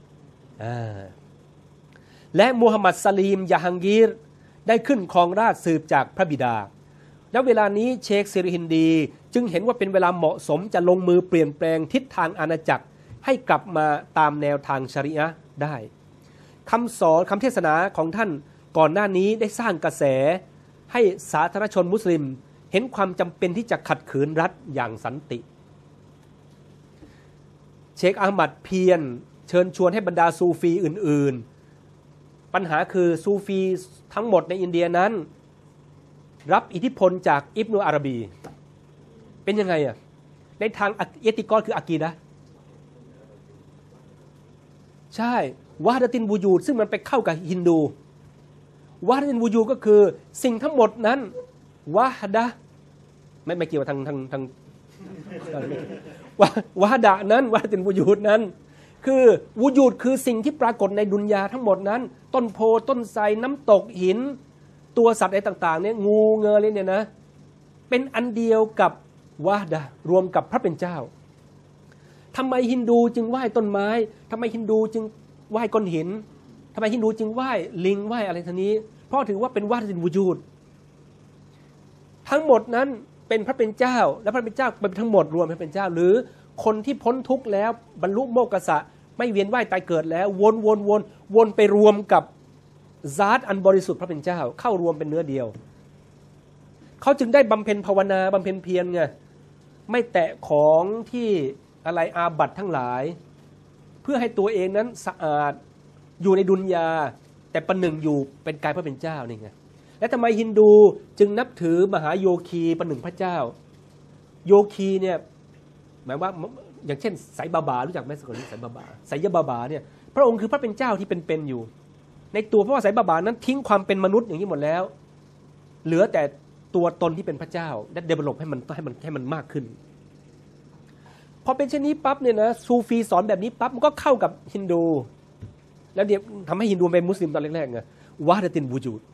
และมูฮัมหมัดซาลีมยาฮังกีรได้ขึ้นครองราชย์สืบจากพระบิดาแล้วเวลานี้เชคซิริฮินดีจึงเห็นว่าเป็นเวลาเหมาะสมจะลงมือเปลี่ยนแปลงทิศทางอาณาจักรให้กลับมาตามแนวทางชะรีอะห์ได้คำสอนคำเทศนาของท่านก่อนหน้านี้ได้สร้างกระแสให้สาธารณชนมุสลิมเห็นความจำเป็นที่จะขัดขืนรัฐอย่างสันติเชคอาห์มัดเพียรเชิญชวนให้บรรดาซูฟีอื่นๆปัญหาคือซูฟีทั้งหมดในอินเดียนั้นรับอิทธิพลจากอิบนุอาราบีเป็นยังไงอ่ะในทางเอติกอสคืออากีดะห์ใช่วะฮ์ดะตินวูญูดซึ่งมันไปเข้ากับฮินดูวะฮ์ดะตินวูญูดก็คือสิ่งทั้งหมดนั้นวะฮ์ดะห์ไม่ไม่เกี่ยวทางทางทางวะฮ์ดะห์นั้นวะฮ์ดะตินวูญูดนั้นคือวูญูดคือสิ่งที่ปรากฏในดุนยาทั้งหมดนั้นต้นโพต้นไทรน้ำตกหินตัวสัตว์อะไรต่างๆเนี่ยงูเงืออะไรเนี่ยนะเป็นอันเดียวกับวะฮ์ดะห์รวมกับพระเป็นเจ้าทำไมฮินดูจึงไหว้ต้นไม้ทำไมฮินดูจึงไหว้ก้อนหินทำไมฮินดูจึงไหว้ลิงไหว้อะไรทีนี้เพราะถือว่าเป็นวาดินวูจูดทั้งหมดนั้นเป็นพระเป็นเจ้าและพระเป็นเจ้าเป็นทั้งหมดรวมเป็นเจ้าหรือคนที่พ้นทุกข์แล้วบรรลุโมกขะไม่เวียนว่ายตายเกิดแล้ววนวนวนวนไปรวมกับซาตอันบริสุทธิ์พระเป็นเจ้าเข้ารวมเป็นเนื้อเดียวเขาจึงได้บำเพ็ญภาวนาบำเพ็ญเพียรไงไม่แตะของที่อะไรอาบัติทั้งหลายเพื่อให้ตัวเองนั้นสะอาดอยู่ในดุนยาแต่ประหนึ่งอยู่เป็นกายพระเป็นเจ้านี่ไงและทำไมฮินดูจึงนับถือมหาโยคีประหนึ่งพระเจ้าโยคีเนี่ยหมายว่าอย่างเช่นไสบาบารู้จักไหมสกุลนี้ไสบาบาไสยบาบาเนี่ยพระองค์คือพระเป็นเจ้าที่เป็นๆอยู่ในตัวเพราะว่าไสบาบานั้นทิ้งความเป็นมนุษย์อย่างนี้หมดแล้วเหลือแต่ตัวตนที่เป็นพระเจ้าและเดเวลลอปให้มันให้มันให้มันมากขึ้นพอเป็นเช่นนี้ปั๊บเนี่ยนะซูฟีสอนแบบนี้ปั๊บมันก็เข้ากับฮินดูแล้วเดี๋ยวทำให้ฮินดูเป็นมุสลิมตอนแรกๆไงวาดตินวูจูด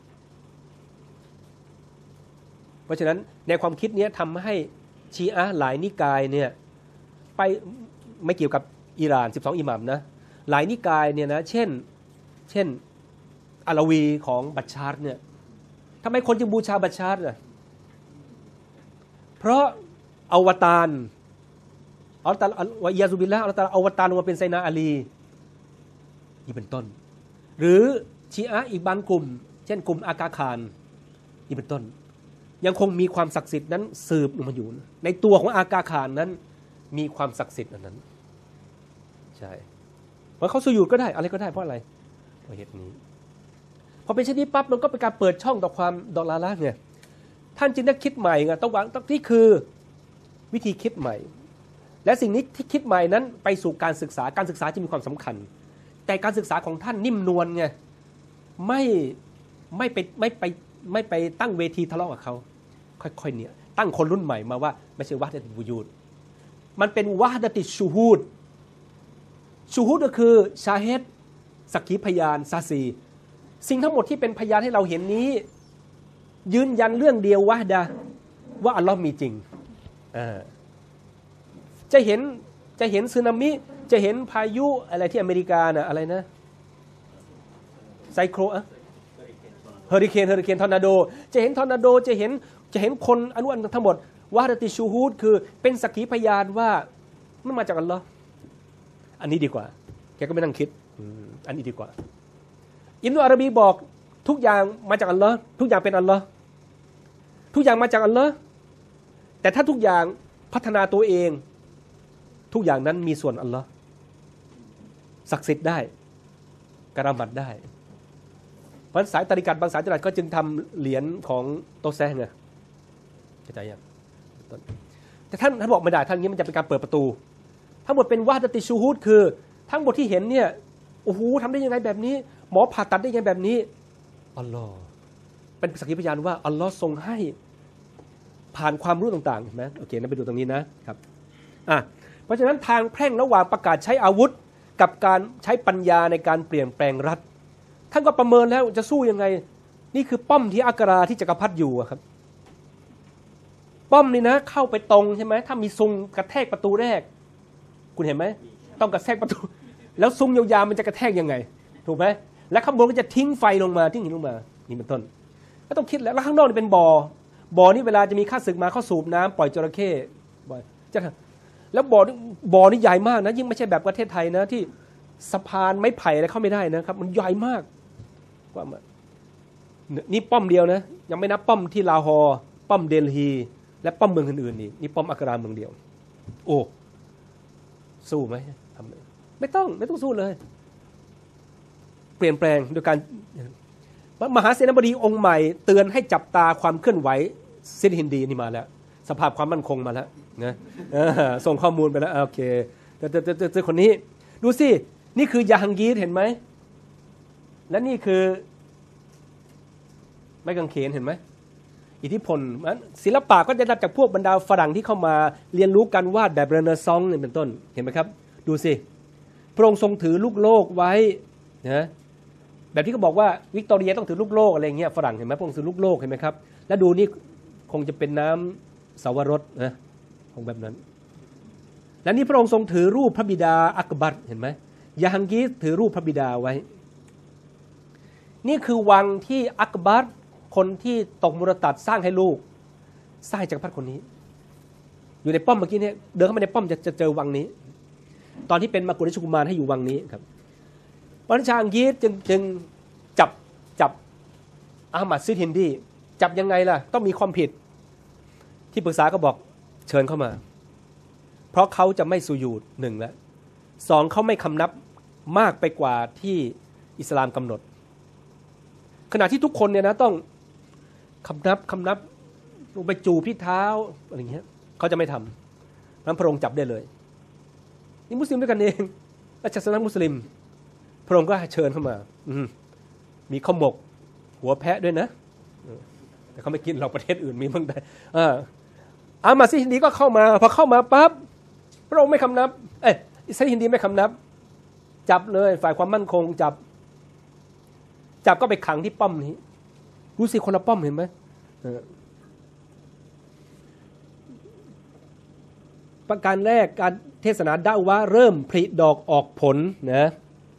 เพราะฉะนั้นในความคิดนี้ทำให้ชีอะห์หลายนิกายเนี่ยไปไม่เกี่ยวกับอิหร่านสิบสองอิหมัมนะหลายนิกายเนี่ยนะเช่นเช่นอาลาวีของบัชชาร์เนี่ยทำไมคนจึงบูชาบัชชาร์น่ะเพราะอวตารอัลตาวะยาซุบิลละอัลตาอวตารลงมาเป็นไซนาอาลีนี่เป็นต้นหรือชีอะห์อีกบางกลุ่มเช่นกลุ่มอากาคารนี่เป็นต้นยังคงมีความศักดิ์สิทธิ์นั้นสืบลงมาอยู่ในตัวของอากาคารนั้นมีความศักดิ์สิทธิ์อันนั้นใช่เพราะเขาสุญูดก็ได้อะไรก็ได้เพราะอะไรเพราะเหตุนี้พอเป็นเช่นนี้ปั๊บมันก็เป็นการเปิดช่องต่อความดอลลาร์เนี่ยท่านจึงได้คิดใหม่ไงต้องวางนี่คือวิธีคิดใหม่และสิ่งนี้ที่คิดใหม่นั้นไปสู่การศึกษาการศึกษาจะมีความสำคัญแต่การศึกษาของท่านนิ่มนวลไงไม่ไม่ไปไม่ไปไม่ไปตั้งเวทีทะเลาะกับเขาค่อยๆเนี่ยตั้งคนรุ่นใหม่มาว่าไม่ใช่วาฮดะติวูญูดมันเป็นวาฮดะติชูฮูดชูฮูดก็คือชาฮิดสักขีพยานซาซีสิ่งทั้งหมดที่เป็นพยานให้เราเห็นนี้ยืนยันเรื่องเดียววาฮดะว่าอัลลอฮ์มีจริงจะเห็นจะเห็นสึนามิจะเห็นพายุอะไรที่อเมริกาน่ะอะไรนะไซโครนเฮอริเคนเฮอริเคนทอร์นาโดจะเห็นทอร์นาโดจะเห็นจะเห็นคนอนุอันทั้งหมดวาฮดะติชูฮูดคือเป็นสักขีพยานว่ามันมาจากอัลลอฮ์อันนี้ดีกว่าแกก็ไม่นั่งคิดอันนี้ดีกว่าอิบนุอาราบีบอกทุกอย่างมาจากอัลลอฮ์ทุกอย่างเป็นอัลลอฮ์ทุกอย่างมาจากอัลลอฮ์แต่ถ้าทุกอย่างพัฒนาตัวเองทุกอย่างนั้นมีส่วนอัลลอฮ์ศักดิ์สิทธิ์ได้กระมัดได้เพราะสายตริกัดบางสายตริกัดก็จึงทำเหรียญของโตแซงไงเข้าใจยังแต่ท่านท่านบอกไม่ได้ท่านนี้มันจะเป็นการเปิดประตูทั้งหมดเป็นวาฮดะติชูฮูดคือทั้งหมดที่เห็นเนี่ยโอ้โหทำได้ยังไงแบบนี้หมอผ่าตัดได้ยังไงแบบนี้อัลลอฮ์เป็นสักขีพยานว่าอัลลอฮ์ทรงให้ผ่านความรู้ต่างๆเห็นไหมโอเคนะไปดูตรงนี้นะครับอ่ะเพราะฉะนั้นทางแพร่งระหว่างประกาศใช้อาวุธกับการใช้ปัญญาในการเปลี่ยนแปลงรัฐท่านก็ประเมินแล้วจะสู้ยังไงนี่คือป้อมที่อักราที่จักรพรรดิอยู่ครับป้อมนี่นะเข้าไปตรงใช่ไหมถ้ามีซุงกระแทกประตูแรกคุณเห็นไหมต้องกระแทกประตูแล้วซุงยาวๆมันจะกระแทกยังไงถูกไหมแล้วข้างบนก็จะทิ้งไฟลงมาทิ้งหินลงมานี่เป็นต้นก็ต้องคิดแล้วแล้วข้างนอกนี่เป็นบ่อบ่อนี่เวลาจะมีข้าศึกมาเขาสูบน้ำปล่อยจระเข้บ่อยจะแล้วบ่อบ่อนี่ใหญ่มากนะยิ่งไม่ใช่แบบประเทศไทยนะที่สะพานไม้ไผ่อะไรเข้าไม่ได้นะครับมันใหญ่มากกว่ามันนี่ป้อมเดียวนะยังไม่นับป้อมที่ลาฮอร์ป้อมเดลฮีและป้อมเมืองอื่นๆนี่นี่ป้อมอักราเมืองเดียวโอ้สู้ไหมทำไม่ต้องไม่ต้องสู้เลยเปลี่ยนแปลงโดยการมหาเสนาบดีองค์ใหม่เตือนให้จับตาความเคลื่อนไหวซินฮินดีนี่มาแล้วสภาพความมั่นคงมาแล้วนะส่งข้อมูลไปแล้วโอเคเจอเจอเจอเจอคนนี้ดูสินี่คือยาฮังกีรเห็นไหมและนี่คือไม้กางเขนเห็นไหมอิทธิพลศิลปะก็จะรับจากพวกบรรดาฝรั่งที่เข้ามาเรียนรู้การวาดแบบเรเนซองส์เป็นต้นเห็นไหมครับดูสิพระองค์ทรงถือลูกโลกไว้นะแบบที่เขาบอกว่าวิกตอเรียต้องถือลูกโลกอะไรเงี้ยฝรั่งเห็นไหมพระองค์ถือลูกโลกเห็นไหมครับแล้วดูนี่คงจะเป็นน้ำสาวรสนะของแบบนั้นและนี่พระองค์ทรงถือรูปพระบิดาอักบัรเห็นไหมยาฮังกีสถือรูปพระบิดาไว้นี่คือวังที่อักบัรคนที่ตกมุรตัดสร้างให้ลูกสร้างจักรพรรดิคนนี้อยู่ในป้อมเมื่อกี้เนี่ยเดินเข้ามาในป้อมจะจะเจอวังนี้ตอนที่เป็นมากุฎราชกุมารให้อยู่วังนี้ครับพระราชาอังกฤษจึงจึงจับจับอามัดซิดฮินดีจับยังไงล่ะต้องมีความผิดที่ปรึกษาก็บอกเชิญเข้ามาเพราะเขาจะไม่สุญูดหนึ่งแล้วสองเขาไม่คำนับมากไปกว่าที่อิสลามกำหนดขณะที่ทุกคนเนี่ยนะต้องคำนับคำนับลงไปจูบที่เท้าอะไรอย่างเงี้ยเขาจะไม่ทำนั้นพระองค์จับได้เลยนี่มุสลิมด้วยกันเองราชสำนักมุสลิมพระองค์ก็เชิญเข้ามามีข้าวหมกหัวแพะด้วยนะแต่เขาไม่กินเราประเทศอื่นมีบ้างได้อามาซิฮินดีก็เข้ามาพอเข้ามาปั๊บพระองค์ไม่คำนับเอ้ยซิฮินดีไม่คำนับจับเลยฝ่ายความมั่นคงจับจับก็ไปขังที่ป้อมนี้รู้สิคนละป้อมเห็นไหมประการแรกการเทศนาดะวะเริ่มผลิดอกออกผลนะ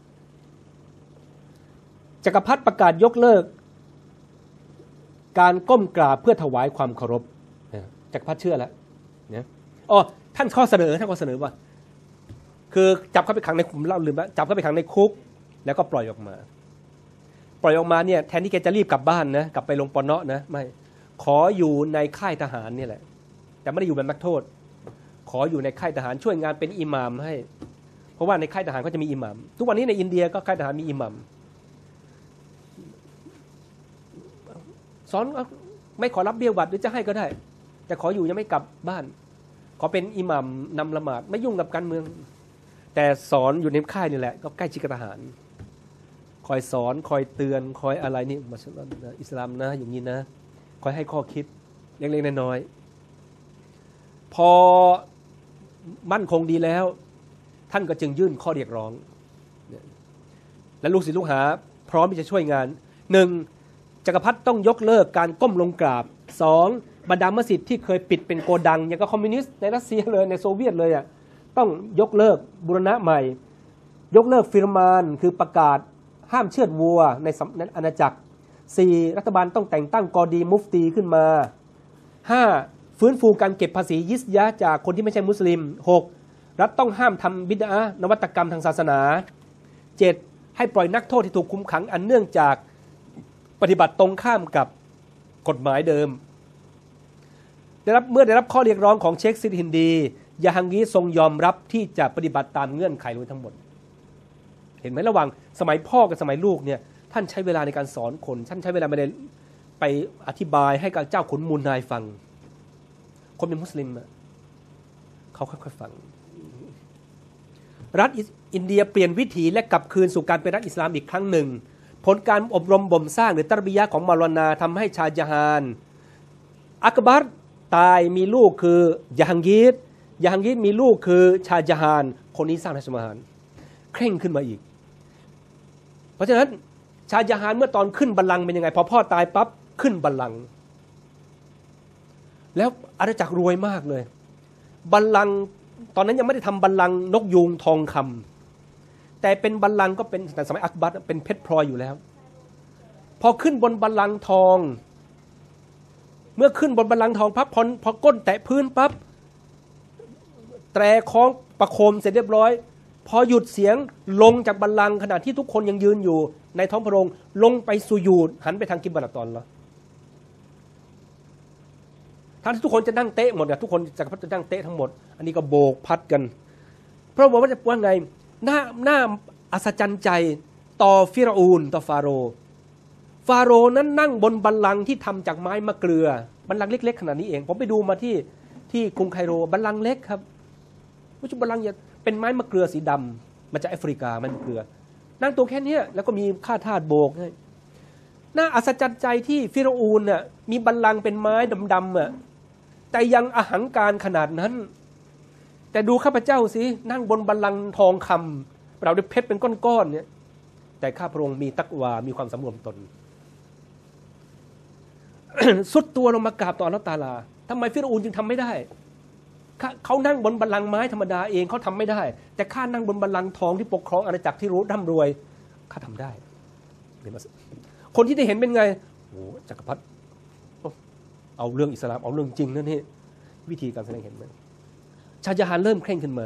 จักรพรรดิประกาศยกเลิกการก้มกราบเพื่อถวายความเคารพจักรพรรดิเชื่อแล้วเนี่ยอ๋อท่านข้อเสนอท่านข้อเสนอว่าคือจับเข้าไปขังในคุกเล่าลืมแล้วจับเข้าไปขังในคุกแล้วก็ปล่อยออกมาปล่อยออกมาเนี่ยแทนที่แกจะรีบกลับบ้านนะกลับไปลงปอนเนาะนะไม่ขออยู่ในค่ายทหารนี่แหละแต่ไม่ได้อยู่เป็นนักโทษขออยู่ในค่ายทหารช่วยงานเป็นอิหม่ามให้เพราะว่าในค่ายทหารก็จะมีอิหม่ามทุกวันนี้ในอินเดียก็ค่ายทหารมีอิหม่ามสอนไม่ขอรับเบี้ยวัดหรือจะให้ก็ได้แต่ขออยู่ยังไม่กลับบ้านขอเป็นอิหม่ามนำละหมาดไม่ยุ่งกับการเมืองแต่สอนอยู่ในค่ายนี่แหละก็ใกล้ชิดกับทหารคอยสอนคอยเตือนคอยอะไรนี่มาอิสลามนะอย่างนี้นะคอยให้ข้อคิดเล็กๆน้อยๆพอมั่นคงดีแล้วท่านก็จึงยื่นข้อเรียกร้องและลูกศิษย์ลูกหาพร้อมที่จะช่วยงานหนึ่งจักรพรรดิต้องยกเลิกการก้มลงกราบสองบรรดามัสยิดที่เคยปิดเป็นโกดังอย่างกับคอมมิวนิสต์ในรัสเซียเลยในโซเวียตเลยอ่ะต้องยกเลิกบูรณะใหม่ยกเลิกฟิรมานคือประกาศห้ามเชือดวัวในอาณาจักรสี่รัฐบาลต้องแต่งตั้งกอดีมุฟตีขึ้นมาห้าฟื้นฟูการเก็บภาษียิสยะห์จากคนที่ไม่ใช่มุสลิมหกรัฐต้องห้ามทำบิดอะห์นวัตกรรมทางศาสนาเจ็ดให้ปล่อยนักโทษที่ถูกคุมขังอันเนื่องจากปฏิบัติตรงข้ามกับกฎหมายเดิมได้รับเมื่อได้รับข้อเรียกร้องของเชคซิดฮินดียาฮังกีทรงยอมรับที่จะปฏิบัติตามเงื่อนไขทั้งหมดเห็นไหมระหว่างสมัยพ่อกับสมัยลูกเนี่ยท่านใช้เวลาในการสอนคนท่านใช้เวลาไม่ได้ไปอธิบายให้กับเจ้าขุนมูลนายฟังคนเป็นมุสลิมเขาค่อยๆฟังรัฐอินเดียเปลี่ยนวิถีและกลับคืนสู่การเป็นรัฐอิสลามอีกครั้งหนึ่งผลการอบรมบ่มสร้างหรือตัรบียะห์ของมารวนาทำให้ชาจฮานอักบัรตายมีลูกคือยาฮังกีรยาฮังกีรมีลูกคือชาจฮานคนนี้สร้างราชมหาลเคร่งขึ้นมาอีกเพราะฉะนั้นชาจฮานเมื่อตอนขึ้นบัลลังก์เป็นยังไงพอพ่อตายปั๊บขึ้นบัลลังก์แล้วอาณาจักรรวยมากเลยบัลลังก์ตอนนั้นยังไม่ได้ทำบัลลังก์นกยูงทองคำแต่เป็นบัลลังก์ก็เป็นแต่สมัยอักบัรเป็นเพชรพลอยอยู่แล้วพอขึ้นบนบัลลังก์ทองเมื่อขึ้นบนบัลลังก์ทองปั๊บพอพอก้นแตะพื้นปั๊บแตรคล้องประโคมเสร็จเรียบร้อยพอหยุดเสียงลงจากบัลลังก์ขณะที่ทุกคนยังยืนอยู่ในท้องพระโรงลงไปสุญูดหันไปทางกิบลัตตอนแล้วทั้งที่ทุกคนจะนั่งเตะหมดเนี่ยทุกคนจักรพรรดิจะนั่งเตะทั้งหมดอันนี้ก็โบกพัดกันเพราะว่าจะว่าไงหน้าหน้าอัศจรรย์ใจต่อฟิรอูนต่อฟาโรห์ฟาโรห์นั้นนั่งบนบัลลังก์ที่ทำจากไม้มะเกลือบัลลังก์เล็กๆขนาดนี้เองผมไปดูมาที่ที่กรุงไคโรบัลลังก์เล็กครับไม่ใช่บัลลังก์เป็นไม้มะเกลือสีดำมาจากแอฟริกาไม้มะเกลือนั่งตัวแค่นี้แล้วก็มีข้าทาสโบกให้น่าอัศจรรย์ใจที่ฟิรอูนน่ะมีบัลลังก์เป็นไม้ดำๆอ่ะแต่ยังอหังการขนาดนั้นแต่ดูข้าพเจ้าสินั่งบนบัลลังก์ทองคำเราได้เพชรเป็นก้อนๆเนี่ยแต่ข้าพระองค์มีตักวามีความสำรวมตน สุดตัวลงมากราบต่ออัลเลาะห์ตะอาลาทำไมฟิรอูนจึงทำไม่ได้เขานั่งบนบัลลังก์ไม้ธรรมดาเองเขาทำไม่ได้แต่ข้านั่งบนบัลลังก์ทองที่ปกครองอาณาจักรที่รู้ร่ำรวยข้าทำได้คนที่ได้เห็นเป็นไงโอ้จักรพรรดิเอาเรื่องอิสลามเอาเรื่องจริงนั่นนี่วิธีการแสดงเห็นไหมชาญฮานเริ่มเคร่งขึ้นมา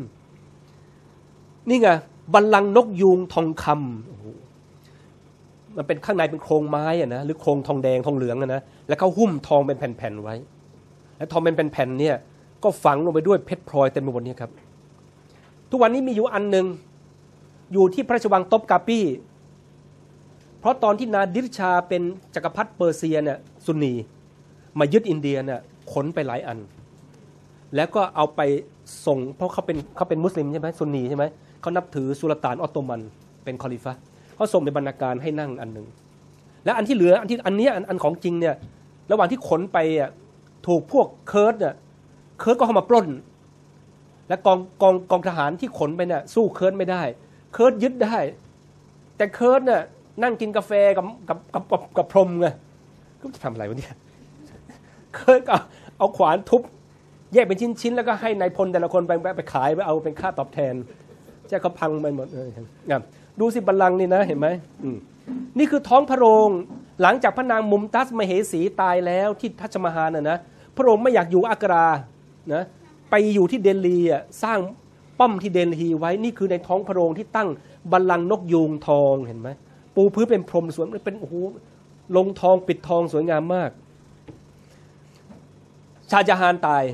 นี่ไงบัลลังก์นกยูงทองคำมันเป็นข้างในเป็นโครงไม้อะนะหรือโครงทองแดงทองเหลืองอะนะแล้วเขาหุ้มทองเป็นแผ่นๆไว้แล้วทองเป็นแผ่นๆเนี่ยก็ฝังลงไปด้วยเพชรพลอยเต็มไปหมดนี้ครับทุกวันนี้มีอยู่อันหนึ่งอยู่ที่พระราชวังตบกาปี้เพราะตอนที่นาดิรชาเป็นจักรพรรดิเปอร์เซียเนี่ยซุนนีมายึดอินเดียเนี่ยขนไปหลายอันแล้วก็เอาไปส่งเพราะเขาเป็นเขาเป็นมุสลิมใช่ไหมซุนนีใช่ไหมเขานับถือสุลต่านออตโตมันเป็นคอลิฟะเขาส่งในบรรณาการให้นั่งอันหนึ่งและอันที่เหลืออันที่อันนี้อันของจริงเนี่ยระหว่างที่ขนไปอ่ะถูกพวกเคิร์ดเนี่ยเคิร์ดก็เข้ามาปล้นและกองกองกองทหารที่ขนไปเนี่ยสู้เคิร์ดไม่ได้เคิร์ดยึดได้แต่เคิร์ดเนี่ยนั่งกินกาแฟกับกับกับกับกับพรมไงก็จะทำอะไรวะเนี่ยเคิร์ดเอาเอาขวานทุบแยกเป็นชิ้นๆแล้วก็ให้นายพลแต่ละคนไปไปขายไปเอาเป็นค่าตอบแทนใช่เขาพังไปหมดเลยนะดูสิบัลลังก์นี่นะเห็นไหมนี่คือท้องพระโรงหลังจากพระนางมุมตัสมเหสีตายแล้วที่ทัชมาฮาลน่ะนะพระองค์ไม่อยากอยู่อักรานะไปอยู่ที่เดลีอ่ะสร้างป้อมที่เดลีไว้นี่คือในท้องพระโรงที่ตั้งบัลลังก์นกยูงทองเห็นไหมปูพื้นเป็นพรมสวยเป็นโอ้โหลงทองปิดทองสวยงามมากชาญฮานตาย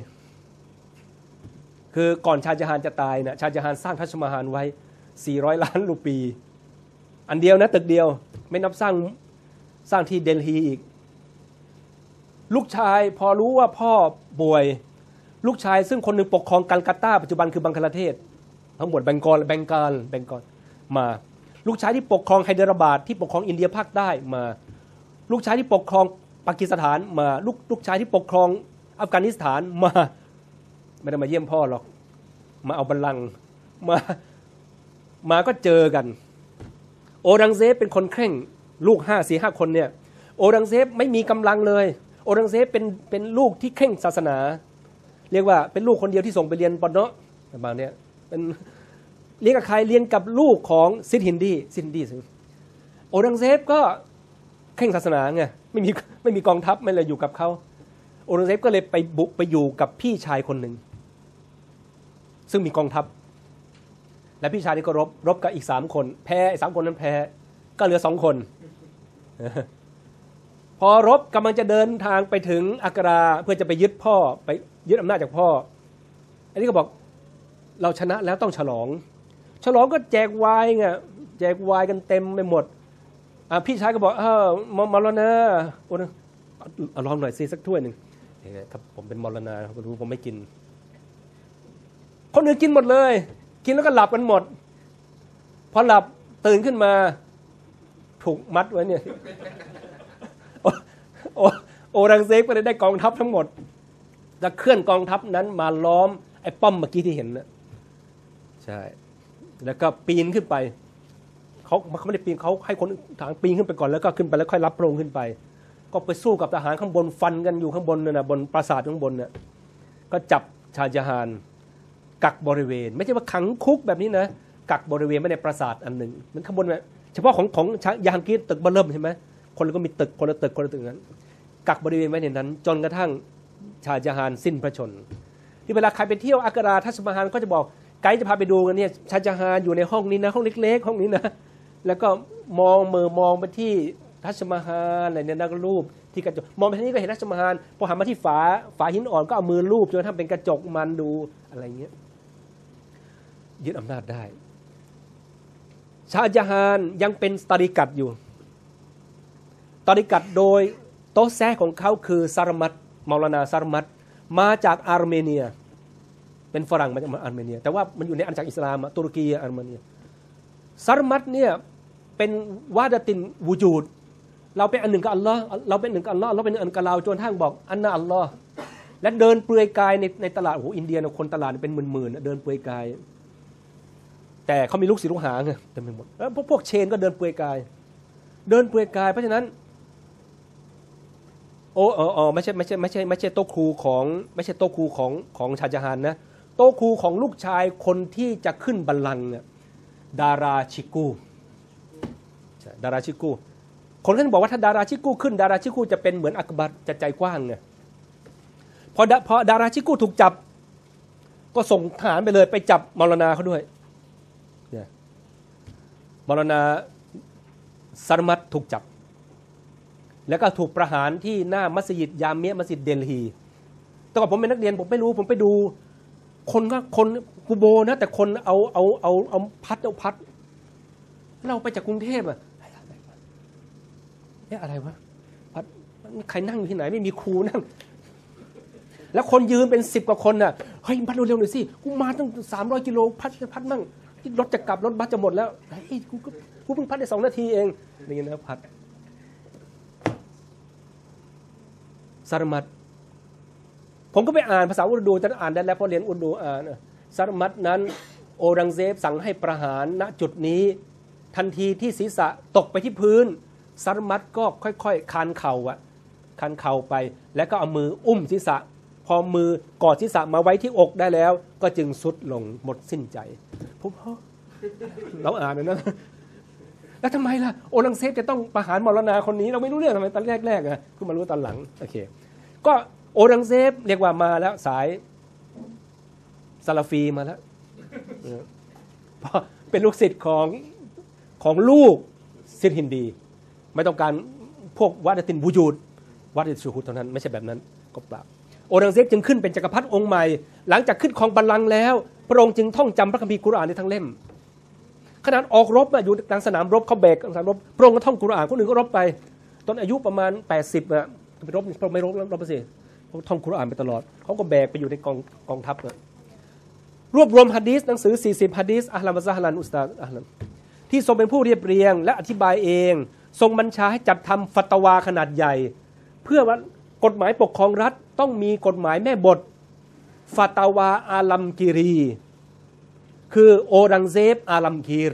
คือก่อนชาญฮานจะตายนะชาญฮานสร้างทัชมาฮาลไว้สี่ร้อยล้านรูปีอันเดียวนะตึกเดียวไม่นับสร้างสร้างที่เดลีอีกลูกชายพอรู้ว่าพ่อป่วยลูกชายซึ่งคนหนึ่งปกครองกัลกัตตาปัจจุบันคือบังคลาเทศทั้งหมดแบงกอลแบงกาลแบงกอลมาลูกชายที่ปกครองไฮเดราบาดที่ปกครองอินเดียภาคใต้มาลูกชายที่ปกครองปากีสถานมาลูกลูกชายที่ปกครองอัฟกานิสถานมาไม่ได้มาเยี่ยมพ่อหรอกมาเอาบัลลังก์มามาก็เจอกันโอรังเซฟเป็นคนเคร่งลูกห้าสี่ห้าคนเนี่ยโอรังเซฟไม่มีกำลังเลยโอรังเซฟเป็นเป็นลูกที่เคร่งศาสนาเรียกว่าเป็นลูกคนเดียวที่ส่งไปเรียนปอนเนาะประมาณนี้เป็นเรียนกับใครเรียนกับลูกของซิดฮินดีซิดฮินดีโอรังเซฟก็เคร่งศาสนาไงไม่มีไม่มีกองทัพไม่เลยอยู่กับเขาโอรังเซฟก็เลยไปบุกไปอยู่กับพี่ชายคนหนึ่งซึ่งมีกองทัพและพี่ชายนี่ก็รบรบกับอีกสามคนแพ้ไอ้สามคนนั้นแพ้ก็เหลือสองคนพอรบกำลังจะเดินทางไปถึงอักราเพื่อจะไปยึดพ่อไปยึดอำนาจจากพ่ออันนี้ก็บอกเราชนะแล้วต้องฉลองฉลองก็แจกไวน์ไงแจกไวน์กันเต็มไปหมดอ่ะพี่ชายก็บอกเออมรณะโอ้เอาลองหน่อยสิสักถ้วยหนึ่งครับผมเป็นมรณะผมรู้ผมไม่กินคนอื่นกินหมดเลยกินแล้วก็หลับกันหมดพอหลับตื่นขึ้นมาถูกมัดไว้เนี่ยโอโอโอรังเซฟก็เลยได้กองทัพทั้งหมดจะเคลื่อนกองทัพนั้นมาล้อมไอ้ป้อมเมื่อกี้ที่เห็นนะใช่แล้วก็ปีนขึ้นไปเขาเขาไม่ได้ปีนเขาให้คนทางปีนขึ้นไปก่อนแล้วก็ขึ้นไปแล้วค่อยรับพระองค์ขึ้นไปก็ไปสู้กับทหารข้างบนฟันกันอยู่ข้างบนน่ะนะบนปราสาทข้างบนน่ะก็จับชาญฮานกักบริเวณไม่ใช่ว่าขังคุกแบบนี้นะกักบริเวณไม่ในปราสาทอันหนึ่งมันข้างบนเฉพาะของของยานกีตึกเบอร์เริ่มใช่ไหมคนก็มีตึกคนละตึกคนละตึกนั้นกักบริเวณไว้ในนั้นจนกระทั่งชาญฮานสิ้นพระชนม์ที่เวลาใครไปเที่ยวอักราทัชมาฮาลก็จะบอกไกด์จะพาไปดูกันเนี่ยชาญฮานอยู่ในห้องนี้นะห้องเล็กๆห้องนี้นะแล้วก็มองมือมองไปที่ทัชมาฮาลอะไรเนี่ยนะก็รูปที่กระจกมองไปที่นี่ก็เห็นทัชมาฮาลพอหันมาที่ฝาฝาหินอ่อนก็เอามือรูปจนกระทั่งเป็นกระจกมันดูอะไรเงี้ยยึดอำนาจได้ชาญฮานยังเป็นตาริกัตอยู่ตาริกัตโดยโต๊ะแซะของเขาคือซารมัตมอลานาซารมัตมาจากอาร์เมเนียเป็นฝรั่งมาจากอาร์เมเนียแต่ว่ามันอยู่ในอาณาจักรอิสลามตุรกีอาร์เมเนียซารมัตเนี่ยเป็นวาดตินวูจูดเราเป็นอันหนึ่งกับอัลลอฮ์เราเป็นหนึ่งกับอัลลอฮ์เราเป็นอันกับเราจนทั้งบอกอันน่ะอัลลอฮ์และเดินเปลือยกายในในตลาดโอ้โหอินเดียคนตลาดเป็นหมื่นๆเดินเปลือยกายแต่เขามีลูกศิษย์ลูกหาไงเต็มไปหมดแล้วพวกพวกเชนก็เดินเปลือยกายเดินเปลือยกายเพราะฉะนั้นโอ้อ๋อไม่ใช่ไม่ใช่ไม่ใช่ไม่ใช่โต๊ะครูของไม่ใช่โต๊ะครูของของชาจฮานนะโต๊ะครูของลูกชายคนที่จะขึ้นบัลลังก์เนี่ยดาราชิกูดาราชิกูคนก็บอกว่าถ้าดาราชิกูขึ้นดาราชิกูจะเป็นเหมือนอักบัรจะใจกว้างไงพอพอดาราชิกูถูกจับก็ส่งทหารไปเลยไปจับมรณาเขาด้วยเนี่ยมรณาซารมัตถูกจับแล้วก็ถูกประหารที่หน้ามัสยิดยามเมียมัสยิดเดลฮีแต่ก่อนผมเป็นนักเรียนผมไม่รู้ผมไปดูคนก็คนกูโบนะแต่คนเอาเอาเอาเอาพัดเอาพัดเราไปจากกรุงเทพอะเนี่ยอะไรวะพัดใครนั่งอยู่ที่ไหนไม่มีครูนั่งแล้วคนยืนเป็นสิบกว่าคนน่ะเฮ้ยพัดเร็วๆหน่อยสิกูมาตั้งสามร้อยกิโลพัดพัดมั่งรถจะกลับรถบัสจะหมดแล้วเฮ้ยกูกูเพิ่งพัดได้สองนาทีเองนี่นะพัดซารมัตผมก็ไปอ่านภาษาอุรดูจะอ่านได้แล้วเพราะเรียนอุรดูอ่านซารมัตนั้นโอรังเซบสั่งให้ประหารณจุดนี้ทันทีที่ศีรษะตกไปที่พื้นซารมัตก็ค่อยๆคานเข่าอะคานเข่าไปแล้วก็เอามืออุ้มศีรษะพอมือกอดศีรษะมาไว้ที่อกได้แล้วก็จึงสุดลงหมดสิ้นใจผมเราอ่านนะแล้วทำไมล่ะโอรังเซบจะต้องประหารมรณาคนนี้เราไม่รู้เรื่องทำไมตอนแรกๆอะเพิ่งมารู้ตอนหลังโอเคก็โอรังเซบเรียกว่ามาแล้วสายซาลาฟีมาแล้วเพราะเป็นลูกศิษย์ของของลูกซิดฮินดีไม่ต้องการพวกวัดตินบูญูดวัดตินชูฮุดเท่านั้นไม่ใช่แบบนั้นก็เปล่าโอรังเซบจึงขึ้นเป็นจักรพรรดิองค์ใหม่หลังจากขึ้นครองบัลลังก์แล้วพระองค์จึงท่องจำพระคัมภีร์กุรอานในทั้งเล่มขนาดออกรบอยู่กลางสนามรบเขาแบกกลางสนามรบพระองค์ก็ท่องกุรอานคนอื่นก็รบไปตอนอายุประมาณแปดสิบอ่ะไปรบพระองค์ไม่รบรบไปสิเขาท่องกุรอานไปตลอดเขาก็แบกไปอยู่ในกองกองทัพเลยรวบรวมหะดีษหนังสือสี่สิบหะดีษอัลลัมวะซะฮลันอุสตาดอัลลัมที่ทรงเป็นผู้เรียบเรียงและอธิบายเองทรงบัญชาให้จัดทำฟัตวาขนาดใหญ่เพื่อว่ากฎหมายปกครองรัฐต้องมีกฎหมายแม่บทฟัตวาอาลัมกีรีคือโอรังเซบอาลัมกีร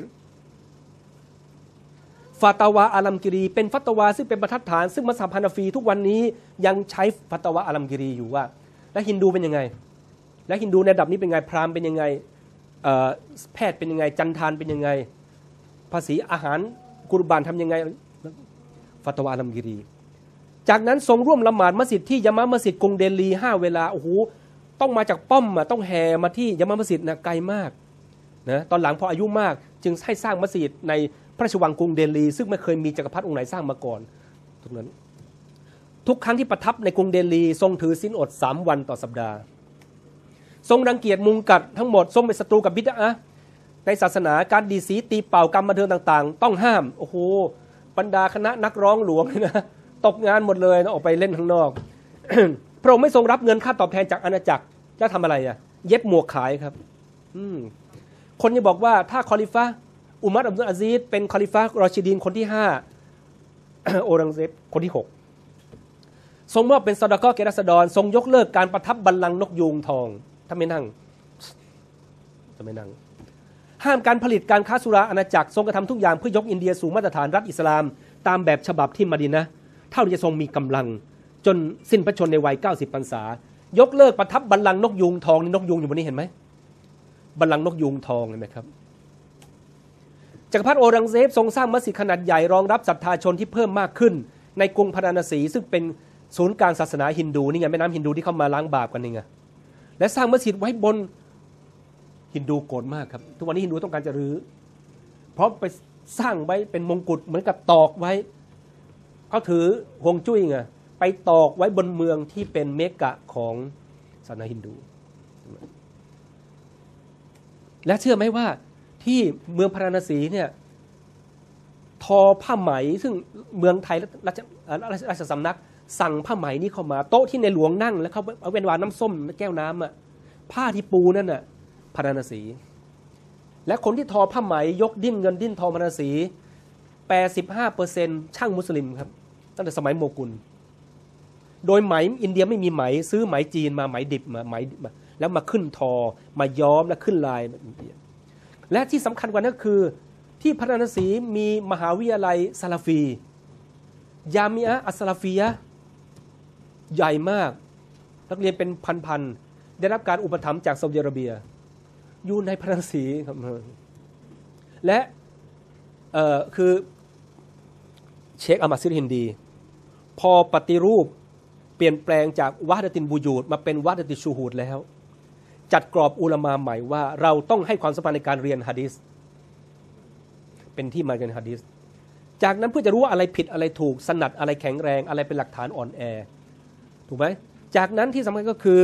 ฟาตาวาอาลัมกิรีเป็นฟัตวาซึ่งเป็นบรรทัดฐานซึ่งมัซฮับฮานาฟีทุกวันนี้ยังใช้ฟัตวาอาลัมกิรีอยู่ว่าและฮินดูเป็นยังไงและฮินดูในระดับนี้เป็นยังไงพราหมณ์เป็นยังไงแพทย์เป็นยังไงจันทานเป็นยังไงภาษีอาหารกุรบานทำยังไงฟัตวาอาลัมกิรีจากนั้นทรงร่วมละหมาดมัสยิดที่ยะมะมัสยิดกรุงเดลีห้าเวลาโอ้โหต้องมาจากป้อมอ่ะต้องแห่มาที่ยะมะมัสยิดนะไกลมากนะตอนหลังพออายุมากจึงให้สร้างมัสยิดในพระราชวังกรุงเดลีซึ่งไม่เคยมีจักรพรรดิองค์ไหนสร้างมาก่อนตรงนั้นทุกครั้งที่ประทับในกรุงเดลีทรงถือศีลอดสามวันต่อสัปดาห์ทรงรังเกียจมุงกัดทั้งหมดทรงเป็นศัตรูกับบิดอะห์ในศาสนาการดีสีตีเป่ากรรมบันเทิงต่างๆต้องห้ามโอ้โหบรรดาคณะนักร้องหลวงนะตกงานหมดเลยนะออกไปเล่นข้างนอก พระองค์ไม่ทรงรับเงินค่าตอบแทนจากอาณาจักรจะทำอะไรอ่ะเย็บหมวกขายครับคนจะบอกว่าถ้าคอลิฟะอุมัรอับดุลอาซีซเป็นคอลิฟะรอชิดีนคนที่ห้า โอรังเซบคนที่หกทรงมอบเป็นซอดาก้อแก่ราษฎรทรงยกเลิกการประทับบัลลังก์นกยูงทองถ้าไม่นั่งจะไม่นั่งห้ามการผลิตการค้าสุราอาณาจักรทรงกระทำทุกอย่างเพื่อยกอินเดียสู่มาตรฐานรัฐอิสลามตามแบบฉบับที่มะดีนะห์เท่าที่จะทรงมีกำลังจนสิ้นพระชนม์ในวัยเก้าสิบพรรษายกเลิกประทับบัลลังก์นกยูงทองนี่นกยูงอยู่บนนี้เห็นไหมบัลลังก์นกยูงทองเห็นไหมครับจักรพรรดิโอรังเซบทรงสร้างมัสยิดขนาดใหญ่รองรับศรัทธาชนที่เพิ่มมากขึ้นในกรุงพาราณสีซึ่งเป็นศูนย์กลางศาสนาฮินดูนี่ไงแม่น้ำฮินดูที่เข้ามาล้างบาปกันนี่ไงและสร้างมัสยิดไว้บนฮินดูโกรธมากครับทุกวันนี้ฮินดูต้องการจะรื้อเพราะไปสร้างไว้เป็นมงกุฎเหมือนกับตอกไว้เขาถือฮวงจุ้ยไงไปตอกไว้บนเมืองที่เป็นเมกะของศาสนาฮินดูและเชื่อไหมว่าที่เมืองพาราณสีเนี่ยทอผ้าไหมซึ่งเมืองไทยราชราชสำนักสั่งผ้าไหมนี้เข้ามาโต๊ะที่ในหลวงนั่งแล้วเขาเอาเวนวานน้ำส้มแก้วน้ำอ่ะผ้าที่ปูนั่นน่ะพาราณสีและคนที่ทอผ้าไหมยกดิ้นเงินดิ้นทองพาราณสี แปดสิบห้าเปอร์เซ็นต์ ช่างมุสลิมครับตั้งแต่สมัยโมกุลโดยไหมอินเดียไม่มีไหมซื้อไหมจีนมาไหมดิบมาไหมมาแล้วมาขึ้นทอมาย้อมแล้วขึ้นลายอินเดียและที่สำคัญกว่านั้นคือที่พาราณสีมีมหาวิทยาลัยซาลาฟียามิอะห์อัสซาลาฟียะห์ใหญ่มากนักเรียนเป็นพันๆได้รับการอุปถัมภ์จากซาอุดิอาระเบียอยู่ในพระนครครับและเอ่อคือเชคอามัดซิรฮินดีพอปฏิรูปเปลี่ยนแปลงจากวะฮ์ดะตินบูญูดมาเป็นวะฮ์ดะติชูฮูดแล้วจัดกรอบอุลามะใหม่ว่าเราต้องให้ความสำคัญในการเรียนหะดีษเป็นที่มาของหะดีษจากนั้นเพื่อจะรู้ว่าอะไรผิดอะไรถูกสนัดอะไรแข็งแรงอะไรเป็นหลักฐานอ่อนแอถูกไหมจากนั้นที่สำคัญก็คือ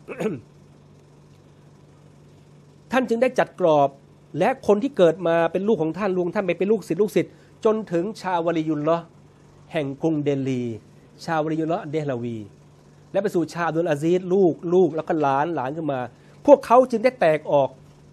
ท่านจึงได้จัดกรอบและคนที่เกิดมาเป็นลูกของท่านลุงท่านไปเป็นลูกศิษย์ลูกศิษย์จนถึงชาวลิยุลลอฮ์แห่งกรุงเดลีชาวลิยุลลอฮ์เดลาวีและไปสู่ชาอับดุลอาซีซลูกลูกแล้วก็หลานหลานขึ้นมาพวกเขาจึงได้แตกออก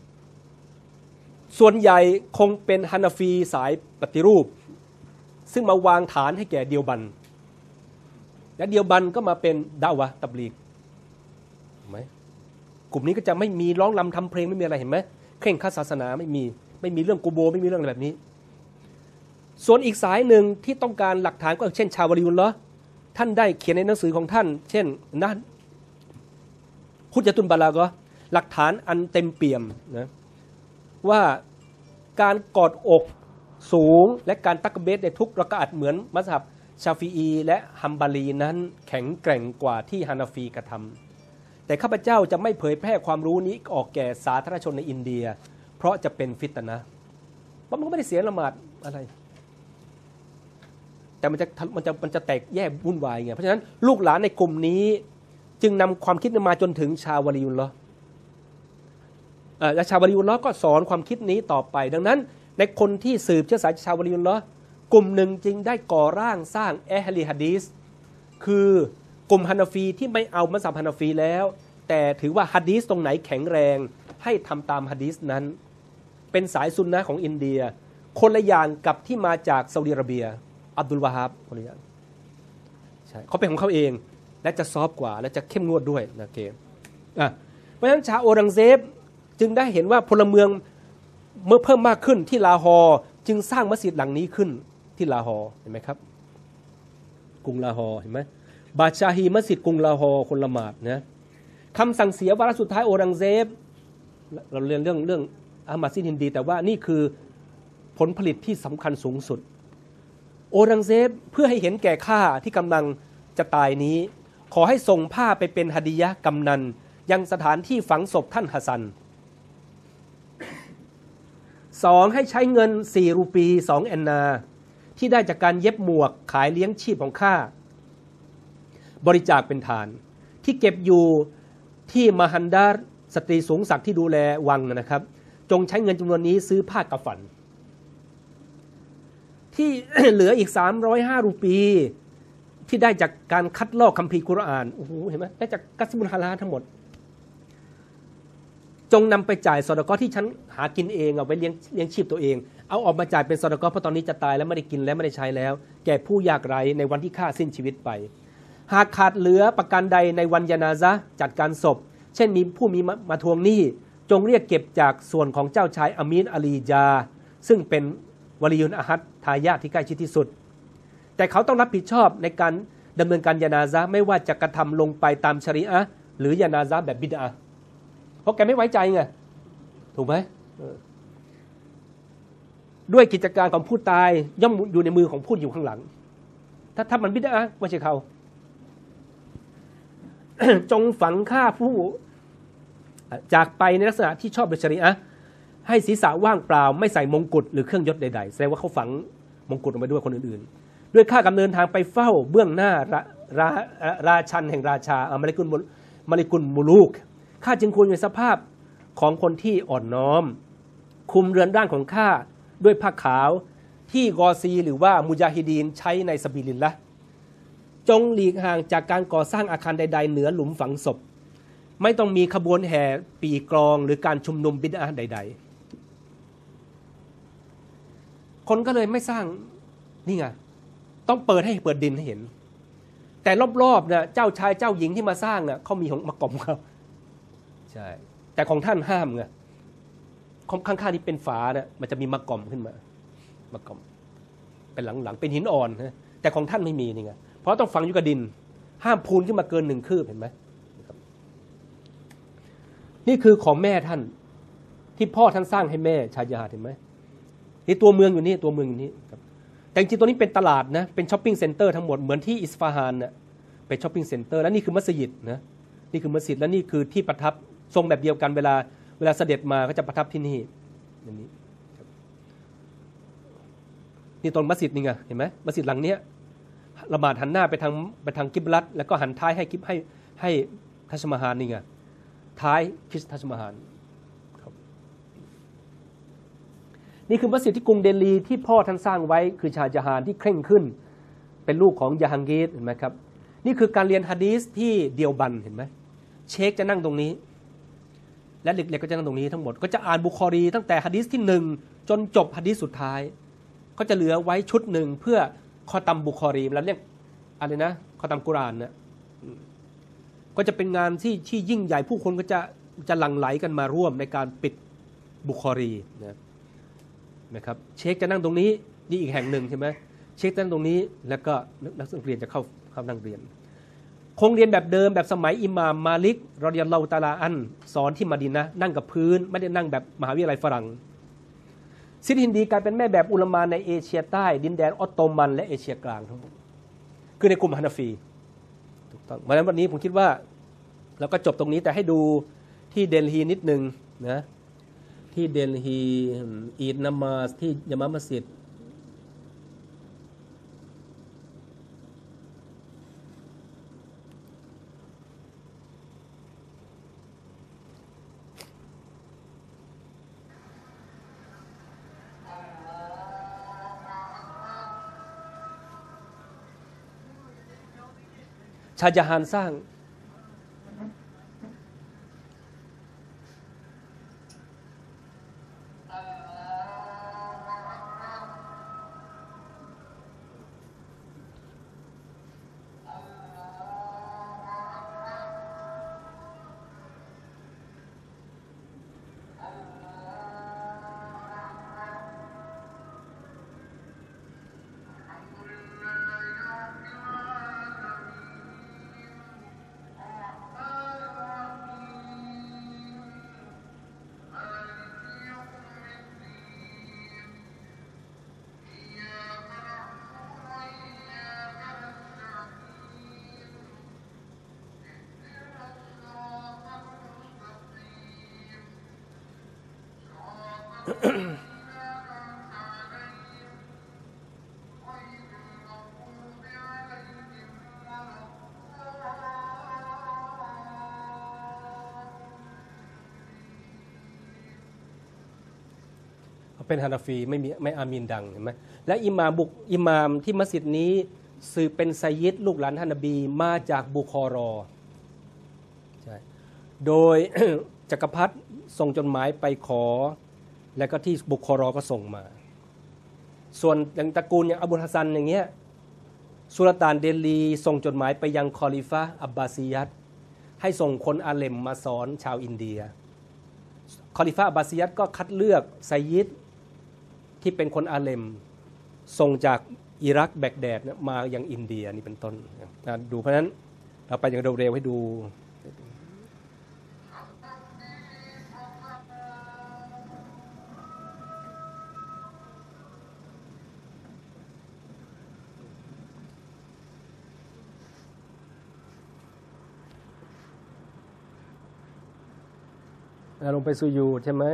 ส่วนใหญ่คงเป็นฮานาฟีสายปฏิรูปซึ่งมาวางฐานให้แก่เดียวบันและเดียวบันก็มาเป็นดาวะตับลีกเห็นไหมกลุ่มนี้ก็จะไม่มีร้องรำทำเพลงไม่มีอะไรเห็นไหมเคร่งครัดศาสนาไม่มีไม่มีเรื่องกูโบไม่มีเรื่องอะไรแบบนี้ส่วนอีกสายหนึ่งที่ต้องการหลักฐานก็เช่นชาววลิยุลลอฮ์ท่านได้เขียนในหนังสือของท่านเช่นนะฮุจญะตุลบะลาฆะห์หลักฐานอันเต็มเปี่ยมนะว่าการกอดอกสูงและการตักเบสในทุกรอกะอัตเหมือนมัซฮับชาฟีอีและฮัมบาลีนั้นแข็งแกร่งกว่าที่ฮานาฟีกระทำแต่ข้าพเจ้าจะไม่เผยแพร่ความรู้นี้ออกแก่สาธารณชนในอินเดียเพราะจะเป็นฟิตนะห์เพราะมันก็ไม่ได้เสียละหมาดอะไรแต่มันจะมันจะมันจะแตกแยกวุ่นวายไงเพราะฉะนั้นลูกหลานในกลุ่มนี้จึงนำความคิดมาจนถึงชาววลิยุลลอฮ์และชาววลิยุลลอฮ์ก็สอนความคิดนี้ต่อไปดังนั้นในคนที่สืบเชื้อสายชาววลิยุลลอฮ์กลุ่มหนึ่งจึงได้ก่อร่างสร้างเอฮลีฮะดีษคือกลุ่มฮานาฟีที่ไม่เอามัซฮับฮานาฟีแล้วแต่ถือว่าฮะดีษตรงไหนแข็งแรงให้ทำตามฮะดีษนั้นเป็นสายซุนนะห์ของอินเดียคนละอย่างกับที่มาจากซาอุดิอาระเบียอับดุลวาฮาบคนละอย่างใช่เขาเป็นของเขาเองและจะซอฟกว่าและจะเข้มงวดด้วยนะเกมอ่ะเพราะฉะนั้นชาวโอรังเซบจึงได้เห็นว่าพลเมืองเมื่อเพิ่มมากขึ้นที่ลาฮอร์จึงสร้างมัสยิดหลังนี้ขึ้นที่ลาฮอร์เห็นไหมครับกรุงลาฮอร์เห็นไหมบาดชาฮีมัสยิดกรุงลาฮอร์คนละหมาดนะคำสั่งเสียวาระสุดท้ายโอรังเซบเราเรียนเรื่องเรื่องอามัดซินฮินดีแต่ว่านี่คือผลผลิตที่สำคัญสูงสุดโอรังเซบเพื่อให้เห็นแก่ข้าที่กำลังจะตายนี้ขอให้ส่งผ้าไปเป็นฮะดียะห์กำนันยังสถานที่ฝังศพท่านฮัสซันสองให้ใช้เงินสี่รูปีสองแอนนาที่ได้จากการเย็บหมวกขายเลี้ยงชีพของข้าบริจาคเป็นทานที่เก็บอยู่ที่มหันดาสตรีสูงศักดิ์ที่ดูแลวังนะครับจงใช้เงินจำนวนนี้ซื้อผ้ากะฝันที่ เหลืออีกสามร้อยห้ารูปีที่ได้จากการคัดลอกคัมภีร์กุรอานโอ้โหเห็นไหมได้จากกัสบุลฮาลาลทั้งหมดจงนำไปจ่ายซอดาเกาะห์ที่ฉันหากินเองเอาไปเลี้ยงเลี้ยงชีพตัวเองเอาออกมาจ่ายเป็นซอดาเกาะห์เพราะตอนนี้จะตายแล้วไม่ได้กินแล้วไม่ได้ใช้แล้วแก่ผู้ยากไร้ในวันที่ข้าสิ้นชีวิตไปหากขาดเหลือประการใดในวันยานาซะห์จัดการศพเช่นมีผู้มีมาทวงหนี้จงเรียกเก็บจากส่วนของเจ้าชายอามีนอาลีจาซึ่งเป็นวลียุนอะฮัดทายาทที่ใกล้ชิดที่สุดแต่เขาต้องรับผิดชอบในการดำเนินการยานาซะห์ไม่ว่าจะกระทำลงไปตามชะรีอะห์หรือยานาซะห์แบบบิดอะห์เพราะแกไม่ไว้ใจไงถูกไหมด้วยกิจการของผู้ตายย่อมอยู่ในมือของผู้อยู่ข้างหลังถ้าถ้ามันบิดอะห์ไม่ใช่เขา จงฝังฆ่าผู้จากไปในลักษณะที่ชอบโดยชะรีอะห์ให้ศีรษะว่างเปล่าไม่ใส่มงกุฎหรือเครื่องยศใดๆแสดงว่าเขาฝังมงกุฎออกไปด้วยคนอื่นๆด้วยข้ากำเนินทางไปเฝ้าเบื้องหน้าราราราชันแห่งราชามาลิกุลมาลิกุลมุลูกข้าจึงควรอยู่สภาพของคนที่อ่อนน้อมคุมเรือนร่างของข้าด้วยผ้าขาวที่กอซีหรือว่ามุญาฮิดีนใช้ในซะบีลิลละห์จงหลีกห่างจากการก่อสร้างอาคารใดๆเหนือหลุมฝังศพไม่ต้องมีขบวนแห่ปีกลองหรือการชุมนุมบิดอะห์ใดๆคนก็เลยไม่สร้างนี่ไงต้องเปิดให้เปิดดินให้เห็นแต่รอบๆเนี่ยเจ้าชายเจ้าหญิงที่มาสร้างเนี่ยเขามีของมากล่อมเขาใช่แต่ของท่านห้ามไงข้างๆนี่เป็นฝาเนี่ยมันจะมีมากล่อมขึ้นมามากล่อมเป็นหลังๆเป็นหินอ่อนนะแต่ของท่านไม่มีนี่ไงเพราะต้องฝังอยู่กับดินห้ามพูนขึ้นมาเกินหนึ่งคืบเห็นไหมนี่คือของแม่ท่านที่พ่อท่านสร้างให้แม่ชายาเห็นไหมนี่ตัวเมืองอยู่นี่ตัวเมืองอยู่นี่แต่จริงๆตัวนี้เป็นตลาดนะเป็นช้อปปิ้งเซ็นเตอร์ทั้งหมดเหมือนที่อิสฟาฮานน่ะเป็นช้อปปิ้งเซ็นเตอร์แล้วนี่คือมัสยิดนะนี่คือมัสยิดและนี่คือที่ประทับทรงแบบเดียวกันเวลาเวลาเสด็จมาก็จะประทับที่นี่อย่างนี้นี่ตรงมัสยิดนี่ไงเห็นไหมมัสยิดหลังเนี้ยละหมาดหันหน้าไปทางไปทางกิบลัตแล้วก็หันท้ายให้กิบให้ให้ทัชมาฮานนี่ไงท้ายคิสทัชมาฮานนี่คือมัสยิดที่กรุงเดลีที่พ่อท่านสร้างไว้คือชาญาฮานที่เคร่งขึ้นเป็นลูกของยาฮังกีรเห็นไหมครับนี่คือการเรียนฮะดีษที่เดียวบันเห็นไหมเชคจะนั่งตรงนี้และเด็กๆก็จะนั่งตรงนี้ทั้งหมดก็จะอ่านบุคอรีตั้งแต่ฮะดีษที่หนึ่งจนจบฮะดีษสุดท้ายก็จะเหลือไว้ชุดหนึ่งเพื่อคอตัมบุคอรีเราเรียกอะไรนะคอตัมกุรอานนะก็จะเป็นงานที่ที่ยิ่งใหญ่ผู้คนก็จะจะหลั่งไหลกันมาร่วมในการปิดบุคอรีนะนะครับเชคจะนั่งตรงนี้นี่อีกแห่งหนึ่งใช่ไหมเชคจะนั่งตรงนี้แล้วก็นักศึกษาเรียนจะเข้าเข้านั่งเรียนคงเรียนแบบเดิมแบบสมัยอิหม่ามมาลิกรอฎิยัลลอฮุตะอาลาอันสอนที่มะดีนะห์นั่งกับพื้นไม่ได้นั่งแบบมหาวิทยาลัยฝรั่งซิดฮินดีกลายเป็นแม่แบบอุลามะในเอเชียใต้ดินแดนออตโตมันและเอเชียกลางทั้งหมดคือในกลุ่มฮานาฟีถูกต้องเพราะฉะนั้นวันนี้ผมคิดว่าเราก็จบตรงนี้แต่ให้ดูที่เดลฮีนิดนึงนะที่เดลฮีอีดนามาสที่ยะมะมัสยิดชาญาฮานสร้างเป็นฮานาฟีไม่มีไม่อามีนดังเห็นไหมและอิหม่ามบุกอิหม่ามที่มัสยิดนี้สืบเป็นไซยิดลูกหลานท่านนบีมาจากบุคอรอใช่โดย จักรพรรดิส่งจดหมายไปขอแล้วก็ที่บุคอรอก็ส่งมาส่วนอย่างตระกูลอย่างอบูลฮัสซันอย่างเงี้ยสุลต่านเดลีส่งจดหมายไปยังคอลิฟะห์อับบาซียัตให้ส่งคนอาเลมมาสอนชาวอินเดียคอลิฟะห์อับบาซียัตก็คัดเลือกไซยิดที่เป็นคนอาเลมส่งจากอิรักแบกแดดมายังอินเดียนี่เป็นต้นดูเพราะฉะนั้นเราไปอย่างเร็วๆให้ดูลงไปสุญูดใช่ไหม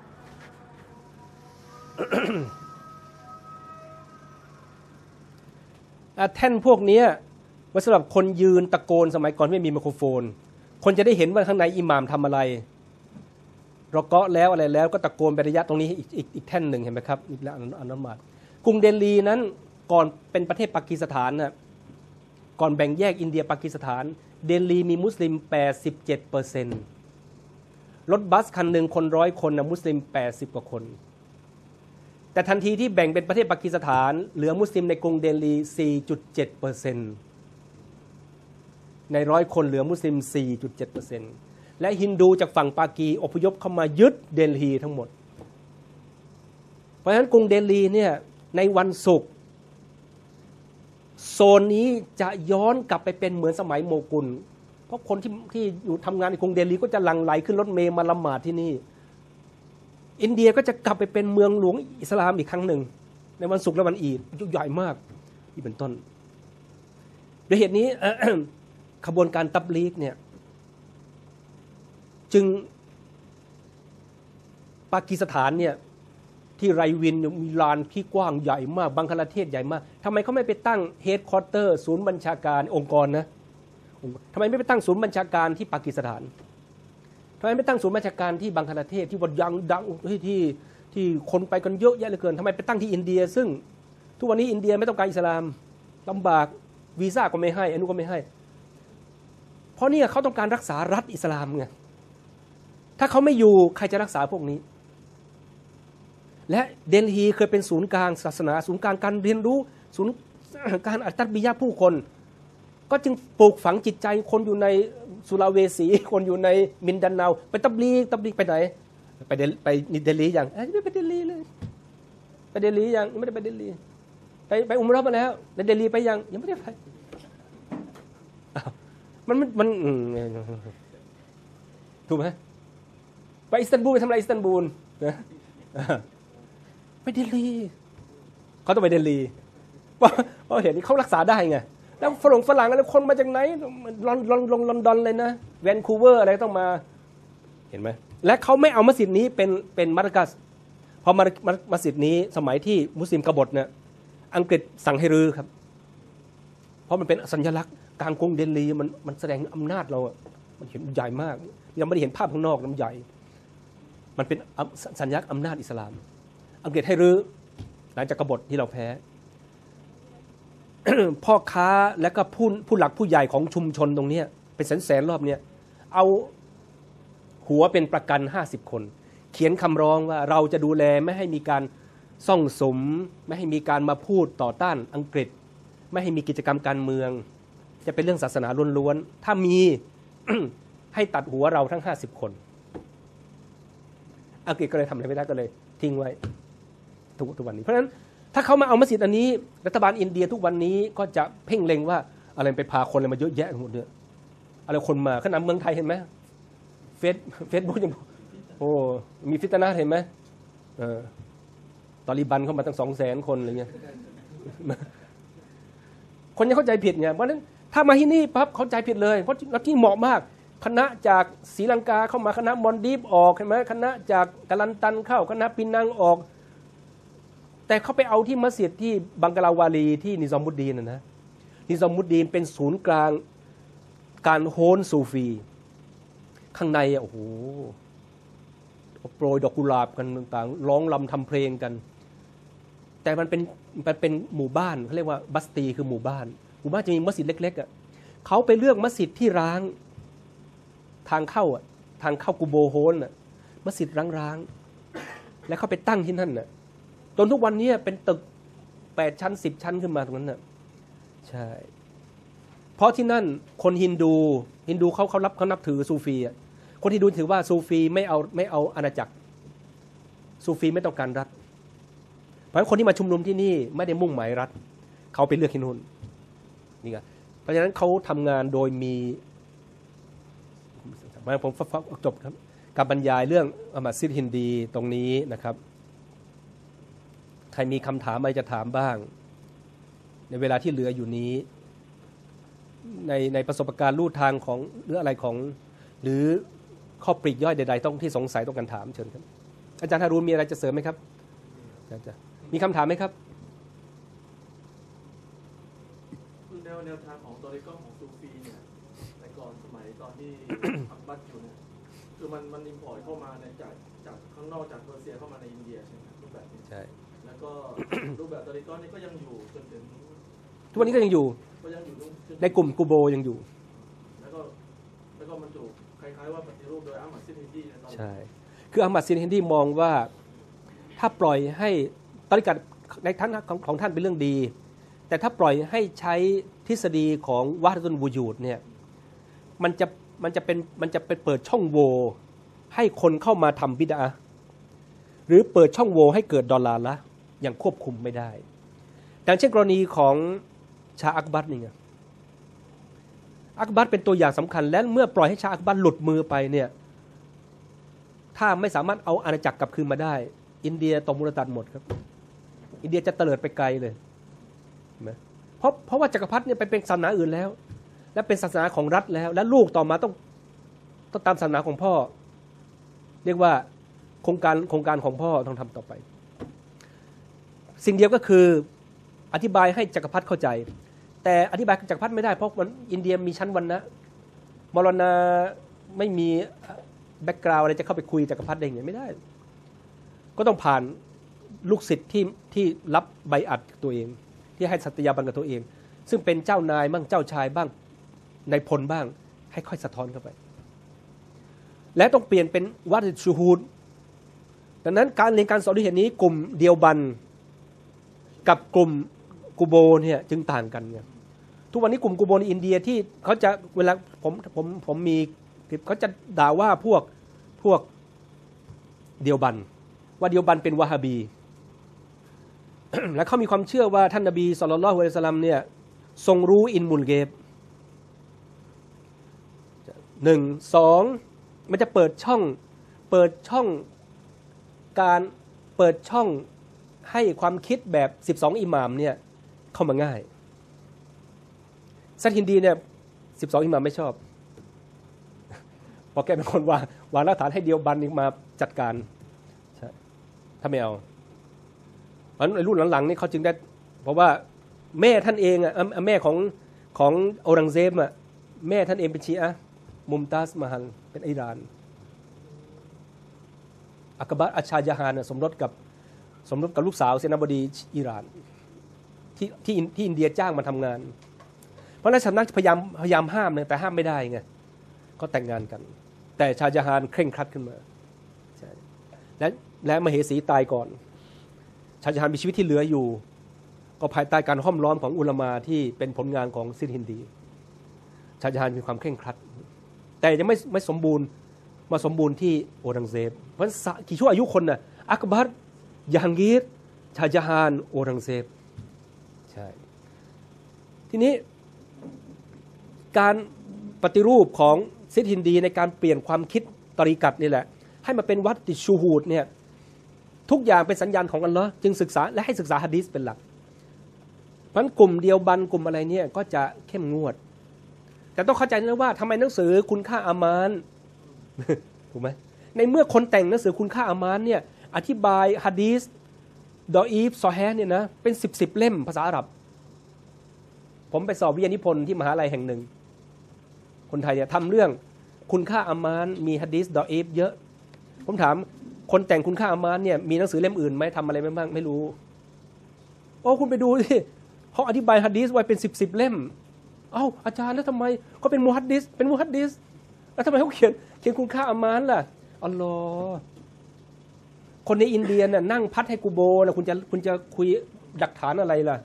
แท่นพวกนี้ไว้สำหรับคนยืนตะโกนสมัยก่อนไม่มีไมโครโฟนคนจะได้เห็นว่าข้างในอิหม่ามทำอะไรรอเกาะแล้วอะไรแล้วก็ตะโกนไประยะตรงนี้อีกอีกอีกแท่นหนึ่งเห็นไหมครับอีกแล้วอันนั้นมากรุงเดลีนั้นก่อนเป็นประเทศปากีสถานนะก่อนแบ่งแยกอินเดียปากีสถานเดลีมีมุสลิม แปดสิบเจ็ดเปอร์เซ็นต์ รถบัสคันหนึ่งคนร้อยคนนะมุสลิมแปดสิบกว่าคนแต่ทันทีที่แบ่งเป็นประเทศปากีสถานเหลือมุสลิมในกรุงเดลี สี่จุดเจ็ดเปอร์เซ็นต์ ในร้อยคนเหลือมุสลิม สี่จุดเจ็ดเปอร์เซ็นต์ และฮินดูจากฝั่งปากีอพยพเข้ามายึดเดลีทั้งหมดเพราะฉะนั้นกรุงเดลีเนี่ยในวันศุกร์โซนนี้จะย้อนกลับไปเป็นเหมือนสมัยโมกุลเพราะคนที่ที่อยู่ทำงานในกรุงเดลีก็จะหลั่งไหลขึ้นรถเมล์มาละหมาดที่นี่อินเดียก็จะกลับไปเป็นเมืองหลวงอิสลามอีกครั้งหนึ่งในวันศุกร์และวันอีดยิ่งใหญ่มากนี่เป็นต้นด้วยเหตุนี้ ขบวนการตับลีกเนี่ยจึงปากีสถานเนี่ยที่ไรวินมีลานที่กว้างใหญ่มากบังคลาเทศใหญ่มากทำไมเขาไม่ไปตั้งเฮดคอร์เตอร์ศูนย์บัญชาการองค์กรนะทำไมไม่ไปตั้งศูนย์บัญชาการที่ปากีสถานทำไมไม่ตั้งศูนย์บัญชาการที่บังคลาเทศที่วัดยังดังที่ที่ที่คนไปกันเยอะแยะเหลือเกินทำไมไปตั้งที่อินเดียซึ่งทุกวันนี้อินเดียไม่ต้องการอิสลามลำบากวีซ่าก็ไม่ให้อนุก็ไม่ให้เพราะเนี่ยเขาต้องการรักษารัฐอิสลามไงถ้าเขาไม่อยู่ใครจะรักษาพวกนี้และเดลฮีเคยเป็นศูนย์กลางศาสนาศูนย์กลางการเรียนรู้ศูนย์การอัตตับิยะผู้คนก็จึงปลูกฝังจิตใจคนอยู่ในสุลาเวสีคนอยู่ในมินดันนาวไปตับลีกตับลีกไปไหนไปเดลไปเดลียังไม่ไปเดลีเลยไปเดลียังไม่ได้ไปเดลีไปไปอุมเราะห์มาแล้วเดลีไปยังยังไม่ได้ไปมันมันมันถูกไหมไปอิสตันบูลไปทำอะไรอิสตันบูลนะไปเดลีเขาต้องไปเดลีเพราะเพราะเห็นนี่เขารักษาได้ไงแล้วฝรั่งฝรั่งอะไรคนมาจากไหนลอนลอนลอนลอนดอนเลยนะแวนคูเวอร์อะไรต้องมาเห็นไหมและเขาไม่เอามัสยิดนี้เป็นเป็นมัสกัสพอมามัสยิดนี้สมัยที่มุสลิมกบฏเนี่ยอังกฤษสั่งให้รื้อครับเพราะมันเป็นสัญลักษณ์กลางกรุงเดลีมันมันแสดงอำนาจเราอ่ะมันเห็นใหญ่มากยังไม่ได้เห็นภาพข้างนอกมันใหญ่มันเป็นสัญลักษณ์อำนาจอิสลามอังกฤษให้รื้อหลังจากกบฏที่เราแพ้ พ่อค้าและก็ผู้ผู้หลักผู้ใหญ่ของชุมชนตรงนี้เป็นแสนแสนรอบเนี้ยเอาหัวเป็นประกันห้าสิบคนเขียนคำร้องว่าเราจะดูแลไม่ให้มีการซ่องสุมไม่ให้มีการมาพูดต่อต้านอังกฤษไม่ให้มีกิจกรรมการเมืองจะเป็นเรื่องศาสนาล้วนๆถ้ามี ให้ตัดหัวเราทั้งห้าสิบคนอังกฤษก็เลยทำอะไรไม่ได้ก็เลยทิ้งไว้ทุกทุกวันนี้เพราะฉะนั้นถ้าเขามาเอามัสยิดอันนี้รัฐบาลอินเดียทุกวันนี้ก็จะเพ่งเล็งว่าอะไรไปพาคนอะไรมาเยอะแยะหมดเนี่ยอะไรคนมาขนาดเมืองไทยเห็นไหมเฟซเฟซบุ๊กยังโอ้มีฟิตนะเห็นไหมเออตอลิบันเข้ามาตั้งสองแสนคนอะไรเงี้ยคนยังเข้าใจผิดไงเพราะฉะนั้นถ้ามาที่นี่ปั๊บเข้าใจผิดเลยเพราะที่เหมาะมากคณะจากศรีลังกาเข้ามาคณะมอลดีฟออกเห็นไหมคณะจากกาลันตันเข้าคณะปินังออกแต่เขาไปเอาที่มัสยิดที่บังกลาวาลีที่นิซอมุดดีนนะนะนิซอมุดดีนเป็นศูนย์กลางการโฮนซูฟีข้างในอ่ะโอ้โหโปรยดอกกุหลาบกันต่างๆร้องรำทำเพลงกันแต่มันเป็นมันเป็นหมู่บ้านเขาเรียกว่าบัสตีคือหมู่บ้านหมู่บ้านจะมีมัสยิดเล็กๆอ่ะเขาไปเลือกมัสยิดที่ร้างทางเข้าอ่ะทางเข้ากูโบโฮนอ่ะมัสยิดร้างๆแล้วเขาไปตั้งที่นั่นน่ะจนทุกวันนี้เป็นตึกแปดชั้นสิบชั้นขึ้นมาตรงนั้นน่ะใช่เพราะที่นั่นคนฮินดูฮินดูเขาเขารับเขานับถือซูฟีอ่ะคนฮินดูถือว่าซูฟีไม่เอาไม่เอาอาณาจักรซูฟีไม่ต้องการรัฐเพราะฉะนั้นคนที่มาชุมนุมที่นี่ไม่ได้มุ่งหมายรัฐเขาไปเลือกที่นู่นนี่ไงเพราะฉะนั้นเขาทำงานโดยมีมาผมจบครับการบรรยายเรื่องมัสยิดฮินดีตรงนี้นะครับใครมีคำถามอะไรจะถามบ้างในเวลาที่เหลืออยู่นี้ในในประสบการณ์ลู่ทางของหรืออะไรของหรือข้อปลีกย่อยใดๆต้องที่สงสัยต้องการถามเชิญครับอาจารย์ฮารูนมีอะไรจะเสริมไหมครับอาจารย์มีคำถามไหมครับแนวแนวทางของตัวเลก้องของซูฟีเนี่ยในก่อนสมัยตอนที่ อักบัตอยู่เนี่ยคือมันมันอิมพอร์ตเข้ามาในจากจากข้างนอกจากเปอร์เซียเข้ามาในอินเดียใช่ไหมรูปแบบนี้ใช่แล้วก็ รูปแบบตัวเลก้องนี้ก็ยังอยู่จนถึงทุกวันนี้ก็ยังอยู่ก็ยังอยู่ในกลุ่มกูโบยังอยู่แล้วก็แล้วก็มันถูกคล้ายๆว่าปฏิรูปโดยอัลมัดซินฮินดีใช่คืออัลมัดซินฮินดีมองว่าถ้าปล่อยให้ตริกัดในท่านของของท่านเป็นเรื่องดีแต่ถ้าปล่อยให้ใช้ทฤษฎีของวะฮ์ดะตุลวูญูดเนี่ยมันจะมันจะเป็นมันจะเป็นเปิดช่องโหว่ให้คนเข้ามาทำบิดอะห์หรือเปิดช่องโหว่ให้เกิดดอลลาร์ละอย่างควบคุมไม่ได้ดังเช่นกรณีของชาอักบัรนี่ไงอักบัรเป็นตัวอย่างสำคัญและเมื่อปล่อยให้ชาอักบัรหลุดมือไปเนี่ยถ้าไม่สามารถเอาอาณาจักรกลับคืนมาได้อินเดียตกมุรตัดหมดครับอินเดียจะเตลิดไปไกลเลยเห็นไหมเพราะเพราะว่าจักรพรรดิเนี่ยไปเป็นศาสนาอื่นแล้วและเป็นศาสนาของรัฐแล้วและลูกต่อมาต้องต้องตามศาสนาของพ่อเรียกว่าโครงการโครงการของพ่อต้องทำต่อไปสิ่งเดียวก็คืออธิบายให้จักรพรรดิเข้าใจแต่อธิบายจักรพรรดิไม่ได้เพราะมันอินเดียมีชั้นวรรณะมรณะไม่มีแบ็กกราวด์อะไรจะเข้าไปคุยจักรพรรดิได้ไงไม่ได้ก็ต้องผ่านลูกศิษย์ที่ที่รับใบอัดตัวเองที่ให้สัตยาบันกับตัวเองซึ่งเป็นเจ้านายบ้างเจ้าชายบ้างนายพลบ้างให้ค่อยสะท้อนเข้าไปและต้องเปลี่ยนเป็นวัดชูฮูดดังนั้นการเรียนการสอนที่เห็นนี้กลุ่มเดียวบันกับกลุ่มกูโบเนี่ยจึงต่างกันเนี่ยทุกวันนี้กลุ่มกูโบในอินเดียที่เขาจะเวลาผมผมผมมีเขาจะด่าว่าพวกพวกเดียวบันว่าเดียวบันเป็นวะฮาบี และเขามีความเชื่อว่าท่านนบีศ็อลลัลลอฮุอะลัยฮิวะซัลลัมเนี่ยทรงรู้อิลมุลเกบหนึ่งสองมันจะเปิดช่องเปิดช่องการเปิดช่องให้ความคิดแบบสิบสองอิหม่ามเนี่ยเข้ามาง่ายซัดฮินดีเนี่ยสิบสองอิหม่ามไม่ชอบเพราะแกเป็นคนวางวางรากฐานให้เดียวบันนี่มาจัดการใช่ถ้าไม่เอาเพราะในรุ่นหลังๆนี่เขาจึงได้เพราะว่าแม่ท่านเองอ่ะแม่ของของโอรังเซบอ่ะแม่ท่านเองเป็นชีอะห์มุมตาซมาฮัลเป็นอิหร่านอักบัรอัชชาญะฮานสมรสกับสมรสกับลูกสาวเสนาบดีอิหร่านที่ที่ที่อินเดียจ้างมาทำงานเพราะนั้นสำนักพยายามพยายามห้ามเนี่ยแต่ห้ามไม่ได้ไงก็แต่งงานกันแต่ชาญะฮานเคร่งครัดขึ้นมาใช่และและมเหสีตายก่อนชาญะฮานมีชีวิตที่เหลืออยู่ก็ภายใต้การห้อมล้อมของอุลามะที่เป็นผลงานของซิดฮินดีชาญะฮานมีความเคร่งครัดแต่ยังไม่ไม่สมบูรณ์มาสมบูรณ์ที่โอรังเซบเพราะกี่ชั่วอายุคนน่ะอักบัรยะฮังกีรชาญะฮานโอรังเซบใช่ทีนี้การปฏิรูปของซิดฮินดีในการเปลี่ยนความคิดตรีกัตนี่แหละให้มาเป็นวัดติชูฮูดเนี่ยทุกอย่างเป็นสัญญาณของอัลลอฮ์จึงศึกษาและให้ศึกษาหะดีษเป็นหลักเพราะฉะนั้นกลุ่มเดียวบันกลุ่มอะไรเนี่ยก็จะเข้มงวดแต่ต้องเข้าใจนะว่าทำไมหนังสือคุณค่าอามานถูกไหมในเมื่อคนแต่งหนังสือคุณค่าอามานเนี่ยอธิบายหะดีษดออีฟซอแฮเนี่ยนะเป็นสิบสิบเล่มภาษาอาหรับผมไปสอบวิทยานิพนธ์ที่มหาลัยแห่งหนึ่งคนไทยเนี่ยทำเรื่องคุณค่าอามานมีหะดีษดออีฟเยอะผมถามคนแต่งคุณค่าอามานเนี่ยมีหนังสือเล่มอื่นไหมทำอะไรบ้างไม่รู้โอ้คุณไปดูสิเขาอธิบายหะดีษไว้เป็นสิบสิบเล่มเอ้าอาจารย์แล้วทำไมเขาเป็นมุฮัดดิษเป็นมุฮัดดิษแล้วทำไมเขาเขียนเขียนคุณค่าอามานล่ะอัลลอฮ์คนในอินเดียน่ะนั่งพัดให้กูโบนะคุณจะคุณจะคุยหลักฐานอะไรล่ะ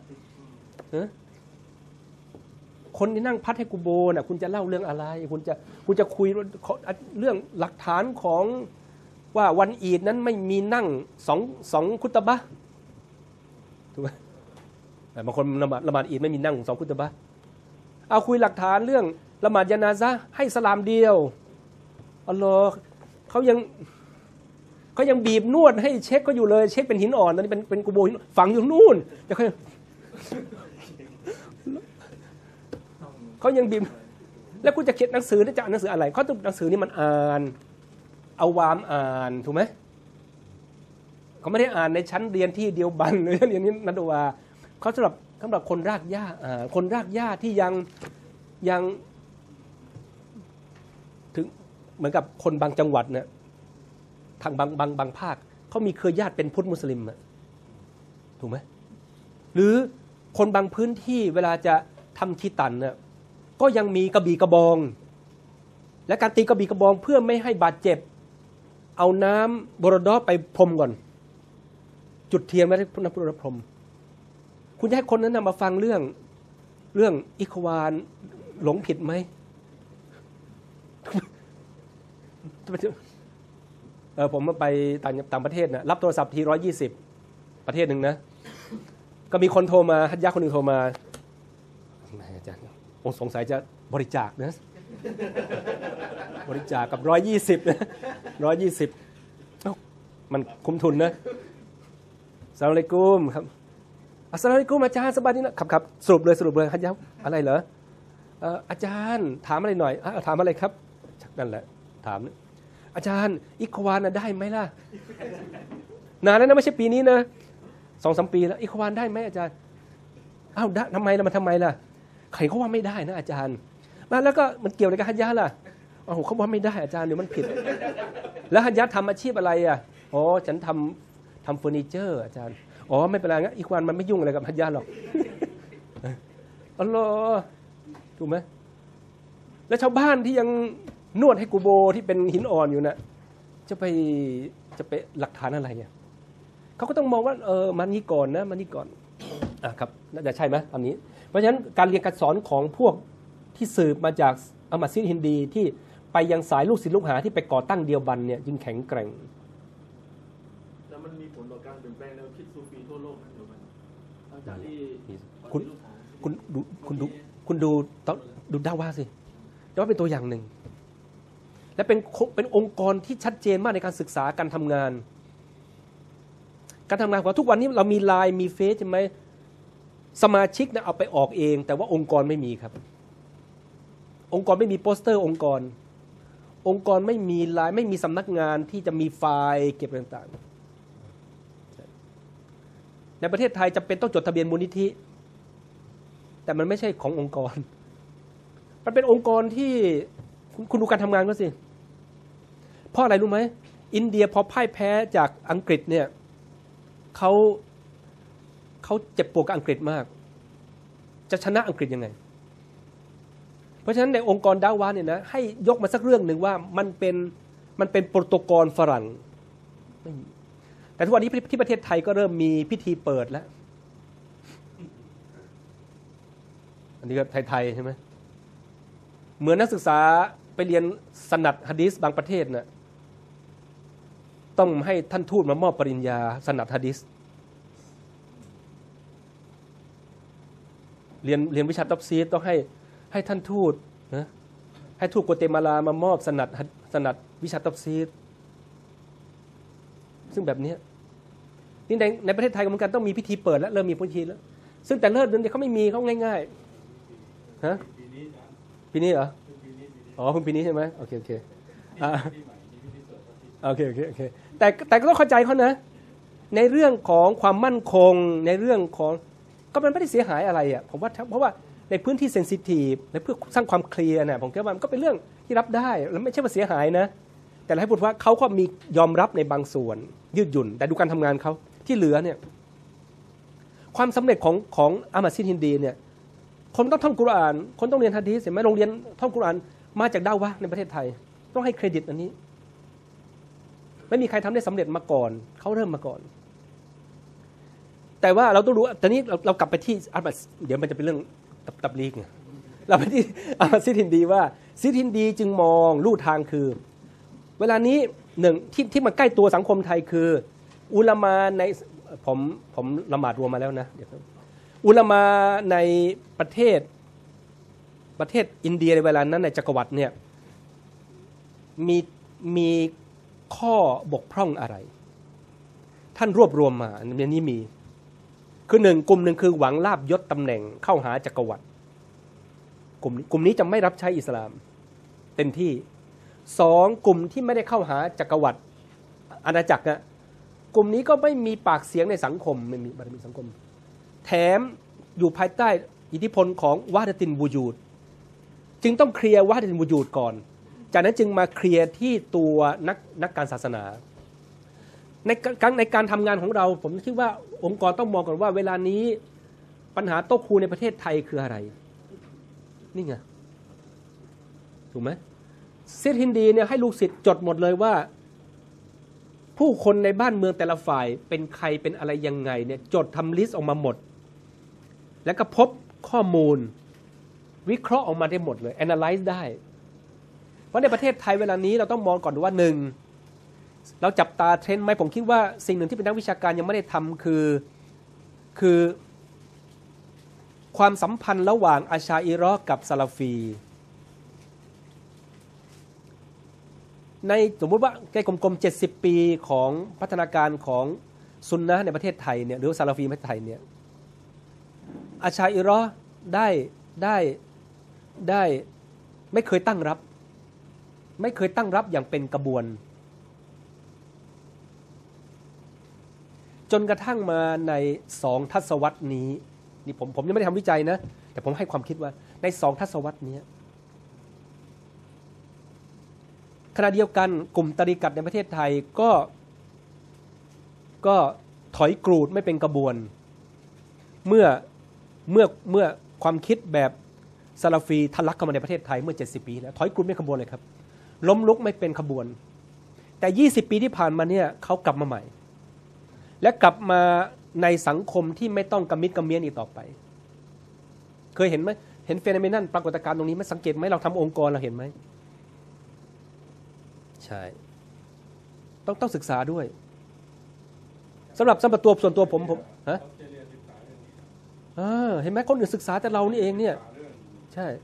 คนที่นั่งพัดให้กูโบน่ะคุณจะเล่าเรื่องอะไรคุณจะคุณจะคุยเรื่องหลักฐานของว่าวันอีดนั้นไม่มีนั่งสองสองคุตบะห์ถูกไหมแต่บางคนละหมาดละหมาดอีดไม่มีนั่งสองคุตบะห์เอาคุยหลักฐานเรื่องละหมาดญะนาซะห์ให้สลามเดียวอัลลอฮ์เขายังเขายังบีบนวดให้เช็คก็อยู่เลยเช็คเป็นหินอ่อนตอนนี้เป็นเป็นกูโบฝังอยู่นู่นแต่เขาเขายังบีบแล้วกูจะเขียนหนังสือจะอ่านหนังสืออะไรเขาต้องหนังสือนี่มันอ่านเอาวามอ่านถูกไหมเขาไม่ได้อ่านในชั้นเรียนที่เดียวบันหรือเรียนนี้นัดวาเขาสำหรับสำหรับคนรากหญ้าอ่าคนรากหญ้าที่ยังยังถึงเหมือนกับคนบางจังหวัดเนี่ยทางบางบางบางภาคเขามีเครือญาติเป็นพุทธมุสลิมอะถูกไหมหรือคนบางพื้นที่เวลาจะทำคีตันเนี่ยก็ยังมีกระบี่กระบองและการตีกระบี่กระบองเพื่อไม่ให้บาดเจ็บเอาน้ำบรดอไปพรมก่อนจุดเทียนไว้ที่น้ำบรดอพรมคุณจะให้คนนั้นนำมาฟังเรื่องเรื่องอิควานหลงผิดไหมเออผมมาไปต่างต่างประเทศนะรับโทรศัพท์ทีร้อยยี่สิบประเทศหนึ่งนะก็มีคนโทรมาฮัจญะคนหนึ่งโทรมาองสงสัยจะบริจาคนะบริจาคกับร้อยยี่สิบนะร้อยยี่สิบมันคุ้มทุนนะอัสสลามุอะลัยกุมครับอัสสลามุอะลัยกุมอาจารย์สบายดีนะครับครับสรุปเลยสรุปเลยครับอะไรเหรออาจารย์ถามอะไรหน่อยถามอะไรครับนั่นแหละถามอาจารย์อิควานได้ไหมล่ะนานแล้วนะไม่ใช่ปีนี้นะสองสามปีแล้วอิควานได้ไหมอาจารย์อ้าวได้ทำไมล่ะมันทำไมล่ะใครเขาว่าไม่ได้นะอาจารย์มาแล้วก็มันเกี่ยวอะไรกับฮัจญะล่ะโอ้โหเขาว่าไม่ได้อาจารย์เดี๋ยวมันผิดแล้วฮัจญะทำอาชีพอะไรอ่ะอ๋อฉันทำทำเฟอร์นิเจอร์อาจารย์อ๋อไม่เป็นไรงั้นอิควานมันไม่ยุ่งอะไรกับฮัจญะหรอกอัลลอฮ์ถูกไหมแล้วชาวบ้านที่ยังนวดให้กูโบที่เป็นหินอ่อนอยู่น่ะจะไปจะไปหลักฐานอะไรอ่ะเขาก็ต้องมองว่าเออมันนี่ก่อนนะมันนี่ก่อนอ่ะครับน่าจะใช่ไหมตอนนี้เพราะฉะนั้นการเรียนการสอนของพวกที่สืบมาจากอัมมัดซิดฮินดีที่ไปยังสายลูกศิษย์ลูกหาที่ไปก่อตั้งเดียวบันเนี่ยจึงแข็งแกร่งแล้วมันมีผลต่อการเปลี่ยนแปลงแนวคิดซูฟีทั่วโลกนะเดียวบันหลังจากที่คุณคุณดูคุณดูคุณดูดูดาว่าสิดาว่าเป็นตัวอย่างหนึ่งและเป็นเป็นองค์กรที่ชัดเจนมากในการศึกษาการทำงานการทำงานของทุกวันนี้เรามีไลน์มีเฟซใช่ไหมสมาชิกนะเอาไปออกเองแต่ว่าองค์กรไม่มีครับองค์กรไม่มีโปสเตอร์องค์กรองค์กรไม่มีไลน์ไม่มีสำนักงานที่จะมีไฟล์เก็บต่างๆในประเทศไทยจำเป็นต้องจดทะเบียนมูลนิธิแต่มันไม่ใช่ขององค์กรมันเป็นองค์กรที่คุณดูการทำงานก็สิเพราะอะไรรู้ไหมอินเดียพอพ่ายแพ้จากอังกฤษเนี่ยเขาเขาเจ็บปวดกับอังกฤษมากจะชนะอังกฤษยังไงเพราะฉะนั้นในองค์กรดาวะเนี่ยนะให้ยกมาสักเรื่องหนึ่งว่ามันเป็นมันเป็นโปรโตคอลฝรั่งแต่ทุกวันนี้ที่ประเทศไทยก็เริ่มมีพิธีเปิดแล้วอันนี้ก็ไทยๆใช่ไหมเหมือนนักศึกษาไปเรียนสนัดหะดีษบางประเทศนะต้องให้ท่านทูตมามอบปริญญาสนัดหะดีษเรียนเรียนวิชาตัฟซีรต้องให้ให้ท่านทูตนะให้ทูตกัวเตมาลามามอบสนัดสนัดวิชาตัฟซีรซึ่งแบบนี้นี่ในในประเทศไทยเหมือนกันต้องมีพิธีเปิดแล้วเริ่มมีพิธีแล้วซึ่งแต่เลิศเดือนเดียวเขาไม่มีเขาง่ายๆฮะปีนี้เหรออ๋อเพิ่งปีนี้ใช่ไหมโอเคโอเคอ่าโอเคโอเคโอเคแต่แต่ก็ต้องเข้าใจเขานะในเรื่องของความมั่นคงในเรื่องของก็มันไม่ได้เสียหายอะไรอ่ะผมว่าเพราะว่าในพื้นที่เซนซิทีฟในเพื่อสร้างความเคลียร์เนี่ยผมคิดว่ามันก็เป็นเรื่องที่รับได้แล้วไม่ใช่ว่าเสียหายนะแต่ให้พูดว่าเขาก็มียอมรับในบางส่วนยืดหยุ่นแต่ดูการทำงานเขาที่เหลือเนี่ยความสำเร็จของของอัมมัดซิดฮินดีเนี่ยคนต้องท่องกุรอานคนต้องเรียนหะดีษเห็นไหมโรงเรียนท่องกุรอานมาจากดาวะในประเทศไทยต้องให้เครดิตอันนี้ไม่มีใครทำได้สำเร็จมาก่อนเขาเริ่มมาก่อนแต่ว่าเราต้องรู้ตอนนี้เราเรากลับไปที่อัลมัดเดี๋ยวมันจะเป็นเรื่องตับตับลีกไงเราไปที่อัลมัดซิดฮินดีว่าซิดฮินดีจึงมองลู่ทางคือเวลานี้หนึ่งที่ที่มันใกล้ตัวสังคมไทยคืออุลามาในผมผมละหมาดรวมมาแล้วนะเดี๋ยวอุลามาในประเทศประเทศอินเดียในเวลานั้นในจักรวรรดิเนี่ยมีมีข้อบกพร่องอะไรท่านรวบรวมมาในนี้มีคือหนึ่งกลุ่มหนึ่งคือหวังลาภยศตำแหน่งเข้าหาจักรวรรดิกลุ่มกลุ่มนี้จะไม่รับใช้อิสลามเต็มที่สองกลุ่มที่ไม่ได้เข้าหาจักรวรรดิอาณาจักรนะกลุ่มนี้ก็ไม่มีปากเสียงในสังคมไม่มีบารมีสังคมแถมอยู่ภายใต้อิทธิพลของวาดตินวูญูดจึงต้องเคลียร์วาดตินวูญูดก่อนจากนั้นจึงมาเคลียร์ที่ตัวนักนักการศาสนาในการในการทำงานของเราผมคิดว่าองค์กรต้องมองก่อนว่าเวลานี้ปัญหาโต๊ะครูในประเทศไทยคืออะไรนี่ไงถูกไหมซิดฮินดีเนี่ยให้ลูกศิษย์จดหมดเลยว่าผู้คนในบ้านเมืองแต่ละฝ่ายเป็นใครเป็นอะไรยังไงเนี่ยจดทำลิสต์ออกมาหมดแล้วก็พบข้อมูลวิเคราะห์ออกมาได้หมดเลย analyze ได้เพราะในประเทศไทยเวลานี้เราต้องมองก่อนว่าหนึ่งเราจับตาเทรนด์ไหมผมคิดว่าสิ่งหนึ่งที่เป็นนักวิชาการยังไม่ได้ทำคือคือความสัมพันธ์ระหว่างอัชอะอิเราะห์กับซะลาฟีในสมมติว่าใกล้กลมๆเจ็ดสิบปีของพัฒนาการของซุนนะห์ในประเทศไทยเนี่ยหรือซะลาฟีในประเทศไทยเนี่ยอัชอะอิเราะห์ได้ได้ได้ไม่เคยตั้งรับไม่เคยตั้งรับอย่างเป็นกระบวนจนกระทั่งมาในสองทศวรรษนี้นี่ผมผมยังไม่ได้ทำวิจัยนะแต่ผมให้ความคิดว่าในสองทศวรรษนี้ขณะเดียวกันกลุ่มตะรีกัตในประเทศไทยก็ก็ถอยกรูดไม่เป็นกระบวนเมื่อเมื่อเมื่อความคิดแบบซะลาฟีทะลักเข้ามาในประเทศไทยเมื่อเจ็ดสิบปีแล้วถอยกรูดไม่ขบวนเลยครับล้มลุกไม่เป็นขบวนแต่ยี่สิบปีที่ผ่านมาเนี่ยเขากลับมาใหม่และกลับมาในสังคมที่ไม่ต้องกำมิดกำเมียนอีกต่อไปเคยเห็นไหมเห็นเฟโนเมนัลปรากฏการณ์ตรงนี้ไหมสังเกตไหมเราทำองค์กรเราเห็นไหมใช่ต้องต้องศึกษาด้วยสำหรับสำหรับตัวส่วนตัวผมผมฮะอ่าเห็นไหมคนอื่นศึกษาแต่เรานี่เองเนี่ยใช่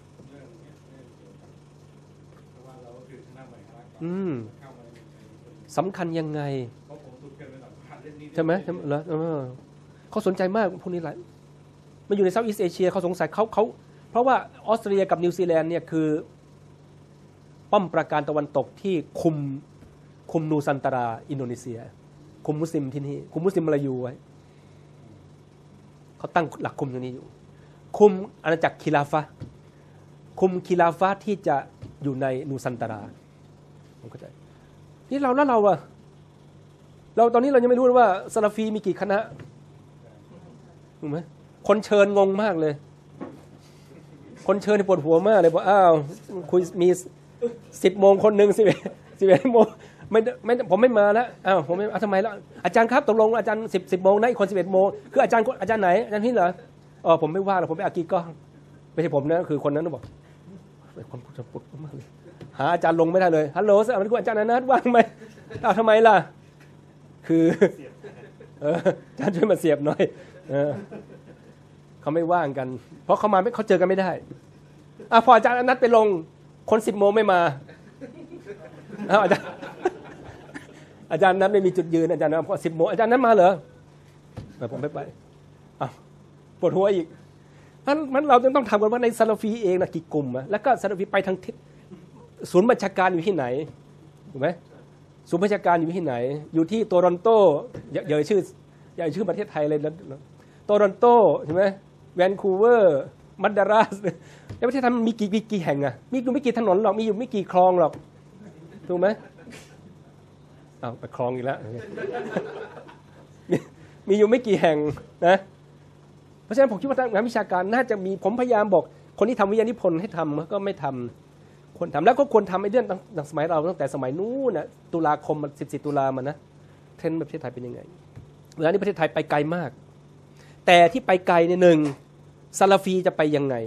อืมสำคัญยังไงใช่ไหมใช่ไหมเหรอเขาสนใจมากพวกนี้หลายมันอยู่ในเซาท์อีสต์เอเชียเขาสงสัยเขาเขาเพราะว่าออสเตรเลียกับนิวซีแลนด์เนี่ยคือป้อมปราการตะวันตกที่คุมคุมนูซันตาราอินโดนีเซียคุมมุสลิมที่นี่คุมมุสลิมมาลายูไว้เขาตั้งหลักคุมตรงนี้อยู่คุมอาณาจักรคิลาฟะคุมคิลาฟะที่จะอยู่ในนูซันตาราผมเข้าใจที่เราแล้วเราอะเราตอนนี้เรายังไม่รู้ว่าซะลาฟีมีกี่คณะถูกไหมคนเชิญงงมากเลยคนเชิญปวดหัวมากเลยบอกอ้าวคุยมีสิบโมงคนหนึ่งสิบเอ็ดสิบเอ็ดโมงไม่ไม่ผมไม่มาแล้วอ้าวผมไม่เอาทำไมแล้วอาจารย์ครับตกลงอาจารย์สิบสิบโมงนะอีกคนสิบเอ็ดโมงคืออาจารย์อาจารย์ไหนอาจารย์พี่เหรออ๋อผมไม่ว่างหรอกผมไปอากีก้องไม่ใช่ผมนะคือคนนั้นบอกคนพูดจะปวดมากเลยหาอาจารย์ลงไม่ได้เลยฮัลโหลสวัสดีอาจารย์อนัทว่างไหมอ้าวทำไมล่ะคือเอออาจารย์ช่วยมาเสียบหน่อยเออเขาไม่ว่างกันเพราะเขามาไม่เขาเจอกันไม่ได้อ่ะพออาจารย์อนัทไปลงคนสิบโมงไม่มาอ้าวอาจารย์อาจารย์นั้นไม่มีจุดยืนอาจารย์นั้นพอสิบโมงอาจารย์นั้นมาเหรอผมไม่ไปอ้าวปวดหัวอีกนั้นมันเราต้องทำกันว่าในซะลาฟีเองนะกี่กลุ่มอะแล้วก็ซะลาฟีไปทางทิศศูนย์บัญชาการอยู่ที่ไหนถูกไหมศูนย์บัญชาการอยู่ที่ไหนอยู่ที่โตรอนโตอย่าเอ่ยชื่ออย่าเอ่ยชื่อประเทศไทยเลยโตรอนโตใช่ไหมแวนคูเวอร์มัดดารัสในประเทศไทยมีกี่กี่แห่งอะมีอยู่ไม่กี่ถนนหรอกมีอยู่ไม่กี่คลองหรอกถูกไหมอ้าวไปคลองอีกแล้วมีมีอยู่ไม่กี่แห่งนะเพราะฉะนั้นผมคิดว่างานวิชาการน่าจะมีผมพยายามบอกคนที่ทำวิทยานิพนธ์ให้ทำก็ไม่ทำคนทำแล้วก็ควรทำไอ้เรื่องตั้งสมัยเราตั้งแต่สมัยนู้นนะตุลาคมสิบสี่ตุลามานะเทรนด์ประเทศไทยเป็นยังไงเวลานี้ประเทศไทยไปไกลมากแต่ที่ไปไกลในหนึ่งซะลาฟีจะไปยังไง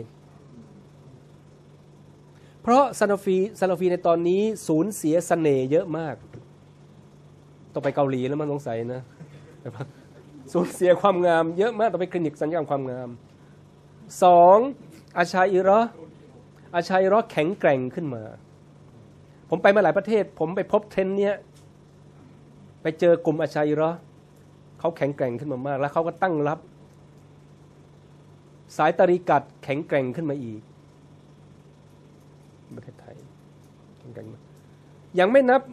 เพราะซะลาฟีซะลาฟีในตอนนี้สูญเสียเสน่ห์เยอะมากต้องไปเกาหลีแล้วมันสงสัยนะสูญเสียความงามเยอะมากต้องไปคลินิกสัญญกรรมความงามสองอาชาอิเราะห์อาชาอิเราะห์แข็งแกร่งขึ้นมาผมไปมาหลายประเทศผมไปพบเทรนด์เนี้ยไปเจอกลุ่มอาชาอิเราะห์เขาแข็งแกร่งขึ้นมามากแล้วเขาก็ตั้งรับสายตะรีกัตแข็งแกร่งขึ้นมาอีกประเทศไทยแข็งแกร่งมากยังไม่นับ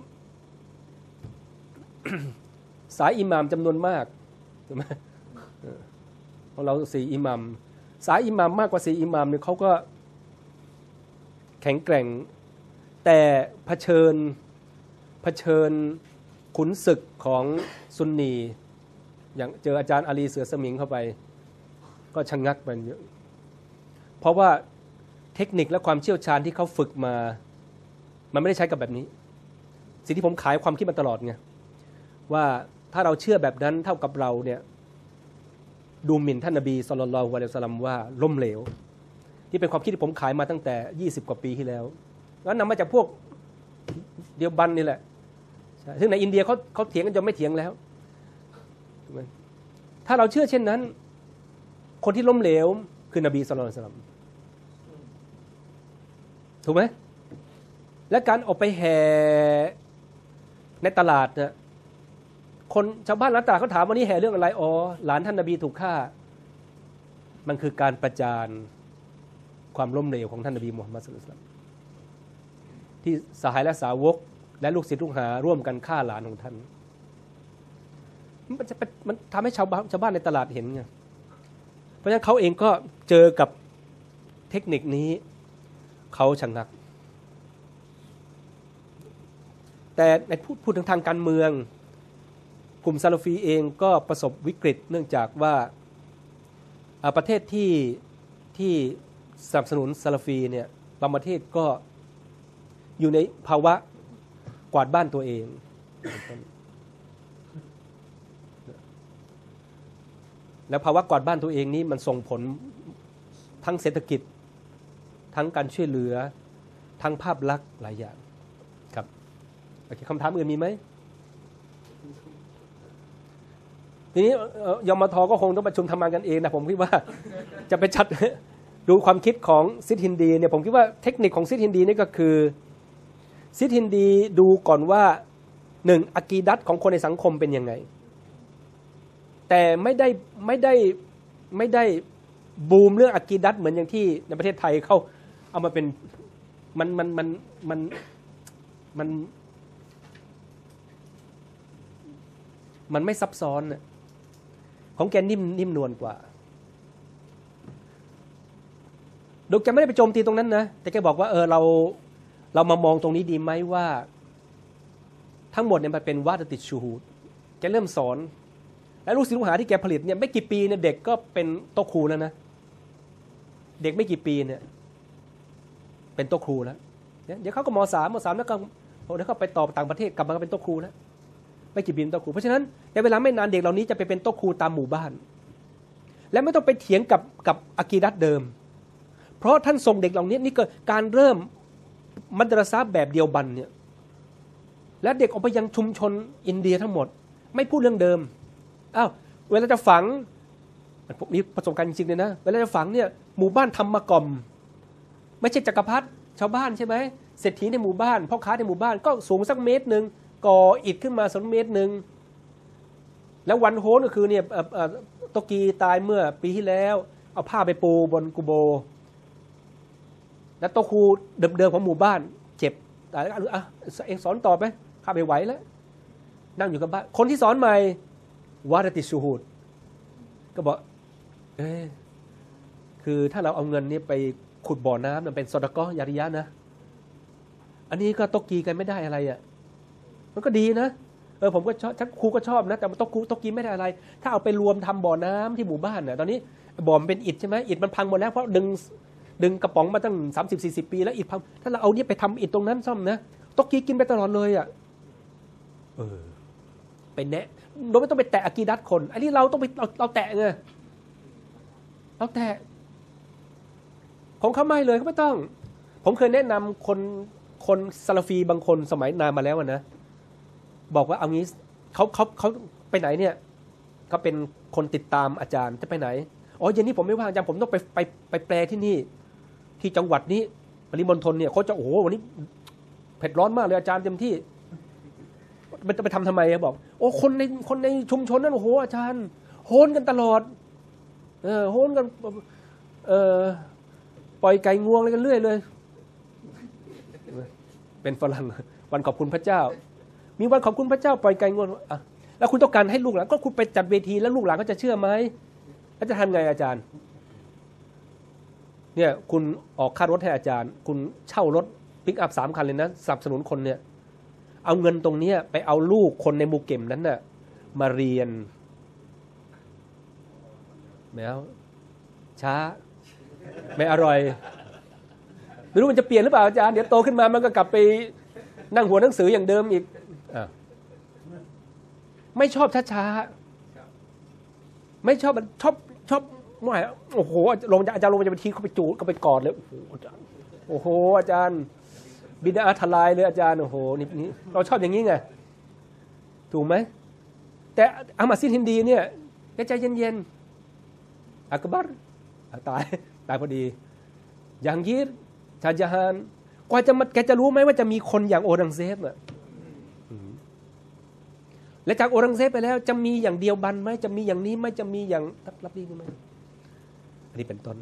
สายอิหม่ามจำนวนมากถูกไหมของเราสี่อิหม่ามสายอิหม่ามมากกว่าสี่อิหม่ามเนี่ยเขาก็แข็งแกร่งแต่เผชิญเผชิญขุนศึกของซุนนีอย่างเจออาจารย์อาลีเสือสมิงเข้าไปก็ชะงักไปเยอะเพราะว่าเทคนิคและความเชี่ยวชาญที่เขาฝึกมามันไม่ได้ใช้กับแบบนี้สิ่งที่ผมขายความคิดมาตลอดไงว่าถ้าเราเชื่อแบบนั้นเท่ากับเราเนี่ยดูหมิ่นท่านนบีศ็อลลัลลอฮุอะลัยฮิวะซัลลัมว่าล้มเหลวที่เป็นความคิดที่ผมขายมาตั้งแต่ยี่สิบกว่าปีที่แล้วแล้วนำมาจากพวกเดียวบันนี่แหละซึ่งในอินเดียเขาเขาเถียงกันจนไม่เถียงแล้วถ้าเราเชื่อเช่นนั้นคนที่ล้มเหลวคือนบีศ็อลลัลลอฮุอะลัยฮิวะซัลลัมถูกไหมและการออกไปแห่ในตลาดเนี่ยคนชาวบ้านร้านตลาดเขาถามว่านี่แห่เรื่องอะไรอ๋อหลานท่านนบีถูกฆ่ามันคือการประจานความล้มเหลวของท่านนบีมุฮัมมัดศ็อลลัลลอฮุอะลัยฮิวะซัลลัมที่สหายและสาวกและลูกศิษย์ลูกหาร่วมกันฆ่าหลานของท่านมันจะมันทำให้ชาวบ้านชาวบ้านในตลาดเห็นไงเพราะฉะนั้นเขาเองก็เจอกับเทคนิคนี้เขาชะงักแต่ในพูดพูดถึงทางการเมืองกลุ่มซาลาฟีเองก็ประสบวิกฤตเนื่องจากว่าประเทศที่ที่สนับสนุนซาลาฟีเนี่ยบางประเทศก็อยู่ในภาวะกวาดบ้านตัวเองแล้วภาวะกวาดบ้านตัวเองนี้มันส่งผลทั้งเศรษฐกิจทั้งการช่วยเหลือทั้งภาพลักษณ์หลายอย่างครับโอเคคำถามอื่นมีไหมทีนี้ยมทก็คงต้องประชุมทำงานกันเองนะผมคิดว่าจะไปจัดดูความคิดของซิดฮินดีเนี่ยผมคิดว่าเทคนิคของซิดฮินดีนี่ก็คือซิดฮินดีดูก่อนว่าหนึ่งอะกีดัตของคนในสังคมเป็นยังไงแต่ไม่ได้ไม่ได้ไม่ได้บูมเรื่องอะกีดัตเหมือนอย่างที่ในประเทศไทยเขาเอามาเป็นมันมันมันมันมันมันไม่ซับซ้อนของแกนิ่มนิ่มนวลกว่าโดยแกไม่ได้ไปโจมตีตรงนั้นนะแต่แกบอกว่าเออเราเรามามองตรงนี้ดีไหมว่าทั้งหมดเนี่ยมันเป็นวาดติดชูฮูดแกเริ่มสอนและลูกศิษย์ลูกหาที่แกผลิตเนี่ยไม่กี่ปีเนี่ยเด็กก็เป็นโต๊ะครูแล้วนะเด็กไม่กี่ปีเนี่ยเป็นโต๊ะครูแล้วเดี๋ยวเขาก็มสามมสามแล้วก็เดี๋ยวเขาไปต่อต่างประเทศกลับมาก็เป็นโต๊ะครูแล้วไม่กี่ปีเป็นโต๊ะครูเพราะฉะนั้นในเวลาไม่นานเด็กเหล่านี้จะไปเป็นโต๊ะครูตามหมู่บ้านและไม่ต้องไปเถียงกับกับอะกีดัตเดิมเพราะท่านส่งเด็กเหล่านี้นี่ก็การเริ่มมัดรซะห์แบบเดียวบันเนี่ยและเด็กออกไปยังชุมชนอินเดียทั้งหมดไม่พูดเรื่องเดิมอ้าวเวลาจะฝังมีประสบการณ์จริงๆเลยนะเวลาจะฝังเนี่ยหมู่บ้านทำมากล่อมไม่ใช่จักรพรรดิชาวบ้านใช่ไหมเศรษฐีในหมู่บ้านพ่อค้าในหมู่บ้านก็สูงสักเมตรนึงก่ออิฐขึ้นมาสองเมตรนึงแล้ววันโหนก็คือเนี่ยโตกีตายเมื่อปีที่แล้วเอาผ้าไปปูบนกุโบแล้วโตครูเดิมๆของหมู่บ้านเจ็บแต่อ่ะเองสอนต่อไปข้าไม่ไหวแล้วนั่งอยู่กับบ้านคนที่สอนใหม่วาดติชูฮูดก็บอกเออคือถ้าเราเอาเงินนี้ไปขุดบ่อน้ำมันเป็นซอดะกอฮ์ยาริยะนะอันนี้ก็โตกีกันไม่ได้อะไรอ่ะมันก็ดีนะเออผมก็ชอบครูก็ชอบนะแต่โตครูโตกีไม่ได้อะไรถ้าเอาไปรวมทำบ่อน้ำที่หมู่บ้านเนี่ยตอนนี้บ่อมันเป็นอิฐใช่ไหมอิฐมันพังหมดแล้วเพราะดึงดึงกระป๋องมาตั้งสามสิบสี่สิบปีแล้วอิฐพังถ้าเราเอาเนี่ยไปทำอิฐตรงนั้นซ่อมนะโตกีกินไปตลอดเลยอ่ะเออไปแนะเราไม่ต้องไปแตะอะกีดัตคนอันนี้เราต้องไปเราเราแตะไงเราแตะของเขาไม่เลยเขาไม่ต้องผมเคยแนะนำคนคนซาลาฟีบางคนสมัยนานมาแล้วนะบอกว่าเอางี้เขาเขาเขาไปไหนเนี่ยเขาเป็นคนติดตามอาจารย์จะไปไหนอ๋อเย็นนี้ผมไม่ว่างอาจารย์ผมต้องไปไปไปแปลที่นี่ที่จังหวัดนี้ปริมณฑลเนี่ยเขาจะโอ้โหวันนี้เผ็ดร้อนมากเลยอาจารย์เต็มที่มันจะไปทำทำไมบอกโอ้คนในคนในชุมชนนั้นโอ้โหอาจารย์โหนกันตลอดเออโหนกันเออปล่อยไก่งวงอะไรกันเรื่อยเลยเป็นฝรั่งวันขอบคุณพระเจ้ามีวันขอบคุณพระเจ้าปล่อยไก่งวงอ่ะแล้วคุณต้องการให้ลูกหลานก็คุณไปจัดเวทีแล้วลูกหลานก็จะเชื่อไหมแล้วจะทำไงอาจารย์เนี่ยคุณออกค่ารถให้อาจารย์คุณเช่ารถปิกอัพสามคันเลยนะสนับสนุนคนเนี่ยเอาเงินตรงนี้ไปเอาลูกคนในหมู่เก็มนั้นน่ะมาเรียนแล้วช้าไม่อร่อยไม่รู้มันจะเปลี่ยนหรือเปล่าอาจารย์เดี๋ยวโตขึ้นมามันก็กลับไปนั่งหัวหนังสืออย่างเดิมอีกอ่ะไม่ชอบช้าๆไม่ชอบมันชอบชอบไม่โอ้โหลงอาจารย์ลงมาจะไปทีเขาไปจูดเขาไปกอดเลยโอ้โหอาจารย์โอ้โหอาจารย์บิดาทลายเลยอาจารย์โอ้โหนี่นี่เราชอบอย่างนี้ไงถูกไหมแต่อามัดซิดฮินดีเนี่ยใจเย็นๆอักบัรตายตายพอดีอย่างยีดชาจฮานกว่าจะมาแกจะรู้ไหมว่าจะมีคนอย่างโอรังเซบอ่ะและจากโอรังเซบไปแล้วจะมีอย่างเดียวบันไหมจะมีอย่างนี้ไหมจะมีอย่างรับดีไหมอันนี้เป็นต้น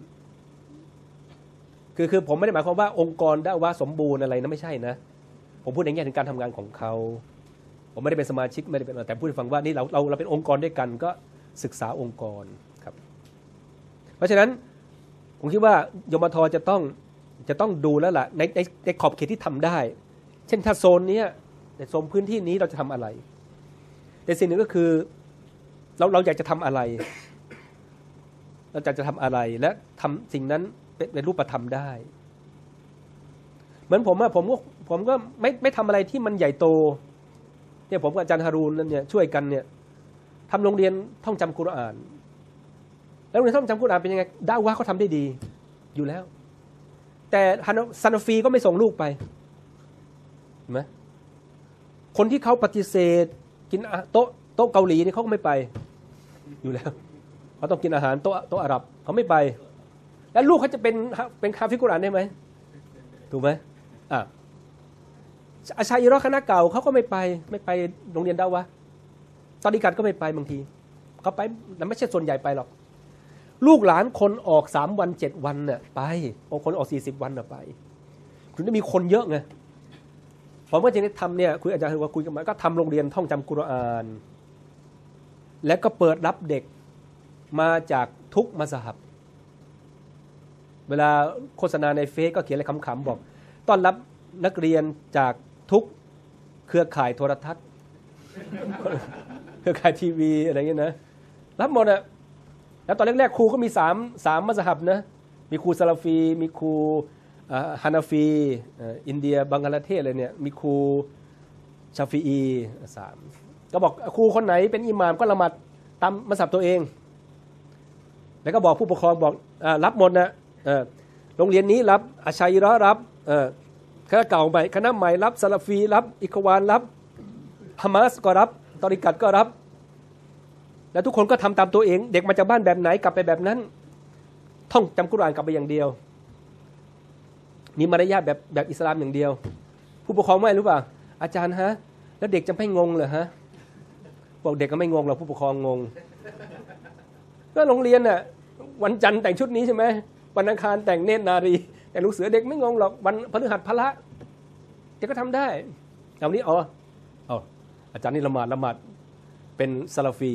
คือคือผมไม่ได้หมายความว่าองค์กรได้ว่าสมบูรณ์อะไรนะไม่ใช่นะผมพูดในแง่ถึงการทำงานของเขาผมไม่ได้เป็นสมาชิกไม่ได้เป็นแต่พูดให้ฟังว่านี่เราเราเราเป็นองค์กรด้วยกันก็ศึกษาองค์กรครับเพราะฉะนั้นผมคิดว่ายมทจะต้องจะต้องดูแล้วล่ะในในในขอบเขตที่ทำได้เช่นถ้าโซนนี้ในโซนพื้นที่นี้เราจะทำอะไรแต่สิ่งหนึ่งก็คือเราเราอยากจะทำอะไรเราอยากจะทำอะไรและทำสิ่งนั้นเป็นรูปธรรมได้เหมือนผมอะผมก็ผมก็ไม่ไม่ทำอะไรที่มันใหญ่โตเนี่ยผมกับอาจารย์ฮารูนนั่นเนี่ยช่วยกันเนี่ยทำโรงเรียนท่องจำกุรอานแล้วโรงเรียนท่องจำกุรอานเป็นยังไงดาวะเขาทำได้ดีอยู่แล้วแต่ซานาฟีก็ไม่ส่งลูกไปเห็นไหมคนที่เขาปฏิเสธกินโต๊ะโต๊ะเกาหลีนี่เขาก็ไม่ไปอยู่แล้วเขาต้องกินอาหารโต๊ะโต๊ะอาหรับเขาไม่ไปแล้วลูกเขาจะเป็นเป็นคาฟิกุรอานได้ไหมถูกไหมอ่ะอาชัยรอคณะเก่าเขาก็ไม่ไปไม่ไปโรงเรียนดาวะตอนดีกัดก็ไม่ไปบางทีเขาไปแต่ไม่ใช่ส่วนใหญ่ไปหรอกลูกหลานคนออกสามวันเจ็ดวันเนี่ยไปบางคนออกสี่สิบวันน่ะไปคุณจะมีคนเยอะไงผมก็จะได้ทำเนี่ยคุยอาจารย์ว่าคุยกันมาก็ทำโรงเรียนท่องจำกุรอานและก็เปิดรับเด็กมาจากทุกมัซฮับเวลาโฆษณาในเฟซก็เขียนอะไรขำๆบอกต้อนรับนักเรียนจากทุกเครือข่ายโทรทัศน์เครือข่ายทีวีอะไรเงี้ยนะรับหมดอะแล้วตอนแรกๆครูก็มีสามสามมัซฮับนะมีครูซาลาฟีมีครูฮานาฟีอินเดียบังกลาเทศอะไรเนี่ยมีครูชาฟีอีสามก็บอกครูคนไหนเป็นอิหม่ามก็ละหมาดตามมัซฮับตัวเองแล้วก็บอกผู้ปกครองบอกรับหมดนะโรงเรียนนี้รับอาชัยรอรับคณะเก่าใหม่คณะใหม่รับซาลาฟีรับอิควานรับฮามาสก็รับตอริกัตก็รับแล้วทุกคนก็ทำตามตัวเองเด็กมาจากบ้านแบบไหนกลับไปแบบนั้นท่องจำกุรอานกลับไปอย่างเดียวมีมารยาทแบบแบบอิสลามอย่างเดียวผู้ปกครองไม่รู้ป่ะอาจารย์ฮะแล้วเด็กจะไม่งงเหรอฮะบอกเด็กก็ไม่งงหรอกผู้ปกครองงงก็โรงเรียนน่ะวันจันทร์แต่งชุดนี้ใช่ไหมวันอังคารแต่งเนตรนารีแต่ลูกเสือเด็กไม่งงหรอกวันพฤหัสพละเด็กก็ทำได้เอานี้อ๋ออ๋ออาจารย์นี่ละหมาดละหมาดเป็นซาลาฟี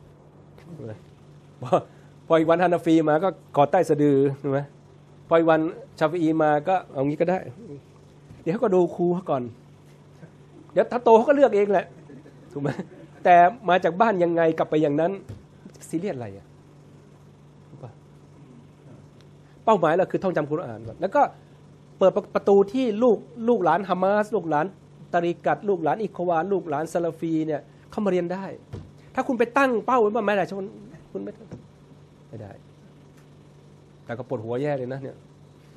พออีกวันฮานาฟีมาก็กอดใต้สะดือใช่ไหมพออีกวันชาฟีมาก็เอางี้ก็ได้เดี๋ยวเขาก็ดูครูเขาก่อนเดี๋ยวถ้าโตเขาก็เลือกเองแหละถูกไหมแต่มาจากบ้านยังไงกลับไปอย่างนั้นซีเรียสอะไรอ่ะเป้าหมายเราคือท่องจำกุรอานแล้วก็เปิดประตูที่ลูกลูกหลานฮามาสลูกหลานตาริกัตลูกหลานอิควานลูกหลานซาลาฟีเนี่ยเข้ามาเรียนได้ถ้าคุณไปตั้งเป้าไว้ว่าไม่ได้ชนคุณไม่ไม่ได้แต่ก็ปวดหัวแย่เลยนะเนี่ย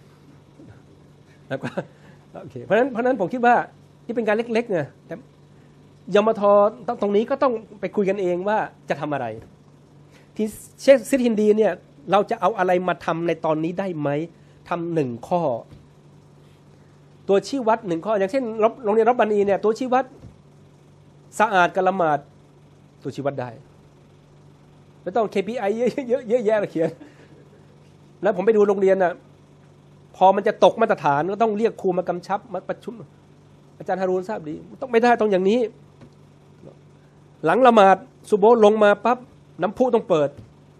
แล้วก็โอเคเพราะฉะนั้นเพราะฉะนั้นผมคิดว่าที่เป็นการเล็กๆไงแต่ยมทตรงนี้ก็ต้องไปคุยกันเองว่าจะทำอะไรที่เชคซิดฮินดีเนี่ยเราจะเอาอะไรมาทำในตอนนี้ได้ไหมทำหนึ่งข้อตัวชี้วัดหนึ่งข้ออย่างเช่นโรงเรียนรับบานีเนี่ยตัวชี้วัดสะอาดกับละหมาดตัวชี้วัดได้ไม่ต้อง เค พี ไอ เยอะเยอะเยอะแยะเขียนแล้วผมไปดูโรงเรียนน่ะพอมันจะตกมาตรฐานก็ต้องเรียกครูมากำชับมาประชุมอาจารย์ฮารูนทราบดีต้องไม่ได้ต้องอย่างนี้หลังละหมาดซุโบห์ลงมาปั๊บน้ำพุต้องเปิด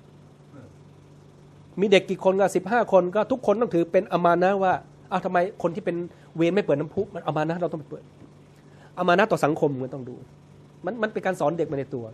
มีเด็กกี่คนก็สิบห้าคนก็ทุกคนต้องถือเป็นอามานะห์ว่าอ้าวทำไมคนที่เป็นเวรไม่เปิดน้ำพุมันอามานะห์เราต้องเปิดอามานะห์ต่อสังคมมันต้องดูมันมันเป็นการสอนเด็กมาในตัว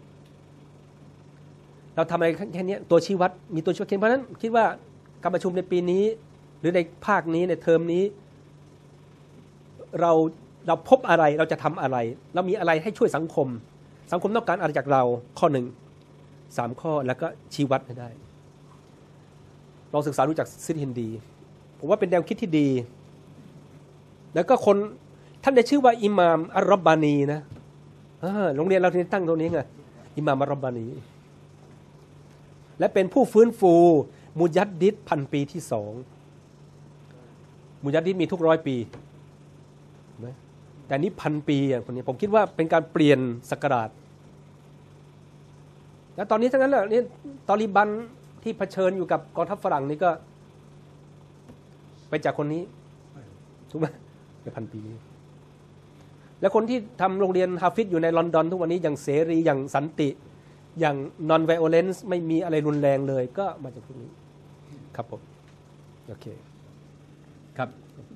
เราทำอะไรแค่นี้ตัวชี้วัดมีตัวชี้วัดเพราะฉะนั้นคิดว่าการประชุมในปีนี้หรือในภาคนี้ในเทอมนี้เราเราพบอะไรเราจะทำอะไรเรามีอะไรให้ช่วยสังคมสังคมต้องการอะไรจากเราข้อหนึ่งสามข้อแล้วก็ชี้วัดให้ได้ลองศึกษารู้จักซิดฮินดีผมว่าเป็นแนวคิดที่ดีแล้วก็คนท่านได้ชื่อว่าอิหม่ามอัรรับบานีนะโรงเรียนเราที่ตั้งตรงนี้ไงอิหม่ามอัรรับบานีและเป็นผู้ฟื้นฟูมุญัดดิษพันปีที่สองมุญัดดิษมีทุกร้อยปีนะแต่นี้พันปีอย่างคนนี้ผมคิดว่าเป็นการเปลี่ยนศักราชแล้วตอนนี้ทั้งนั้นแหละนี่ตอลิบันที่เผชิญอยู่กับกองทัพฝรั่งนี่ก็ไปจากคนนี้ถูกไหมในพันปีนี้แล้วคนที่ทำโรงเรียนฮาฟิซอยู่ในลอนดอนทุกวันนี้อย่างเสรีอย่างสันติอย่าง non violence ไม่มีอะไรรุนแรงเลยก็มาจากพวกนี้ครับผมโอเคครับ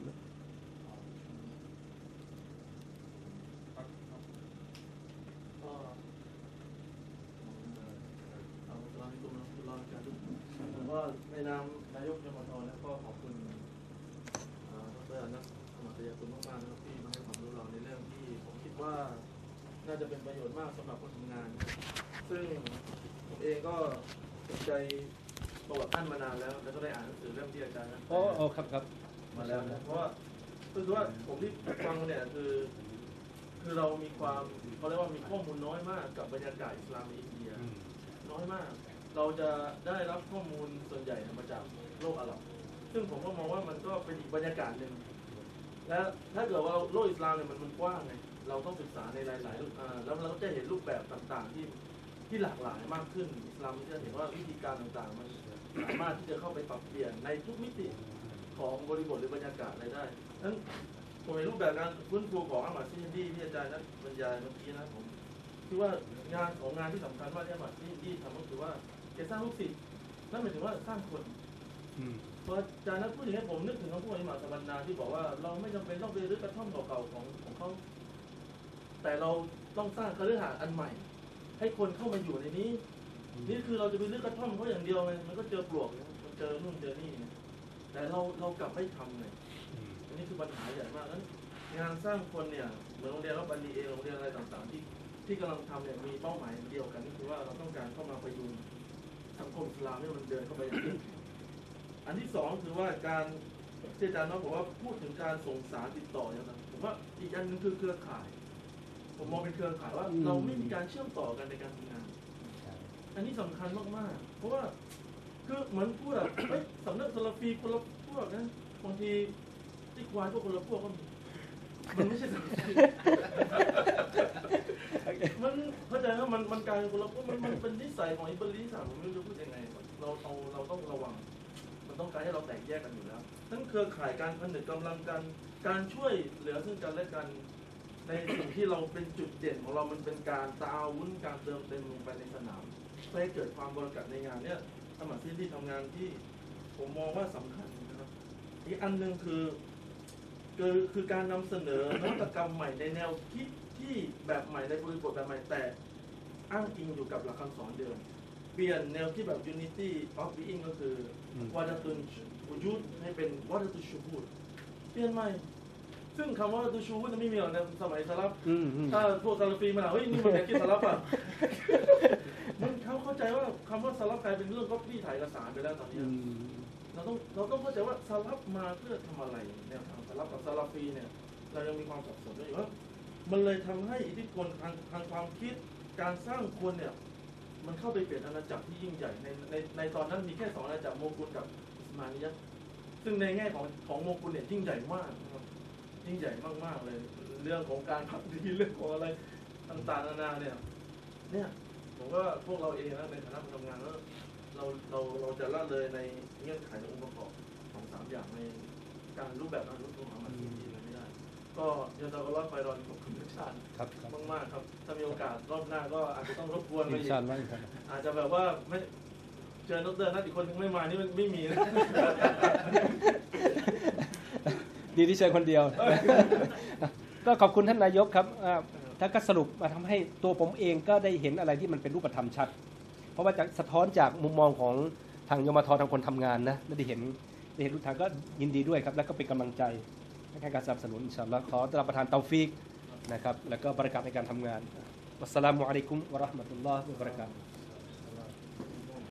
ผมว่าในนามนายกยมทนะก็ขอบคุณดรอนัทสมัครยาคุณมากๆนะครับที่มาให้ความรู้เราในเรื่องที่ผมคิดว่าน่าจะเป็นประโยชน์มากสำหรับคนทำงานซึ่งผมเองก็สนใจประวัติท่านมานานแล้วแล้วก็ได้อ่านหนังสือเล่มที่อาจารย์นั้นโอ้โอ้ครับครับมาแล้วนะเพราะว่าคือว่าผมที่ฟังเนี่ยคือคือเรามีความเขาเรียกว่ามีข้อมูลน้อยมากกับบรรยากาศอิสลามในอินเดียน้อยมาก เราจะได้รับข้อมูลส่วนใหญ่มาจากโลกอาหรับซึ่งผมก็มองว่ามันก็เป็นอีกบรรยากาศหนึ่งและถ้าเกิดว่าโลกอิสลามเนี่ยมันมันกว้างไงเราต้องศึกษาในหลายๆแล้วเราก็จะเห็นรูปแบบต่างๆที่ที่หลากหลายมากขึ้นอิสลามจะเห็นว่าวิธีการต่างๆมันสามารถที่จะเข้าไปปรับเปลี่ยนในทุกมิติของบริบทหรือบรรยากาศอะไรได้นั้นผมในรูปแบบการฟื้นฟูของอามัดซินดีที่อาจารย์นั้นบรรยายเมื่อกี้นะผมคิดว่างานของงานที่สำคัญว่าที่อามัดซินดีทำก็คือว่าแกสร้างลูกศิษย์นั่นหมายถึงว่าสร้างคนพออาจารย์นั้นพูดอย่างนี้ผมนึกถึงคำพูดอิหม่ามสบันนาที่บอกว่าเราไม่จำเป็นต้องไปรื้อกระท่อมเก่าๆของของเขาแต่เราต้องสร้างคฤหาสน์อันใหม่ให้คนเข้ามาอยู่ในนี้นี่คือเราจะไปรื้อกระท่อมเขาอย่างเดียวไงมันก็เจอปลวกมันเจอนู่นเจอนี่แต่เราเรากลับไม่ทำไงอันนี้คือปัญหาใหญ่มากนั้นงานสร้างคนเนี่ยเหมือนโรงเรียนรับบันดีเอโรงเรียนอะไรต่างๆที่ที่กำลังทำเนี่ยมีเป้าหมายเดียวกันก็คือว่าเราต้องการเข้ามาประยุกต์สังคมอิสลามให้มันเดินเข้าไปอย่างนี้อันที่สองคือว่าการที่อาจารย์น้องบอกว่าพูดถึงการส่งสารติดต่ออย่างนั้นผมว่าอีกอันนึงคือเครือข่ายผมมองเป็นเครือข่ายว่าเราไม่มีการเชื่อมต่อกันในการทำงานอันนี้สำคัญมากๆเพราะว่าคือเหมือนพูดแบบเฮ้ยสำนักซาลาฟีคนละพวกนะบางทีที่ควายพวกคนละพวกก็มีมันไม่ใช่สังคมมันเข้าใจว่ามันมันกลายเป็นคนละพวกมันมันเป็นนิสัยของอิบลิสอะผมไม่รู้พูดยังไงเราเราเราต้องระวังมันต้องการให้เราแตกแยกกันอยู่แล้วทั้งเครือข่ายการผนึกกำลังกันการช่วยเหลือซึ่งกันและกันในสิ่งที่เราเป็นจุดเด่นของเรามันเป็นการตาวุ้นการเติมเต็มลงไปในสนามเพื่อให้เกิดความบริการในงานเนี้ยอามัดซินที่ทำงานที่ผมมองว่าสำคัญนะครับอีกอันหนึ่งคือคือคือการนำเสนอนวัตกรรมใหม่ในแนวคิดที่แบบใหม่ในบริบทแบบใหม่แต่อ้างอิงอยู่กับหลักคำสอนเดิมเปลี่ยนแนวที่แบบ unity of being ก็คือวาดตุนวูจูดให้เป็นวาดตุชูบูดเปลี่ยนใหม่ซึ่งคำว่าตุชูบูดไม่มีหรอกในสมัยสลับถ้าพวกซาลาฟีมาหน่อยเฮ้ยนี่มันแนวคิดสลับอ่ะมันเขาเข้าใจว่าคำว่าสลับกลายเป็นเรื่องก๊อปปี้ถ่ายเอกสารไปแล้วตอนนี้เราต้องเราต้องเข้าใจว่าสลับมาเพื่อทำอะไรแนวทางสลับกับซาลาฟีเนี่ยเรายังมีความสับสนอยู่ว่ามันเลยทำให้อิทธิพลทางทางความคิดการสร้างคนเนี่ยมันเข้าไปเปลี่ยนอาณาจักรที่ยิ่งใหญ่ในในในตอนนั้นมีแค่สองอาณาจักรโมกุลกับอุสมานียะห์ซึ่งในแง่ของของโมกุลเนี่ยยิ่งใหญ่มากนะครับยิ่งใหญ่มากๆเลยเรื่องของการขับดีเรื่องของอะไรต่างๆนานาเนี่ยเนี่ยผมว่าพวกเราเองนะในฐานะคนทำงานแล้วเราเราเราจะละเลยในเงื่อนไขและองค์ประกอบของสามอย่างในการรูปแบบการรู้ตัวของมันที่ไม่ได้ก็ยันตะกรอดไฟรอนขอบคุณทุกท่านมากๆครับถ้ามีโอกาสรอบหน้าก็อาจจะต้องรบกวนไปอีกอาจจะแบบว่าไม่เจอดรนัทอีกคนนึงไม่มานี่มันไม่มีนะดีที่เชิญคนเดียวก็ขอบคุณท่านนายกครับถ้าก็สรุปมาทำให้ตัวผมเองก็ได้เห็นอะไรที่มันเป็นรูปธรรมชัดเพราะว่าจะสะท้อนจากมุมมองของทางยมททางคนทำงานนะได้เห็นได้เห็นรูปทางก็ยินดีด้วยครับแล้วก็เป็นกำลังใจในการสนับสนุนอินชาอัลลอฮ์ขอรับประทานเตาฟีกนะครับแล้วก็บารอกาตในการทำงานวัสสลามุอะลัยกุมวะเราะห์มะตุลลอฮ์วะบะเราะกาตุฮ์